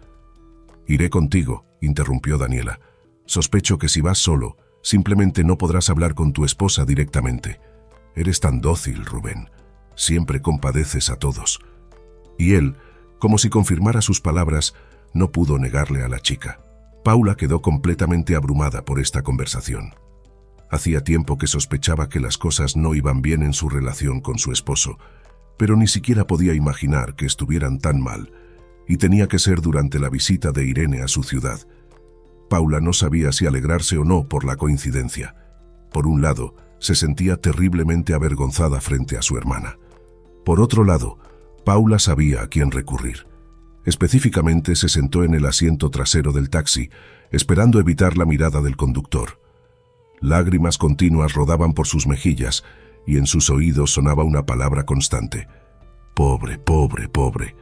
Iré contigo, interrumpió Daniela. Sospecho que si vas solo, simplemente no podrás hablar con tu esposa directamente. Eres tan dócil, Rubén. Siempre compadeces a todos. Y él, como si confirmara sus palabras, no pudo negarle a la chica. Paula quedó completamente abrumada por esta conversación. Hacía tiempo que sospechaba que las cosas no iban bien en su relación con su esposo, pero ni siquiera podía imaginar que estuvieran tan mal, y tenía que ser durante la visita de Irene a su ciudad. Paula no sabía si alegrarse o no por la coincidencia. Por un lado, se sentía terriblemente avergonzada frente a su hermana. Por otro lado, Paula sabía a quién recurrir. Específicamente se sentó en el asiento trasero del taxi, esperando evitar la mirada del conductor. Lágrimas continuas rodaban por sus mejillas y en sus oídos sonaba una palabra constante. Pobre, pobre, pobre.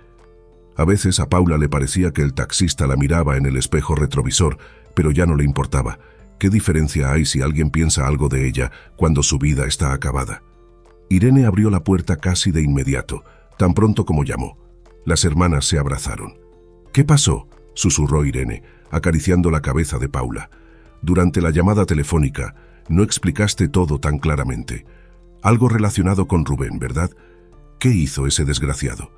A veces a Paula le parecía que el taxista la miraba en el espejo retrovisor, pero ya no le importaba. ¿Qué diferencia hay si alguien piensa algo de ella cuando su vida está acabada? Irene abrió la puerta casi de inmediato, tan pronto como llamó. Las hermanas se abrazaron. ¿Qué pasó?, susurró Irene, acariciando la cabeza de Paula. Durante la llamada telefónica, no explicaste todo tan claramente. Algo relacionado con Rubén, ¿verdad? ¿Qué hizo ese desgraciado?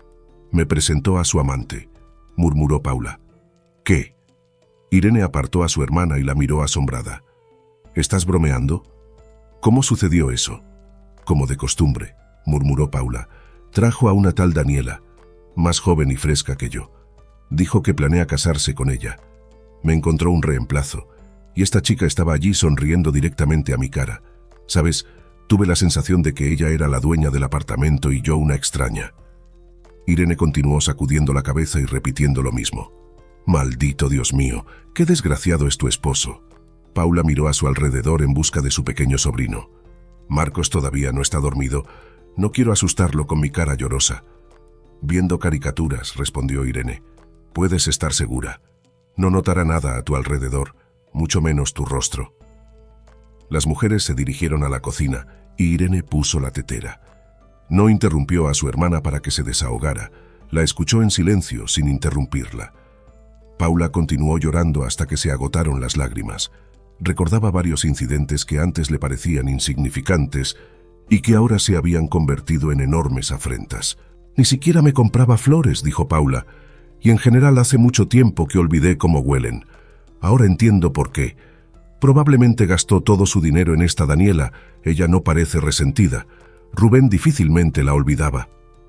Me presentó a su amante, murmuró Paula. ¿Qué? Irene apartó a su hermana y la miró asombrada. ¿Estás bromeando? ¿Cómo sucedió eso? Como de costumbre, murmuró Paula. Trajo a una tal Daniela, más joven y fresca que yo. Dijo que planea casarse con ella. Me encontró un reemplazo, y esta chica estaba allí sonriendo directamente a mi cara. ¿Sabes? Tuve la sensación de que ella era la dueña del apartamento y yo una extraña. Irene continuó sacudiendo la cabeza y repitiendo lo mismo. Maldito Dios mío, qué desgraciado es tu esposo. Paula miró a su alrededor en busca de su pequeño sobrino. Marcos todavía no está dormido. No quiero asustarlo con mi cara llorosa. Viendo caricaturas, respondió Irene. Puedes estar segura. No notará nada a tu alrededor, mucho menos tu rostro. Las mujeres se dirigieron a la cocina y Irene puso la tetera. No interrumpió a su hermana para que se desahogara. La escuchó en silencio, sin interrumpirla. Paula continuó llorando hasta que se agotaron las lágrimas. Recordaba varios incidentes que antes le parecían insignificantes y que ahora se habían convertido en enormes afrentas. Ni siquiera me compraba flores, dijo Paula, y en general hace mucho tiempo que olvidé cómo huelen. Ahora entiendo por qué. Probablemente gastó todo su dinero en esta Daniela. Ella no parece resentida. Rubén difícilmente la olvidaba.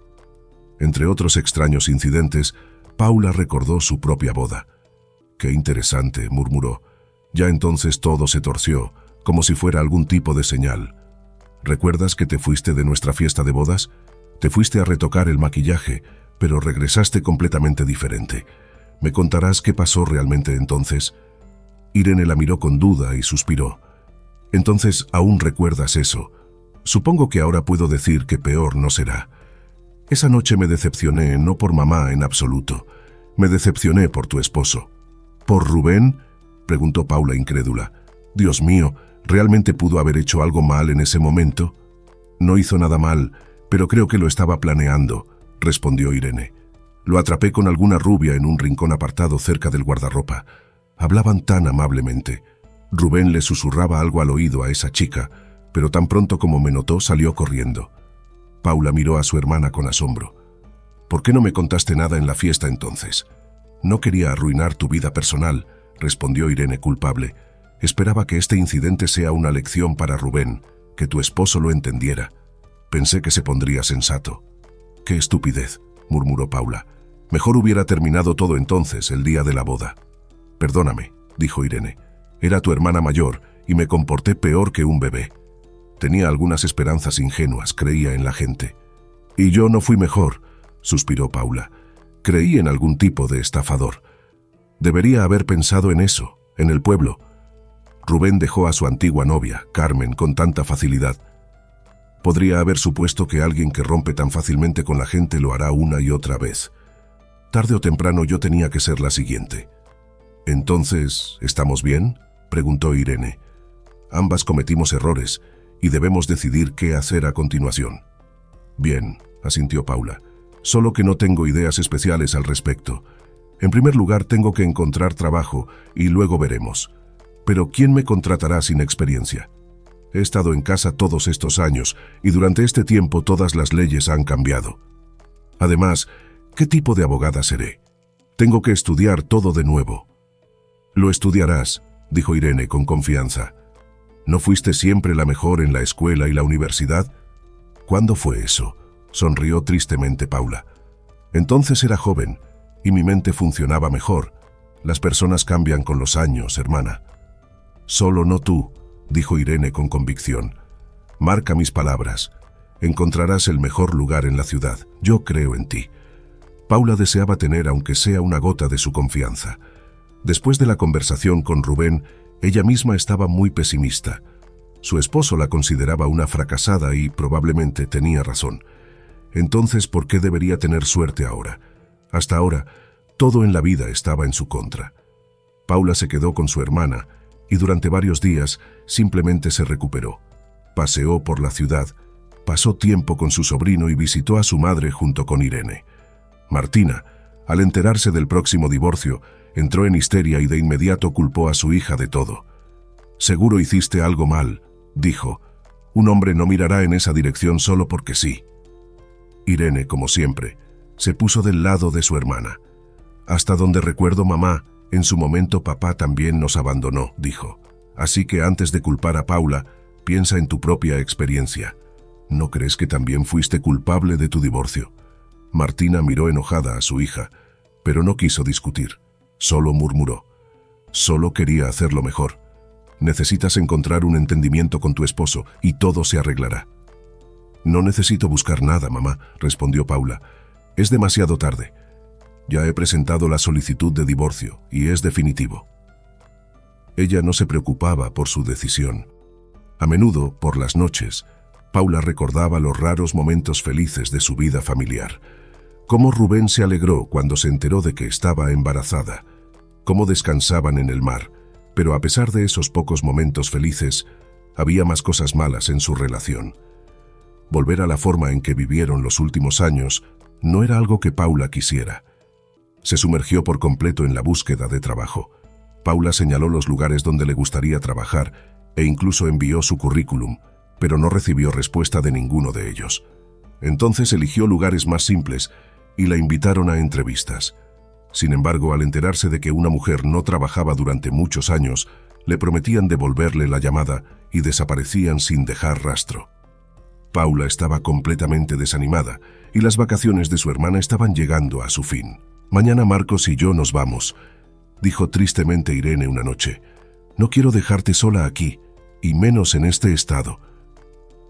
Entre otros extraños incidentes, Paula recordó su propia boda. «Qué interesante», murmuró. Ya entonces todo se torció, como si fuera algún tipo de señal. ¿Recuerdas que te fuiste de nuestra fiesta de bodas? Te fuiste a retocar el maquillaje, pero regresaste completamente diferente. ¿Me contarás qué pasó realmente entonces? Irene la miró con duda y suspiró. Entonces, ¿aún recuerdas eso? Supongo que ahora puedo decir que peor no será. Esa noche me decepcioné, no por mamá en absoluto. Me decepcioné por tu esposo. ¿Por Rubén?, preguntó Paula incrédula. Dios mío, ¿realmente pudo haber hecho algo mal en ese momento? No hizo nada mal, pero creo que lo estaba planeando, respondió Irene. Lo atrapé con alguna rubia en un rincón apartado cerca del guardarropa. Hablaban tan amablemente. Rubén le susurraba algo al oído a esa chica, pero tan pronto como me notó salió corriendo. Paula miró a su hermana con asombro. ¿Por qué no me contaste nada en la fiesta entonces? No quería arruinar tu vida personal, respondió Irene culpable. Esperaba que este incidente sea una lección para Rubén, que tu esposo lo entendiera. Pensé que se pondría sensato. ¡Qué estupidez!, murmuró Paula. Mejor hubiera terminado todo entonces, el día de la boda. Perdóname, dijo Irene. Era tu hermana mayor y me comporté peor que un bebé. Tenía algunas esperanzas ingenuas, creía en la gente. Y yo no fui mejor, suspiró Paula. Creí en algún tipo de estafador. Debería haber pensado en eso, en el pueblo. Rubén dejó a su antigua novia, Carmen, con tanta facilidad. Podría haber supuesto que alguien que rompe tan fácilmente con la gente lo hará una y otra vez. Tarde o temprano yo tenía que ser la siguiente. Entonces, ¿estamos bien?, preguntó Irene. Ambas cometimos errores y debemos decidir qué hacer a continuación. Bien, asintió Paula. Solo que no tengo ideas especiales al respecto. En primer lugar, tengo que encontrar trabajo y luego veremos. Pero ¿quién me contratará sin experiencia? He estado en casa todos estos años y durante este tiempo todas las leyes han cambiado. Además, ¿qué tipo de abogada seré? Tengo que estudiar todo de nuevo. Lo estudiarás, dijo Irene con confianza. ¿No fuiste siempre la mejor en la escuela y la universidad? ¿Cuándo fue eso?, sonrió tristemente Paula. Entonces era joven y mi mente funcionaba mejor. Las personas cambian con los años, hermana. Solo no tú, dijo Irene con convicción. Marca mis palabras. Encontrarás el mejor lugar en la ciudad. Yo creo en ti. Paula deseaba tener aunque sea una gota de su confianza. Después de la conversación con Rubén, ella misma estaba muy pesimista. Su esposo la consideraba una fracasada y probablemente tenía razón. Entonces, ¿por qué debería tener suerte ahora? Hasta ahora, todo en la vida estaba en su contra. Paula se quedó con su hermana y durante varios días simplemente se recuperó. Paseó por la ciudad, pasó tiempo con su sobrino y visitó a su madre junto con Irene. Martina, al enterarse del próximo divorcio, entró en histeria y de inmediato culpó a su hija de todo. «Seguro hiciste algo mal», dijo. «Un hombre no mirará en esa dirección solo porque sí». Irene, como siempre, se puso del lado de su hermana. «Hasta donde recuerdo, mamá, en su momento papá también nos abandonó», dijo. «Así que antes de culpar a Paula, piensa en tu propia experiencia. ¿No crees que también fuiste culpable de tu divorcio?» Martina miró enojada a su hija, pero no quiso discutir. Solo murmuró. «Solo quería hacerlo mejor. Necesitas encontrar un entendimiento con tu esposo y todo se arreglará». «No necesito buscar nada, mamá», respondió Paula. «Es demasiado tarde. Ya he presentado la solicitud de divorcio y es definitivo». Ella no se preocupaba por su decisión. A menudo, por las noches, Paula recordaba los raros momentos felices de su vida familiar. Cómo Rubén se alegró cuando se enteró de que estaba embarazada. Cómo descansaban en el mar. Pero a pesar de esos pocos momentos felices, había más cosas malas en su relación. Volver a la forma en que vivieron los últimos años no era algo que Paula quisiera. Se sumergió por completo en la búsqueda de trabajo. Paula señaló los lugares donde le gustaría trabajar e incluso envió su currículum, pero no recibió respuesta de ninguno de ellos. Entonces eligió lugares más simples y la invitaron a entrevistas. Sin embargo, al enterarse de que una mujer no trabajaba durante muchos años, le prometían devolverle la llamada y desaparecían sin dejar rastro. Paula estaba completamente desanimada y las vacaciones de su hermana estaban llegando a su fin. «Mañana Marcos y yo nos vamos», dijo tristemente Irene una noche. «No quiero dejarte sola aquí, y menos en este estado».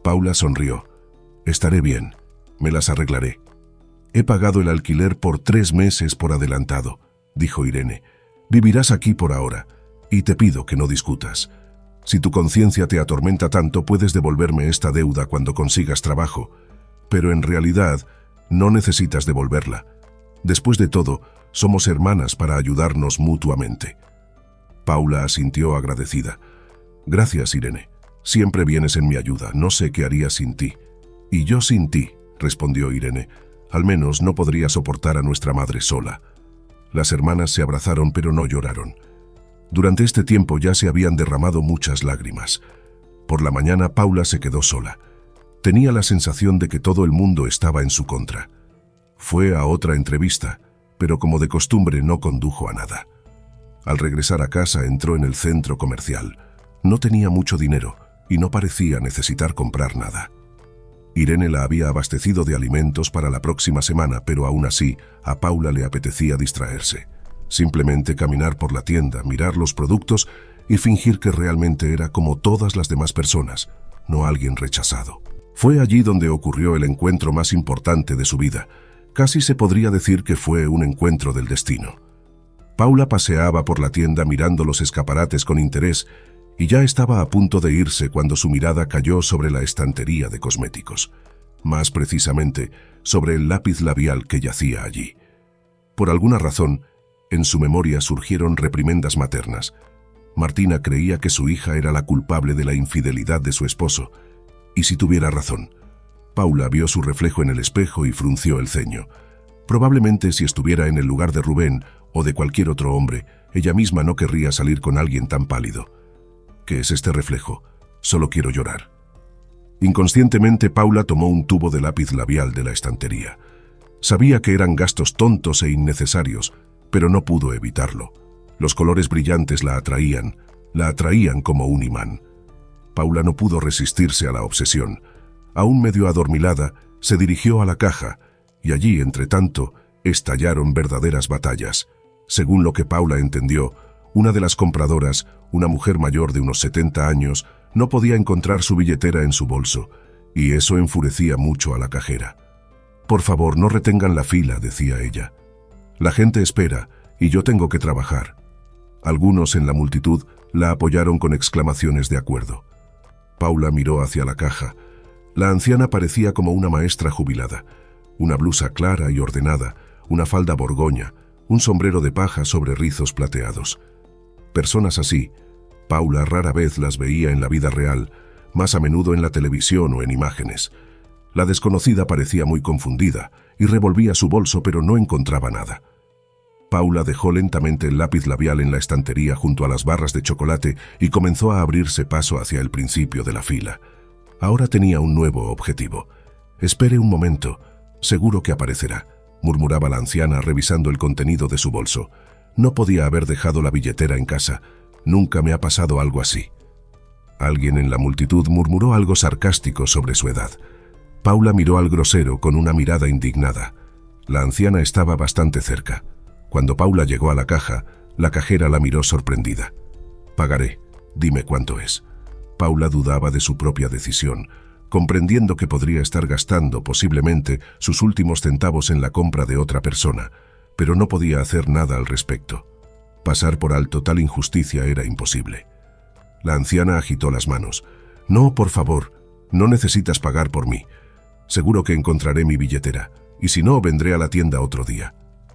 Paula sonrió. Estaré bien. Me las arreglaré. He pagado el alquiler por tres meses por adelantado, dijo Irene. Vivirás aquí por ahora, y te pido que no discutas. Si tu conciencia te atormenta tanto, puedes devolverme esta deuda cuando consigas trabajo, pero en realidad no necesitas devolverla. Después de todo, somos hermanas para ayudarnos mutuamente. Paula asintió agradecida. Gracias, Irene. Siempre vienes en mi ayuda. No sé qué haría sin ti. Y yo sin ti, respondió Irene. Al menos no podría soportar a nuestra madre sola. Las hermanas se abrazaron pero no lloraron. Durante este tiempo ya se habían derramado muchas lágrimas. Por la mañana Paula se quedó sola. Tenía la sensación de que todo el mundo estaba en su contra. Fue a otra entrevista, pero como de costumbre no condujo a nada. Al regresar a casa entró en el centro comercial. No tenía mucho dinero y no parecía necesitar comprar nada. Irene la había abastecido de alimentos para la próxima semana, pero aún así a Paula le apetecía distraerse. Simplemente caminar por la tienda, mirar los productos y fingir que realmente era como todas las demás personas, no alguien rechazado. Fue allí donde ocurrió el encuentro más importante de su vida. Casi se podría decir que fue un encuentro del destino. Paula paseaba por la tienda mirando los escaparates con interés y ya estaba a punto de irse cuando su mirada cayó sobre la estantería de cosméticos, más precisamente sobre el lápiz labial que yacía allí. Por alguna razón, en su memoria surgieron reprimendas maternas. Martina creía que su hija era la culpable de la infidelidad de su esposo, y si tuviera razón. Paula vio su reflejo en el espejo y frunció el ceño. Probablemente si estuviera en el lugar de Rubén o de cualquier otro hombre, ella misma no querría salir con alguien tan pálido. ¿Qué es este reflejo? Solo quiero llorar. Inconscientemente, Paula tomó un tubo de lápiz labial de la estantería. Sabía que eran gastos tontos e innecesarios, pero no pudo evitarlo. Los colores brillantes la atraían, la atraían como un imán. Paula no pudo resistirse a la obsesión. Aún medio adormilada, se dirigió a la caja, y allí, entre tanto, estallaron verdaderas batallas. Según lo que Paula entendió, una de las compradoras, una mujer mayor de unos setenta años, no podía encontrar su billetera en su bolso, y eso enfurecía mucho a la cajera. «Por favor, no retengan la fila», decía ella. «La gente espera, y yo tengo que trabajar». Algunos en la multitud la apoyaron con exclamaciones de acuerdo. Paula miró hacia la caja. La anciana parecía como una maestra jubilada. Una blusa clara y ordenada, una falda borgoña, un sombrero de paja sobre rizos plateados. Personas así, Paula rara vez las veía en la vida real, más a menudo en la televisión o en imágenes. La desconocida parecía muy confundida y revolvía su bolso, pero no encontraba nada. Paula dejó lentamente el lápiz labial en la estantería junto a las barras de chocolate y comenzó a abrirse paso hacia el principio de la fila. Ahora tenía un nuevo objetivo. «Espere un momento, seguro que aparecerá», murmuraba la anciana revisando el contenido de su bolso. «No podía haber dejado la billetera en casa. Nunca me ha pasado algo así». Alguien en la multitud murmuró algo sarcástico sobre su edad. Paula miró al grosero con una mirada indignada. La anciana estaba bastante cerca. Cuando Paula llegó a la caja, la cajera la miró sorprendida. «Pagaré. Dime cuánto es». Paula dudaba de su propia decisión, comprendiendo que podría estar gastando posiblemente sus últimos centavos en la compra de otra persona, pero no podía hacer nada al respecto. Pasar por alto tal injusticia era imposible. La anciana agitó las manos. «No, por favor, no necesitas pagar por mí. Seguro que encontraré mi billetera, y si no, vendré a la tienda otro día».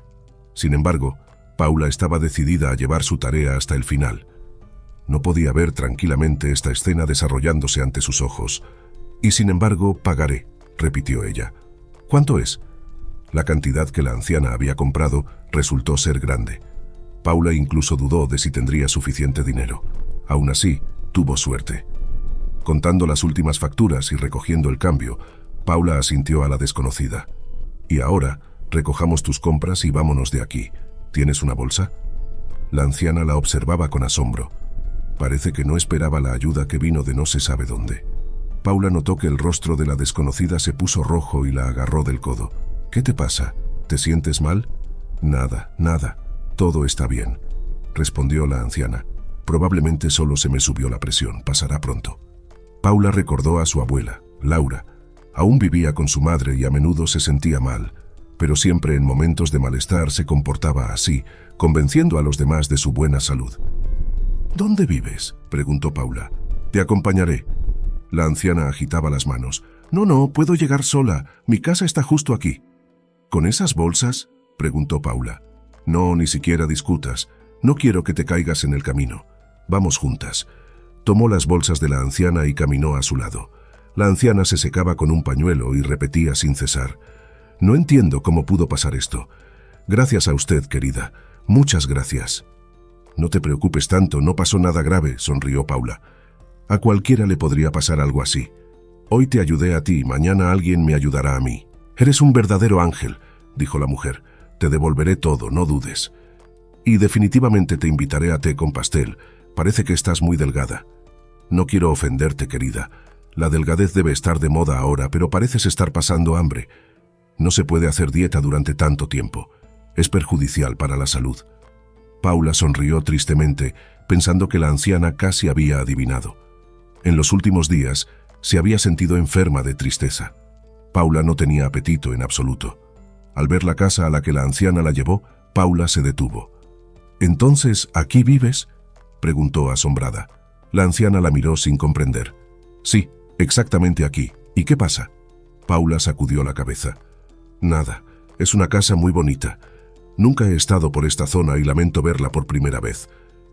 Sin embargo, Paula estaba decidida a llevar su tarea hasta el final. No podía ver tranquilamente esta escena desarrollándose ante sus ojos. «Y sin embargo, pagaré», repitió ella. «¿Cuánto es?» La cantidad que la anciana había comprado resultó ser grande. Paula incluso dudó de si tendría suficiente dinero. Aún así, tuvo suerte. Contando las últimas facturas y recogiendo el cambio, Paula asintió a la desconocida. «Y ahora, recojamos tus compras y vámonos de aquí. ¿Tienes una bolsa?» La anciana la observaba con asombro. Parece que no esperaba la ayuda que vino de no se sabe dónde. Paula notó que el rostro de la desconocida se puso rojo y la agarró del codo. «¿Qué te pasa? ¿Te sientes mal?» «Nada, nada. Todo está bien», respondió la anciana. «Probablemente solo se me subió la presión. Pasará pronto». Paula recordó a su abuela. Laura. Aún vivía con su madre y a menudo se sentía mal, pero siempre en momentos de malestar se comportaba así, convenciendo a los demás de su buena salud. ¿Dónde vives?, preguntó Paula. Te acompañaré. La anciana agitaba las manos. No, no, puedo llegar sola. Mi casa está justo aquí. ¿Con esas bolsas?, preguntó Paula. No, ni siquiera discutas. No quiero que te caigas en el camino. Vamos juntas. Tomó las bolsas de la anciana y caminó a su lado. La anciana se secaba con un pañuelo y repetía sin cesar. No entiendo cómo pudo pasar esto. Gracias a usted, querida. Muchas gracias. No te preocupes tanto, no pasó nada grave, sonrió Paula. A cualquiera le podría pasar algo así. Hoy te ayudé a ti, mañana alguien me ayudará a mí. Eres un verdadero ángel, dijo la mujer. Te devolveré todo, no dudes. Y definitivamente te invitaré a té con pastel. Parece que estás muy delgada. No quiero ofenderte, querida. La delgadez debe estar de moda ahora, pero pareces estar pasando hambre. No se puede hacer dieta durante tanto tiempo. Es perjudicial para la salud. Paula sonrió tristemente, pensando que la anciana casi había adivinado. En los últimos días, se había sentido enferma de tristeza. Paula no tenía apetito en absoluto. Al ver la casa a la que la anciana la llevó, Paula se detuvo. «¿Entonces, aquí vives?», preguntó asombrada. La anciana la miró sin comprender. «Sí, exactamente aquí. ¿Y qué pasa?». Paula sacudió la cabeza. «Nada, es una casa muy bonita. Nunca he estado por esta zona y lamento verla por primera vez».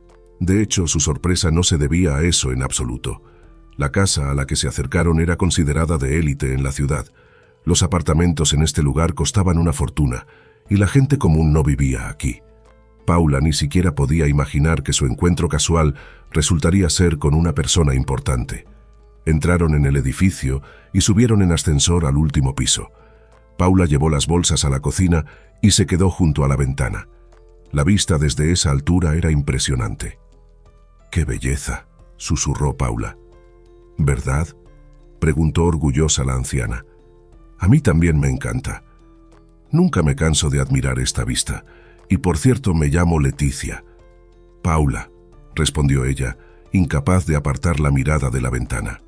De hecho, su sorpresa no se debía a eso en absoluto. La casa a la que se acercaron era considerada de élite en la ciudad. Los apartamentos en este lugar costaban una fortuna y la gente común no vivía aquí. Paula ni siquiera podía imaginar que su encuentro casual resultaría ser con una persona importante. Entraron en el edificio y subieron en ascensor al último piso. Paula llevó las bolsas a la cocina y se quedó junto a la ventana. La vista desde esa altura era impresionante. «¡Qué belleza!», susurró Paula. «¿Verdad?», preguntó orgullosa la anciana. «A mí también me encanta. Nunca me canso de admirar esta vista. Y por cierto, me llamo Leticia». «Paula», respondió ella, incapaz de apartar la mirada de la ventana.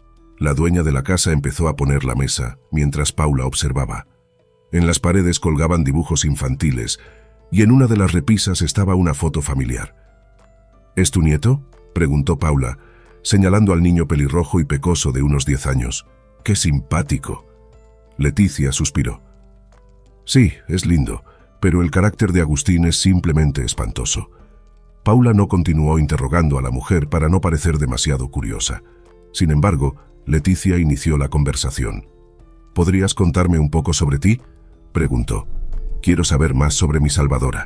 La dueña de la casa empezó a poner la mesa, mientras Paula observaba. En las paredes colgaban dibujos infantiles, y en una de las repisas estaba una foto familiar. «¿Es tu nieto?», preguntó Paula, señalando al niño pelirrojo y pecoso de unos diez años. «¡Qué simpático!». Leticia suspiró. «Sí, es lindo, pero el carácter de Agustín es simplemente espantoso». Paula no continuó interrogando a la mujer para no parecer demasiado curiosa. Sin embargo, Leticia inició la conversación. «¿Podrías contarme un poco sobre ti?», preguntó. «Quiero saber más sobre mi salvadora».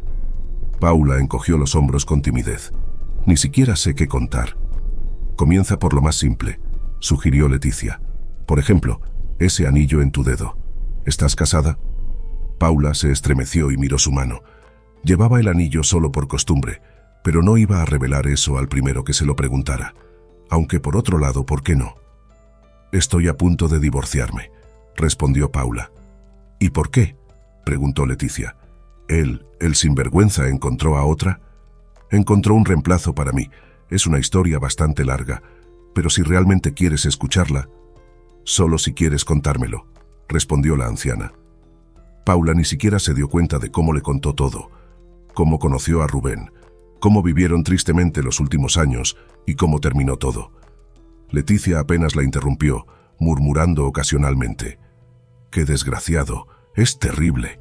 Paula encogió los hombros con timidez. «Ni siquiera sé qué contar». «Comienza por lo más simple», sugirió Leticia. «Por ejemplo, ese anillo en tu dedo. ¿Estás casada?». Paula se estremeció y miró su mano. Llevaba el anillo solo por costumbre, pero no iba a revelar eso al primero que se lo preguntara. Aunque por otro lado, ¿por qué no? «Estoy a punto de divorciarme», respondió Paula. «¿Y por qué?», preguntó Leticia. «Él, el sinvergüenza, encontró a otra». «Encontró un reemplazo para mí. Es una historia bastante larga, pero si realmente quieres escucharla...». «Solo si quieres contármelo», respondió la anciana. Paula ni siquiera se dio cuenta de cómo le contó todo, cómo conoció a Rubén, cómo vivieron tristemente los últimos años y cómo terminó todo. Leticia apenas la interrumpió, murmurando ocasionalmente: «¡Qué desgraciado! ¡Es terrible!».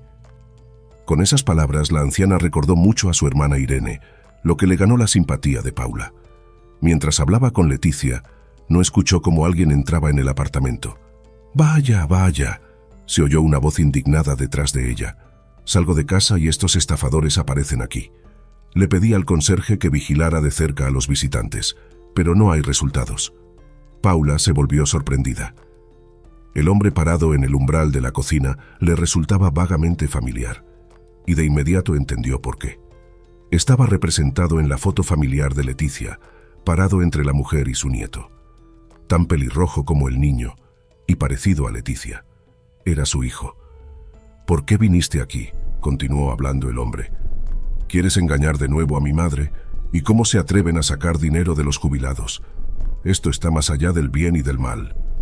Con esas palabras la anciana recordó mucho a su hermana Irene, lo que le ganó la simpatía de Paula. Mientras hablaba con Leticia, no escuchó cómo alguien entraba en el apartamento. «Vaya, vaya», se oyó una voz indignada detrás de ella. «Salgo de casa y estos estafadores aparecen aquí». Le pedí al conserje que vigilara de cerca a los visitantes, pero no hay resultados. Paula se volvió sorprendida. El hombre parado en el umbral de la cocina le resultaba vagamente familiar, y de inmediato entendió por qué. Estaba representado en la foto familiar de Leticia, parado entre la mujer y su nieto. Tan pelirrojo como el niño, y parecido a Leticia. Era su hijo. «¿Por qué viniste aquí?», continuó hablando el hombre. «¿Quieres engañar de nuevo a mi madre? ¿Y cómo se atreven a sacar dinero de los jubilados? Esto está más allá del bien y del mal».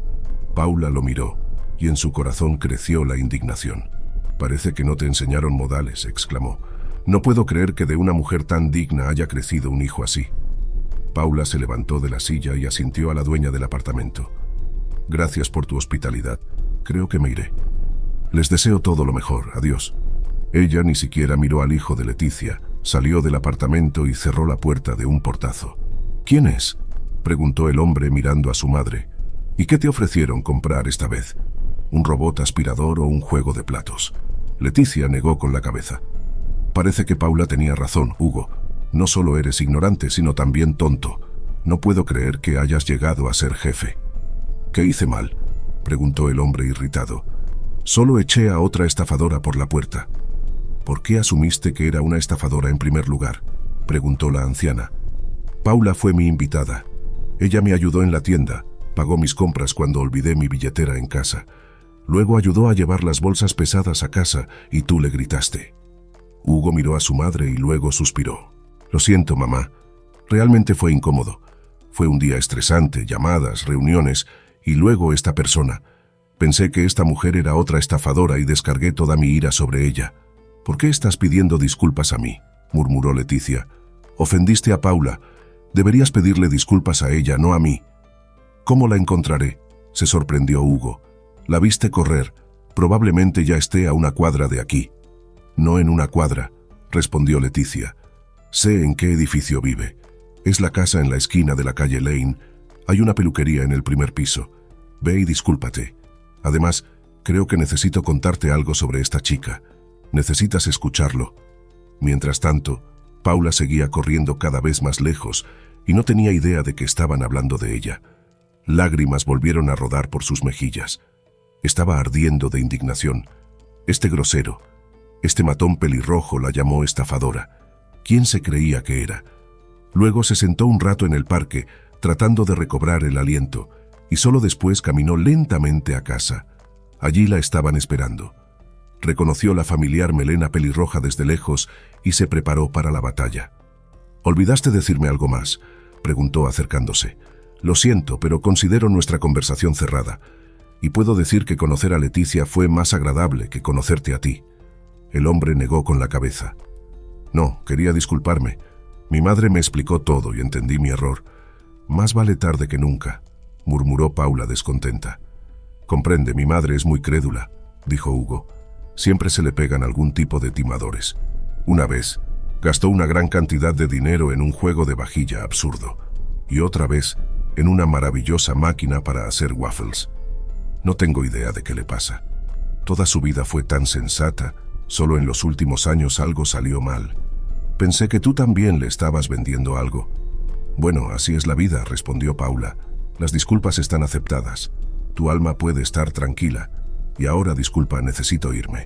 Paula lo miró, y en su corazón creció la indignación. «Parece que no te enseñaron modales», exclamó. «No puedo creer que de una mujer tan digna haya crecido un hijo así». Paula se levantó de la silla y asintió a la dueña del apartamento. «Gracias por tu hospitalidad. Creo que me iré. Les deseo todo lo mejor. Adiós». Ella ni siquiera miró al hijo de Leticia, salió del apartamento y cerró la puerta de un portazo. «¿Quién es?», preguntó el hombre mirando a su madre. «¿Y qué te ofrecieron comprar esta vez? ¿Un robot aspirador o un juego de platos?». Leticia negó con la cabeza. «Parece que Paula tenía razón, Hugo. No solo eres ignorante, sino también tonto. No puedo creer que hayas llegado a ser jefe». «¿Qué hice mal?», preguntó el hombre irritado. «Solo eché a otra estafadora por la puerta». «¿Por qué asumiste que era una estafadora en primer lugar?», preguntó la anciana. «Paula fue mi invitada. Ella me ayudó en la tienda, pagó mis compras cuando olvidé mi billetera en casa. Luego ayudó a llevar las bolsas pesadas a casa y tú le gritaste». Hugo miró a su madre y luego suspiró. «Lo siento, mamá. Realmente fue incómodo. Fue un día estresante, llamadas, reuniones y luego esta persona. Pensé que esta mujer era otra estafadora y descargué toda mi ira sobre ella». «¿Por qué estás pidiendo disculpas a mí?», murmuró Leticia. «Ofendiste a Paula. Deberías pedirle disculpas a ella, no a mí». «¿Cómo la encontraré?», se sorprendió Hugo. «La viste correr. Probablemente ya esté a una cuadra de aquí». «No en una cuadra», respondió Leticia. «Sé en qué edificio vive. Es la casa en la esquina de la calle Lane. Hay una peluquería en el primer piso. Ve y discúlpate. Además, creo que necesito contarte algo sobre esta chica. Necesitas escucharlo». Mientras tanto, Paula seguía corriendo cada vez más lejos y no tenía idea de que estaban hablando de ella. Lágrimas volvieron a rodar por sus mejillas. Estaba ardiendo de indignación. Este grosero, este matón pelirrojo la llamó estafadora. ¿Quién se creía que era? Luego se sentó un rato en el parque, tratando de recobrar el aliento, y solo después caminó lentamente a casa. Allí la estaban esperando. Reconoció la familiar melena pelirroja desde lejos y se preparó para la batalla. «¿Olvidaste decirme algo más?», preguntó acercándose. «Lo siento, pero considero nuestra conversación cerrada. Y puedo decir que conocer a Leticia fue más agradable que conocerte a ti». El hombre negó con la cabeza. «No, quería disculparme. Mi madre me explicó todo y entendí mi error. Más vale tarde que nunca», murmuró Paula descontenta. «Comprende, mi madre es muy crédula», dijo Hugo. «Siempre se le pegan algún tipo de timadores. Una vez, gastó una gran cantidad de dinero en un juego de vajilla absurdo. Y otra vez, en una maravillosa máquina para hacer waffles. No tengo idea de qué le pasa. Toda su vida fue tan sensata, solo en los últimos años algo salió mal. Pensé que tú también le estabas vendiendo algo». «Bueno, así es la vida», respondió Paula. «Las disculpas están aceptadas. Tu alma puede estar tranquila. Y ahora, disculpa, necesito irme».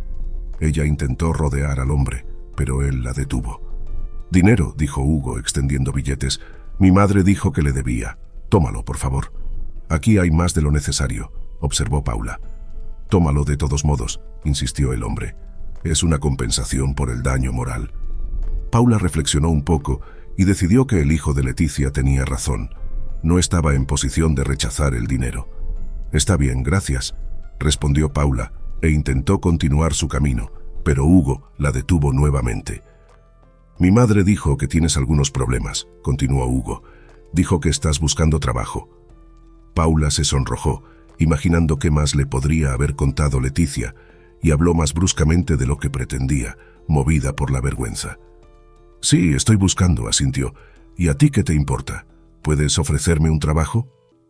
Ella intentó rodear al hombre, pero él la detuvo. «Dinero», dijo Hugo, extendiendo billetes. «Mi madre dijo que le debía. Tómalo, por favor». «Aquí hay más de lo necesario», observó Paula. «Tómalo de todos modos», insistió el hombre. «Es una compensación por el daño moral». Paula reflexionó un poco y decidió que el hijo de Leticia tenía razón. No estaba en posición de rechazar el dinero. «Está bien, gracias», respondió Paula, e intentó continuar su camino, pero Hugo la detuvo nuevamente. «Mi madre dijo que tienes algunos problemas», continuó Hugo. «Dijo que estás buscando trabajo». Paula se sonrojó, imaginando qué más le podría haber contado Leticia, y habló más bruscamente de lo que pretendía, movida por la vergüenza. «Sí, estoy buscando», asintió. «¿Y a ti qué te importa? ¿Puedes ofrecerme un trabajo?».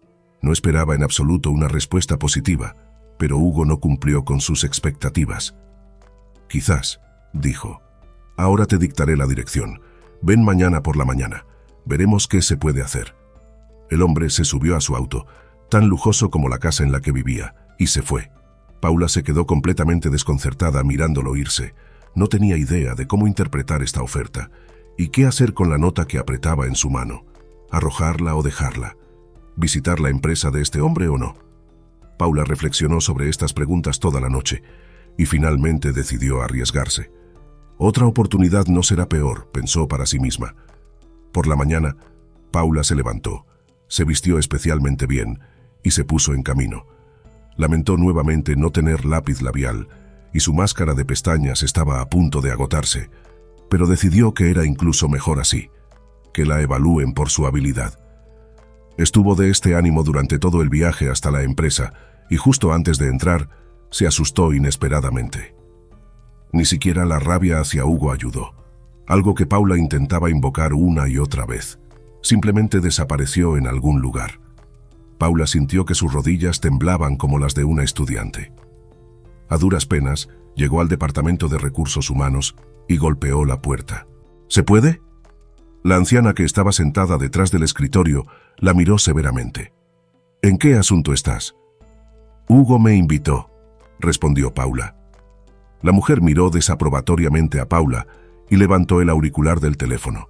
No esperaba en absoluto una respuesta positiva, pero Hugo no cumplió con sus expectativas. «Quizás», dijo. «Ahora te dictaré la dirección. Ven mañana por la mañana. Veremos qué se puede hacer». El hombre se subió a su auto, tan lujoso como la casa en la que vivía, y se fue. Paula se quedó completamente desconcertada mirándolo irse. No tenía idea de cómo interpretar esta oferta y qué hacer con la nota que apretaba en su mano. ¿Arrojarla o dejarla? ¿Visitar la empresa de este hombre o no? Paula reflexionó sobre estas preguntas toda la noche y finalmente decidió arriesgarse. Otra oportunidad no será peor, pensó para sí misma. Por la mañana, Paula se levantó, se vistió especialmente bien y se puso en camino. Lamentó nuevamente no tener lápiz labial, y su máscara de pestañas estaba a punto de agotarse, pero decidió que era incluso mejor así, que la evalúen por su habilidad. Estuvo de este ánimo durante todo el viaje hasta la empresa, y justo antes de entrar, se asustó inesperadamente. Ni siquiera la rabia hacia Hugo ayudó, algo que Paula intentaba invocar una y otra vez. Simplemente desapareció en algún lugar. Paula sintió que sus rodillas temblaban como las de una estudiante. A duras penas, llegó al departamento de recursos humanos y golpeó la puerta. ¿Se puede? La anciana, que estaba sentada detrás del escritorio, la miró severamente. ¿En qué asunto estás? Hugo me invitó, respondió Paula. La mujer miró desaprobatoriamente a Paula y levantó el auricular del teléfono.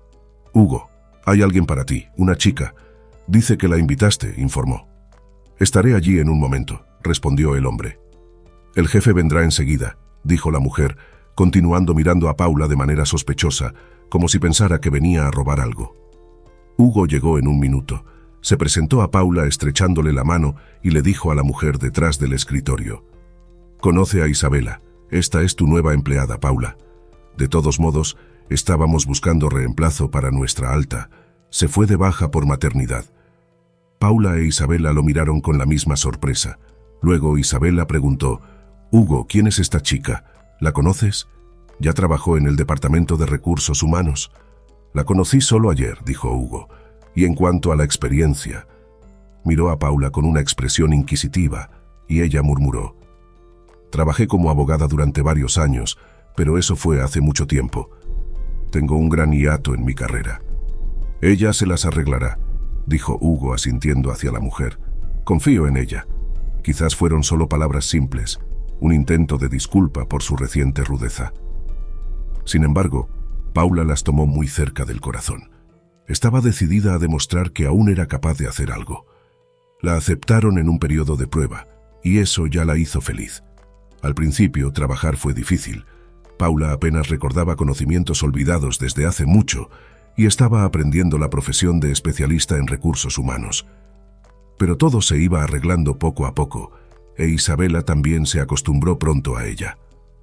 Hugo, hay alguien para ti, una chica. Dice que la invitaste, informó. Estaré allí en un momento, respondió el hombre. El jefe vendrá enseguida, dijo la mujer, continuando mirando a Paula de manera sospechosa, como si pensara que venía a robar algo. Hugo llegó en un minuto. Se presentó a Paula estrechándole la mano y le dijo a la mujer detrás del escritorio: «Conoce a Isabela. Esta es tu nueva empleada, Paula. De todos modos, estábamos buscando reemplazo para nuestra alta. Se fue de baja por maternidad». Paula e Isabela lo miraron con la misma sorpresa. Luego Isabela preguntó: «Hugo, ¿quién es esta chica? ¿La conoces? Ya trabajó en el departamento de recursos humanos». «La conocí solo ayer», dijo Hugo. «Y en cuanto a la experiencia…». Miró a Paula con una expresión inquisitiva y ella murmuró: «Trabajé como abogada durante varios años, pero eso fue hace mucho tiempo. Tengo un gran hiato en mi carrera». «Ella se las arreglará», dijo Hugo asintiendo hacia la mujer. «Confío en ella». Quizás fueron solo palabras simples, un intento de disculpa por su reciente rudeza. Sin embargo, Paula las tomó muy cerca del corazón. Estaba decidida a demostrar que aún era capaz de hacer algo. La aceptaron en un periodo de prueba, y eso ya la hizo feliz. Al principio, trabajar fue difícil. Paula apenas recordaba conocimientos olvidados desde hace mucho y estaba aprendiendo la profesión de especialista en recursos humanos. Pero todo se iba arreglando poco a poco, e Isabela también se acostumbró pronto a ella.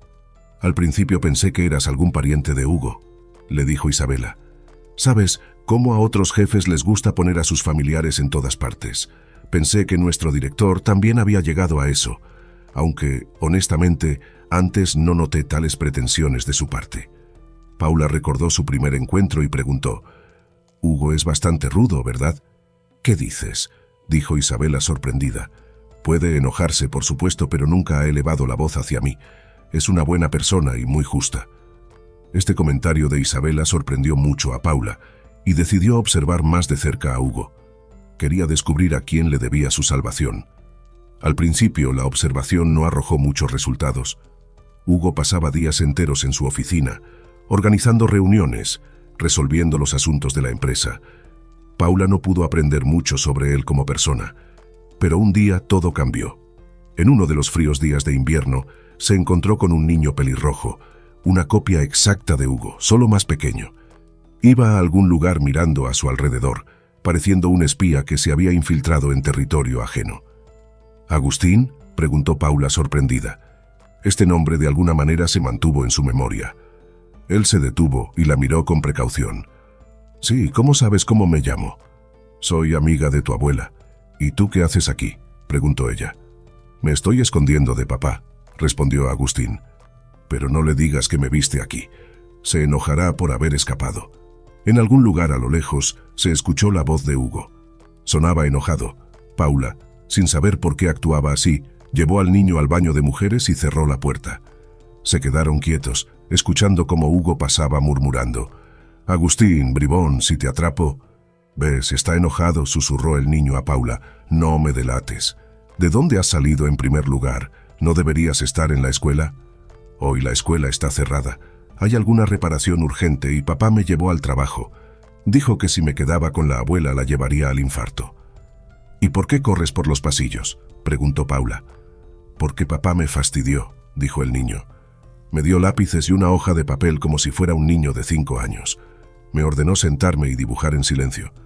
«Al principio pensé que eras algún pariente de Hugo», le dijo Isabela. «Sabes cómo a otros jefes les gusta poner a sus familiares en todas partes. Pensé que nuestro director también había llegado a eso, aunque, honestamente, antes no noté tales pretensiones de su parte». Paula recordó su primer encuentro y preguntó: «Hugo es bastante rudo, ¿verdad?» «¿Qué dices?», dijo Isabela sorprendida. «Puede enojarse, por supuesto, pero nunca ha elevado la voz hacia mí. Es una buena persona y muy justa». Este comentario de Isabela sorprendió mucho a Paula y decidió observar más de cerca a Hugo. Quería descubrir a quién le debía su salvación. Al principio, la observación no arrojó muchos resultados. Hugo pasaba días enteros en su oficina, organizando reuniones, resolviendo los asuntos de la empresa. Paula no pudo aprender mucho sobre él como persona, pero un día todo cambió. En uno de los fríos días de invierno, se encontró con un niño pelirrojo, una copia exacta de Hugo, solo más pequeño. Iba a algún lugar mirando a su alrededor, pareciendo un espía que se había infiltrado en territorio ajeno. «¿Agustín?», preguntó Paula sorprendida. Este nombre de alguna manera se mantuvo en su memoria. Él se detuvo y la miró con precaución. «Sí, ¿cómo sabes cómo me llamo?» «Soy amiga de tu abuela». «¿Y tú qué haces aquí?», preguntó ella. «Me estoy escondiendo de papá», respondió Agustín. «Pero no le digas que me viste aquí. Se enojará por haber escapado». En algún lugar a lo lejos se escuchó la voz de Hugo. Sonaba enojado. Paula, sin saber por qué actuaba así, llevó al niño al baño de mujeres y cerró la puerta. Se quedaron quietos, escuchando cómo Hugo pasaba murmurando: «Agustín, bribón, si te atrapo». «Ves, está enojado», susurró el niño a Paula. «No me delates. ¿De dónde has salido en primer lugar? ¿No deberías estar en la escuela?» «Hoy la escuela está cerrada. Hay alguna reparación urgente y papá me llevó al trabajo. Dijo que si me quedaba con la abuela la llevaría al infarto». «¿Y por qué corres por los pasillos?», preguntó Paula. «Porque papá me fastidió», dijo el niño. «Me dio lápices y una hoja de papel como si fuera un niño de cinco años. Me ordenó sentarme y dibujar en silencio.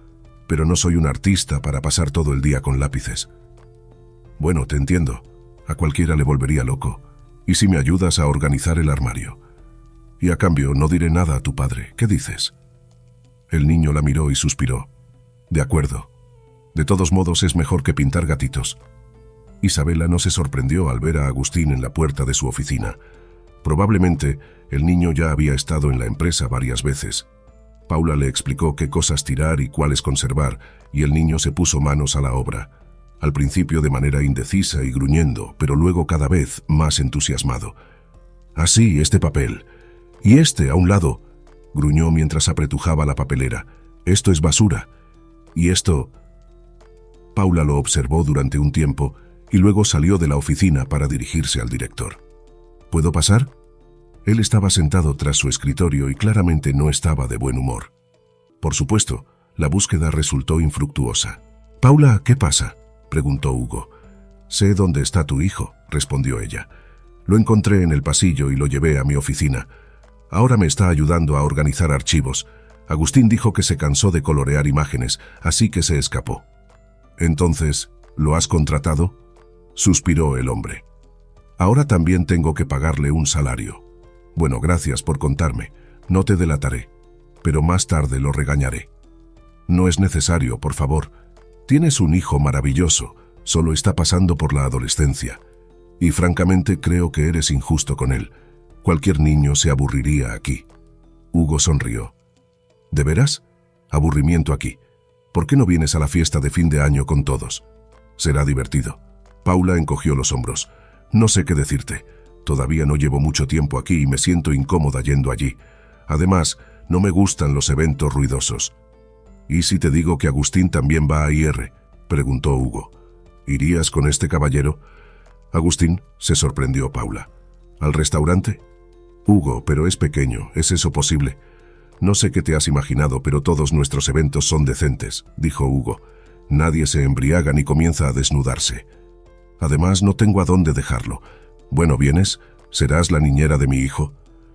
pero no soy un artista para pasar todo el día con lápices. Bueno, te entiendo. A cualquiera le volvería loco. ¿Y si me ayudas a organizar el armario? Y a cambio no diré nada a tu padre. ¿Qué dices? El niño la miró y suspiró. De acuerdo. De todos modos es mejor que pintar gatitos. Isabela no se sorprendió al ver a Agustín en la puerta de su oficina. Probablemente el niño ya había estado en la empresa varias veces. Paula le explicó qué cosas tirar y cuáles conservar, y el niño se puso manos a la obra. Al principio de manera indecisa y gruñendo, pero luego cada vez más entusiasmado. «Así, este papel. Y este, a un lado», gruñó mientras apretujaba la papelera. «Esto es basura. Y esto...» Paula lo observó durante un tiempo y luego salió de la oficina para dirigirse al director. «¿Puedo pasar?» Él estaba sentado tras su escritorio y claramente no estaba de buen humor. Por supuesto, la búsqueda resultó infructuosa. «Paula, ¿qué pasa?», preguntó Hugo. «Sé dónde está tu hijo», respondió ella. «Lo encontré en el pasillo y lo llevé a mi oficina. Ahora me está ayudando a organizar archivos. Agustín dijo que se cansó de colorear imágenes, así que se escapó». «Entonces, ¿lo has contratado?», suspiró el hombre. «Ahora también tengo que pagarle un salario». «Bueno, gracias por contarme. No te delataré, pero más tarde lo regañaré». «No es necesario, por favor. Tienes un hijo maravilloso, solo está pasando por la adolescencia. Y francamente creo que eres injusto con él. Cualquier niño se aburriría aquí». Hugo sonrió. «¿De veras? Aburrimiento aquí. ¿Por qué no vienes a la fiesta de fin de año con todos? Será divertido». Paula encogió los hombros. «No sé qué decirte. Todavía no llevo mucho tiempo aquí y me siento incómoda yendo allí. Además, no me gustan los eventos ruidosos». «¿Y si te digo que Agustín también va a I R?» preguntó Hugo. «¿Irías con este caballero?» «¿Agustín?», se sorprendió Paula. «¿Al restaurante?» «Hugo, pero es pequeño, ¿es eso posible?» «No sé qué te has imaginado, pero todos nuestros eventos son decentes», dijo Hugo. «Nadie se embriaga ni comienza a desnudarse. Además, no tengo a dónde dejarlo. Bueno, ¿vienes? ¿Serás la niñera de mi hijo?»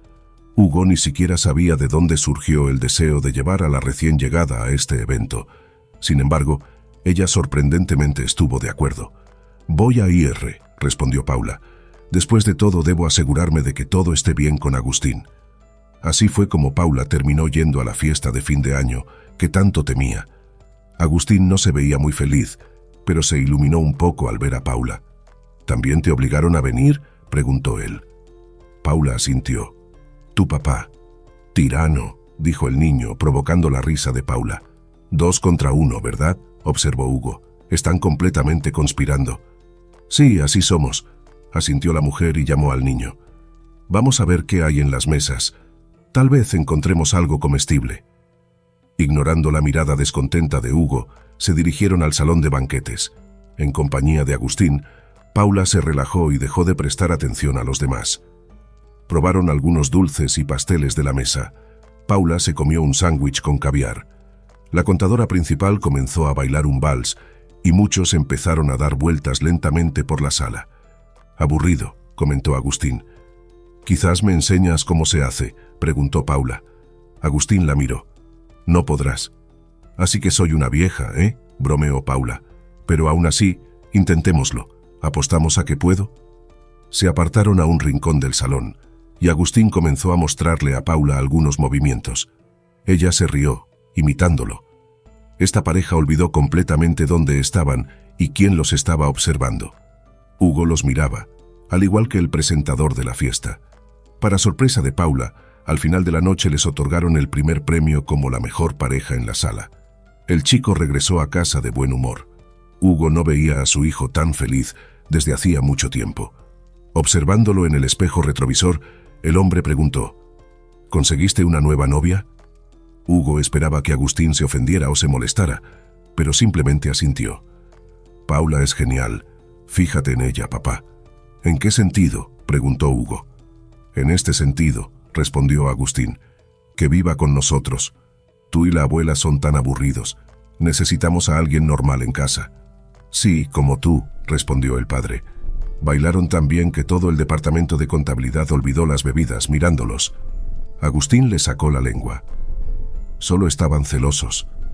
Hugo ni siquiera sabía de dónde surgió el deseo de llevar a la recién llegada a este evento. Sin embargo, ella sorprendentemente estuvo de acuerdo. «Voy a I R», respondió Paula. «Después de todo, debo asegurarme de que todo esté bien con Agustín». Así fue como Paula terminó yendo a la fiesta de fin de año que tanto temía. Agustín no se veía muy feliz, pero se iluminó un poco al ver a Paula. «¿También te obligaron a venir?», preguntó él. Paula asintió. «Tu papá». «Tirano», dijo el niño, provocando la risa de Paula. «Dos contra uno, ¿verdad?», observó Hugo. «Están completamente conspirando». «Sí, así somos», asintió la mujer y llamó al niño. «Vamos a ver qué hay en las mesas. Tal vez encontremos algo comestible». Ignorando la mirada descontenta de Hugo, se dirigieron al salón de banquetes. En compañía de Agustín, Paula se relajó y dejó de prestar atención a los demás. Probaron algunos dulces y pasteles de la mesa. Paula se comió un sándwich con caviar. La contadora principal comenzó a bailar un vals y muchos empezaron a dar vueltas lentamente por la sala. «Aburrido», comentó Agustín. «¿Quizás me enseñas cómo se hace?», preguntó Paula. Agustín la miró. «No podrás». «Así que soy una vieja, ¿eh?», bromeó Paula. «Pero aún así, intentémoslo. ¿Apostamos a que puedo?». Se apartaron a un rincón del salón, y Agustín comenzó a mostrarle a Paula algunos movimientos. Ella se rió, imitándolo. Esta pareja olvidó completamente dónde estaban y quién los estaba observando. Hugo los miraba, al igual que el presentador de la fiesta. Para sorpresa de Paula, al final de la noche les otorgaron el primer premio como la mejor pareja en la sala. El chico regresó a casa de buen humor. Hugo no veía a su hijo tan feliz desde hacía mucho tiempo. Observándolo en el espejo retrovisor, el hombre preguntó: «¿Conseguiste una nueva novia?». Hugo esperaba que Agustín se ofendiera o se molestara, pero simplemente asintió. «Paula es genial. Fíjate en ella, papá». «¿En qué sentido?», preguntó Hugo. «En este sentido», respondió Agustín. «Que viva con nosotros. Tú y la abuela son tan aburridos. Necesitamos a alguien normal en casa». «Sí, como tú», respondió el padre. Bailaron tan bien que todo el departamento de contabilidad olvidó las bebidas mirándolos. Agustín le sacó la lengua. «Solo estaban celosos».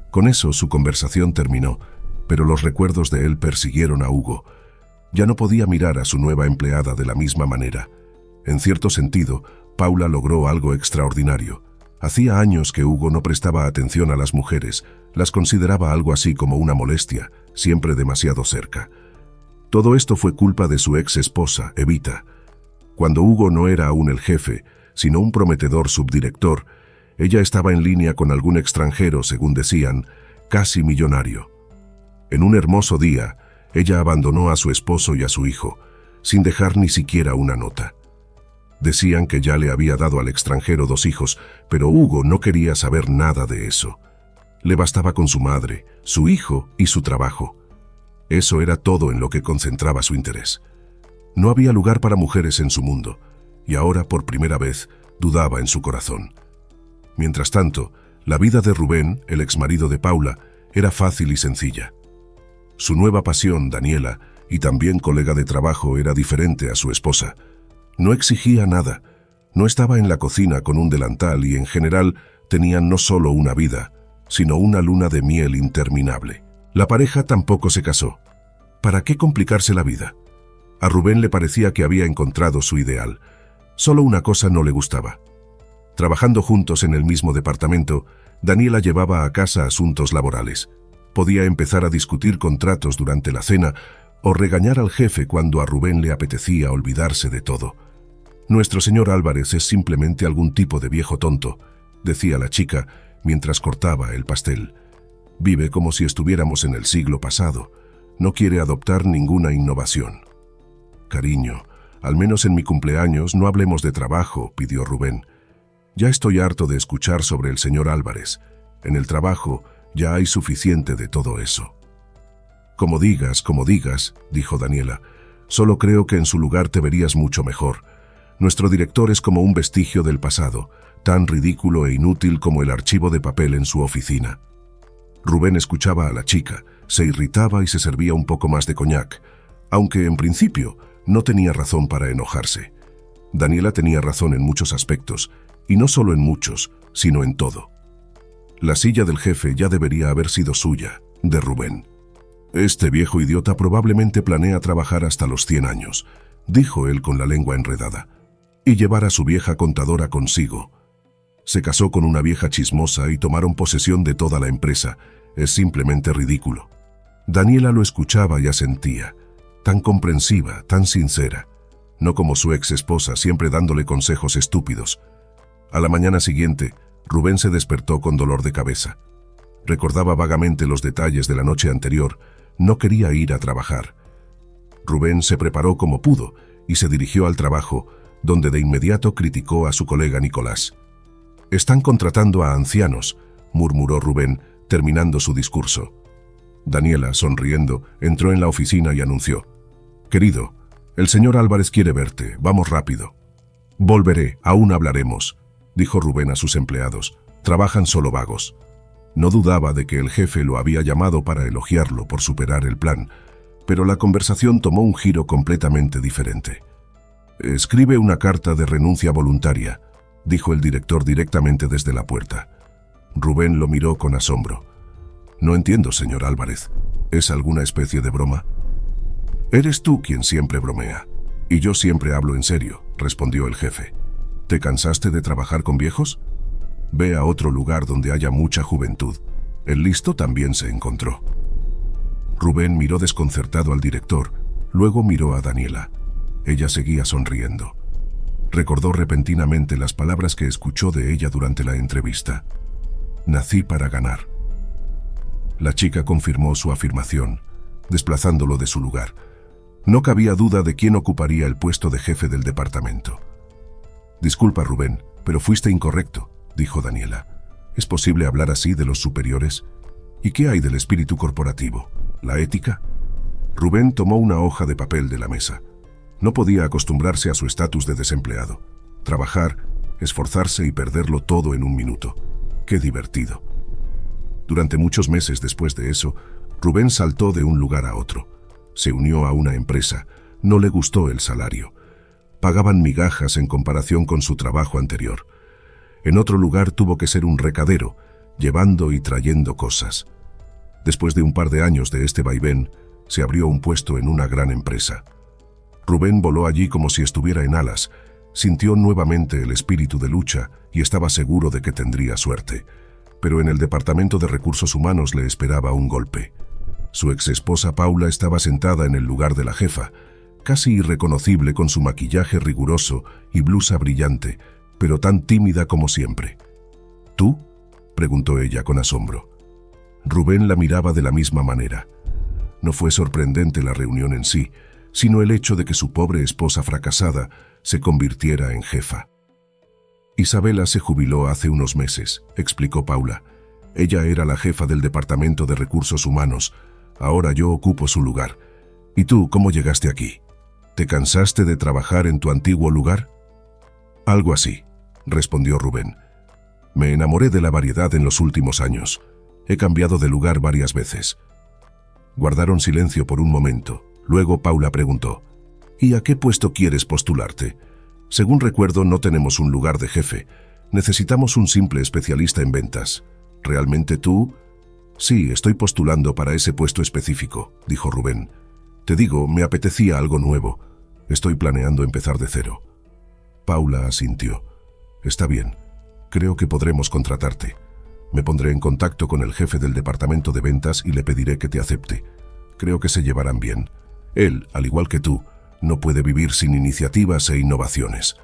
Con eso su conversación terminó, pero los recuerdos de él persiguieron a Hugo. Ya no podía mirar a su nueva empleada de la misma manera. En cierto sentido, Paula logró algo extraordinario. Hacía años que Hugo no prestaba atención a las mujeres, las consideraba algo así como una molestia, siempre demasiado cerca. Todo esto fue culpa de su ex esposa, Evita. Cuando Hugo no era aún el jefe, sino un prometedor subdirector, ella estaba en línea con algún extranjero, según decían, casi millonario. En un hermoso día, ella abandonó a su esposo y a su hijo, sin dejar ni siquiera una nota. Decían que ya le había dado al extranjero dos hijos, pero Hugo no quería saber nada de eso. Le bastaba con su madre, su hijo y su trabajo. Eso era todo en lo que concentraba su interés. No había lugar para mujeres en su mundo, y ahora por primera vez dudaba en su corazón. Mientras tanto, la vida de Rubén, el exmarido de Paula, era fácil y sencilla. Su nueva pasión, Daniela, y también colega de trabajo, era diferente a su esposa. No exigía nada, no estaba en la cocina con un delantal y en general tenían no solo una vida, sino una luna de miel interminable. La pareja tampoco se casó. ¿Para qué complicarse la vida? A Rubén le parecía que había encontrado su ideal. Solo una cosa no le gustaba. Trabajando juntos en el mismo departamento, Daniela llevaba a casa asuntos laborales. Podía empezar a discutir contratos durante la cena o regañar al jefe cuando a Rubén le apetecía olvidarse de todo. «Nuestro señor Álvarez es simplemente algún tipo de viejo tonto», decía la chica mientras cortaba el pastel. «Vive como si estuviéramos en el siglo pasado. No quiere adoptar ninguna innovación». «Cariño, al menos en mi cumpleaños no hablemos de trabajo», pidió Rubén. «Ya estoy harto de escuchar sobre el señor Álvarez. En el trabajo ya hay suficiente de todo eso». «Como digas, como digas», dijo Daniela. «Solo creo que en su lugar te verías mucho mejor. Nuestro director es como un vestigio del pasado, tan ridículo e inútil como el archivo de papel en su oficina». Rubén escuchaba a la chica, se irritaba y se servía un poco más de coñac, aunque en principio no tenía razón para enojarse. Daniela tenía razón en muchos aspectos, y no solo en muchos, sino en todo. La silla del jefe ya debería haber sido suya, de Rubén. «Este viejo idiota probablemente planea trabajar hasta los cien años», dijo él con la lengua enredada, «y llevar a su vieja contadora consigo. Se casó con una vieja chismosa y tomaron posesión de toda la empresa. Es simplemente ridículo». Daniela lo escuchaba y asentía, tan comprensiva, tan sincera, no como su ex esposa, siempre dándole consejos estúpidos. A la mañana siguiente, Rubén se despertó con dolor de cabeza. Recordaba vagamente los detalles de la noche anterior. No quería ir a trabajar. Rubén se preparó como pudo y se dirigió al trabajo, donde de inmediato criticó a su colega Nicolás. «Están contratando a ancianos», murmuró Rubén, terminando su discurso. Daniela, sonriendo, entró en la oficina y anunció: «Querido, el señor Álvarez quiere verte, vamos rápido». «Volveré, aún hablaremos», dijo Rubén a sus empleados. «Trabajan solo vagos». No dudaba de que el jefe lo había llamado para elogiarlo por superar el plan, pero la conversación tomó un giro completamente diferente. «Escribe una carta de renuncia voluntaria», dijo el director directamente desde la puerta. Rubén lo miró con asombro. «No entiendo, señor Álvarez. ¿Es alguna especie de broma?» «Eres tú quien siempre bromea, y yo siempre hablo en serio», respondió el jefe. «¿Te cansaste de trabajar con viejos? Ve a otro lugar donde haya mucha juventud. El listo también se encontró». Rubén miró desconcertado al director, luego miró a Daniela. Ella seguía sonriendo. Recordó repentinamente las palabras que escuchó de ella durante la entrevista. «Nací para ganar». La chica confirmó su afirmación, desplazándolo de su lugar. No cabía duda de quién ocuparía el puesto de jefe del departamento. «Disculpa, Rubén, pero fuiste incorrecto», dijo Daniela. «¿Es posible hablar así de los superiores? ¿Y qué hay del espíritu corporativo? ¿La ética?» Rubén tomó una hoja de papel de la mesa. No podía acostumbrarse a su estatus de desempleado. Trabajar, esforzarse y perderlo todo en un minuto. ¡Qué divertido! Durante muchos meses después de eso, Rubén saltó de un lugar a otro. Se unió a una empresa. No le gustó el salario. Pagaban migajas en comparación con su trabajo anterior. En otro lugar tuvo que ser un recadero, llevando y trayendo cosas. Después de un par de años de este vaivén, se abrió un puesto en una gran empresa. Rubén voló allí como si estuviera en alas, sintió nuevamente el espíritu de lucha y estaba seguro de que tendría suerte. Pero en el departamento de recursos humanos le esperaba un golpe. Su exesposa Paula estaba sentada en el lugar de la jefa, casi irreconocible con su maquillaje riguroso y blusa brillante, pero tan tímida como siempre. ¿Tú?, preguntó ella con asombro. Rubén la miraba de la misma manera. No fue sorprendente la reunión en sí, sino el hecho de que su pobre esposa fracasada se convirtiera en jefa. Isabela se jubiló hace unos meses, explicó Paula. Ella era la jefa del Departamento de Recursos Humanos. Ahora yo ocupo su lugar. ¿Y tú cómo llegaste aquí? ¿Te cansaste de trabajar en tu antiguo lugar? Algo así, respondió Rubén. Me enamoré de la variedad en los últimos años. He cambiado de lugar varias veces. Guardaron silencio por un momento. Luego Paula preguntó, ¿y a qué puesto quieres postularte? Según recuerdo, no tenemos un lugar de jefe. Necesitamos un simple especialista en ventas. ¿Realmente tú? Sí, estoy postulando para ese puesto específico, dijo Rubén. Te digo, me apetecía algo nuevo. Estoy planeando empezar de cero. Paula asintió. Está bien. Creo que podremos contratarte. Me pondré en contacto con el jefe del departamento de ventas y le pediré que te acepte. Creo que se llevarán bien. Él, al igual que tú, no puede vivir sin iniciativas e innovaciones.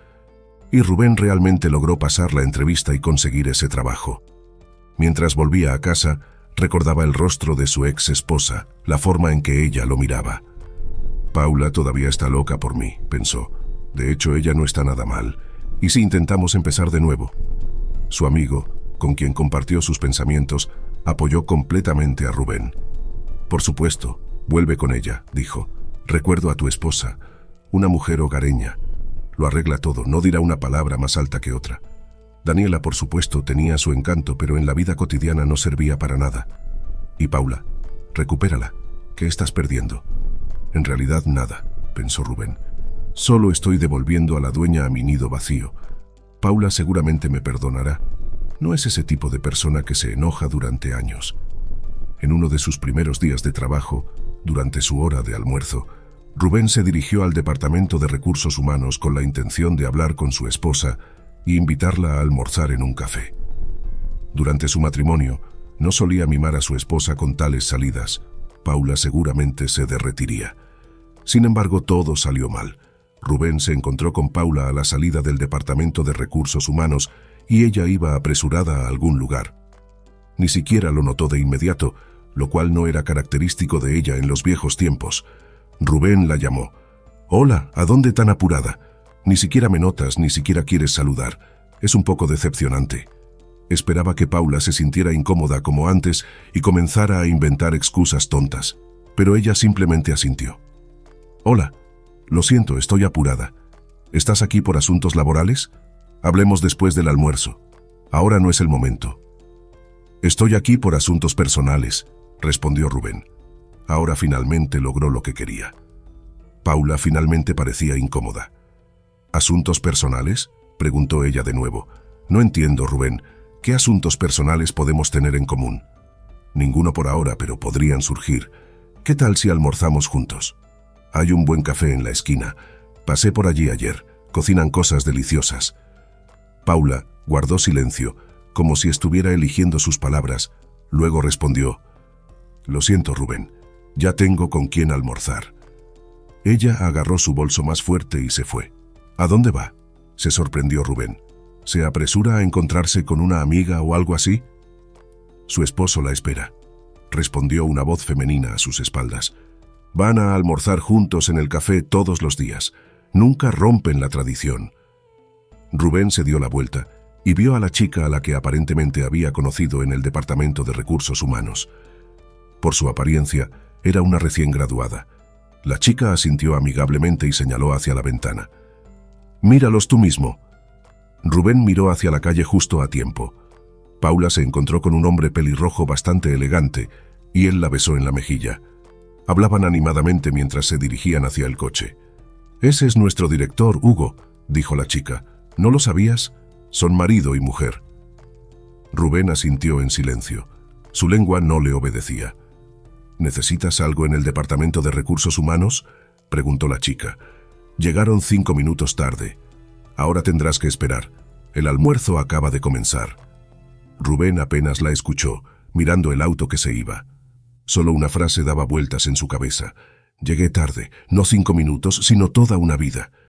Y Rubén realmente logró pasar la entrevista y conseguir ese trabajo. Mientras volvía a casa, recordaba el rostro de su ex esposa, la forma en que ella lo miraba. Paula todavía está loca por mí, pensó. De hecho, ella no está nada mal. ¿Y si intentamos empezar de nuevo? Su amigo, con quien compartió sus pensamientos, apoyó completamente a Rubén. Por supuesto, vuelve con ella, dijo. Recuerdo a tu esposa, una mujer hogareña. Lo arregla todo, no dirá una palabra más alta que otra. Daniela, por supuesto, tenía su encanto, pero en la vida cotidiana no servía para nada. Y Paula, recupérala. ¿Qué estás perdiendo? En realidad nada, pensó Rubén. Solo estoy devolviendo a la dueña a mi nido vacío. Paula seguramente me perdonará. No es ese tipo de persona que se enoja durante años. En uno de sus primeros días de trabajo, durante su hora de almuerzo, Rubén se dirigió al Departamento de Recursos Humanos con la intención de hablar con su esposa y invitarla a almorzar en un café. Durante su matrimonio, no solía mimar a su esposa con tales salidas. Paula seguramente se derretiría. Sin embargo, todo salió mal. Rubén se encontró con Paula a la salida del Departamento de Recursos Humanos y ella iba apresurada a algún lugar. Ni siquiera lo notó de inmediato, lo cual no era característico de ella en los viejos tiempos. Rubén la llamó. «Hola, ¿a dónde tan apurada? Ni siquiera me notas, ni siquiera quieres saludar. Es un poco decepcionante». Esperaba que Paula se sintiera incómoda como antes y comenzara a inventar excusas tontas, pero ella simplemente asintió. «Hola, lo siento, estoy apurada. ¿Estás aquí por asuntos laborales? Hablemos después del almuerzo. Ahora no es el momento». «Estoy aquí por asuntos personales», respondió Rubén. Ahora finalmente logró lo que quería. Paula finalmente parecía incómoda. «¿Asuntos personales?», preguntó ella de nuevo. «No entiendo, Rubén. ¿Qué asuntos personales podemos tener en común?» «Ninguno por ahora, pero podrían surgir. ¿Qué tal si almorzamos juntos? Hay un buen café en la esquina. Pasé por allí ayer. Cocinan cosas deliciosas». Paula guardó silencio, como si estuviera eligiendo sus palabras. Luego respondió: «Lo siento, Rubén. Ya tengo con quién almorzar». Ella agarró su bolso más fuerte y se fue. «¿A dónde va?», se sorprendió Rubén. «¿Se apresura a encontrarse con una amiga o algo así?». «Su esposo la espera», respondió una voz femenina a sus espaldas. «Van a almorzar juntos en el café todos los días. Nunca rompen la tradición». Rubén se dio la vuelta y vio a la chica a la que aparentemente había conocido en el Departamento de Recursos Humanos. Por su apariencia, era una recién graduada. La chica asintió amigablemente y señaló hacia la ventana. «Míralos tú mismo». Rubén miró hacia la calle justo a tiempo. Paula se encontró con un hombre pelirrojo bastante elegante y él la besó en la mejilla. Hablaban animadamente mientras se dirigían hacia el coche. «Ese es nuestro director, Hugo», dijo la chica. «¿No lo sabías? Son marido y mujer». Rubén asintió en silencio. Su lengua no le obedecía. ¿Necesitas algo en el Departamento de Recursos Humanos?, preguntó la chica. Llegaron cinco minutos tarde. Ahora tendrás que esperar. El almuerzo acaba de comenzar. Rubén apenas la escuchó, mirando el auto que se iba. Solo una frase daba vueltas en su cabeza. Llegué tarde, no cinco minutos, sino toda una vida.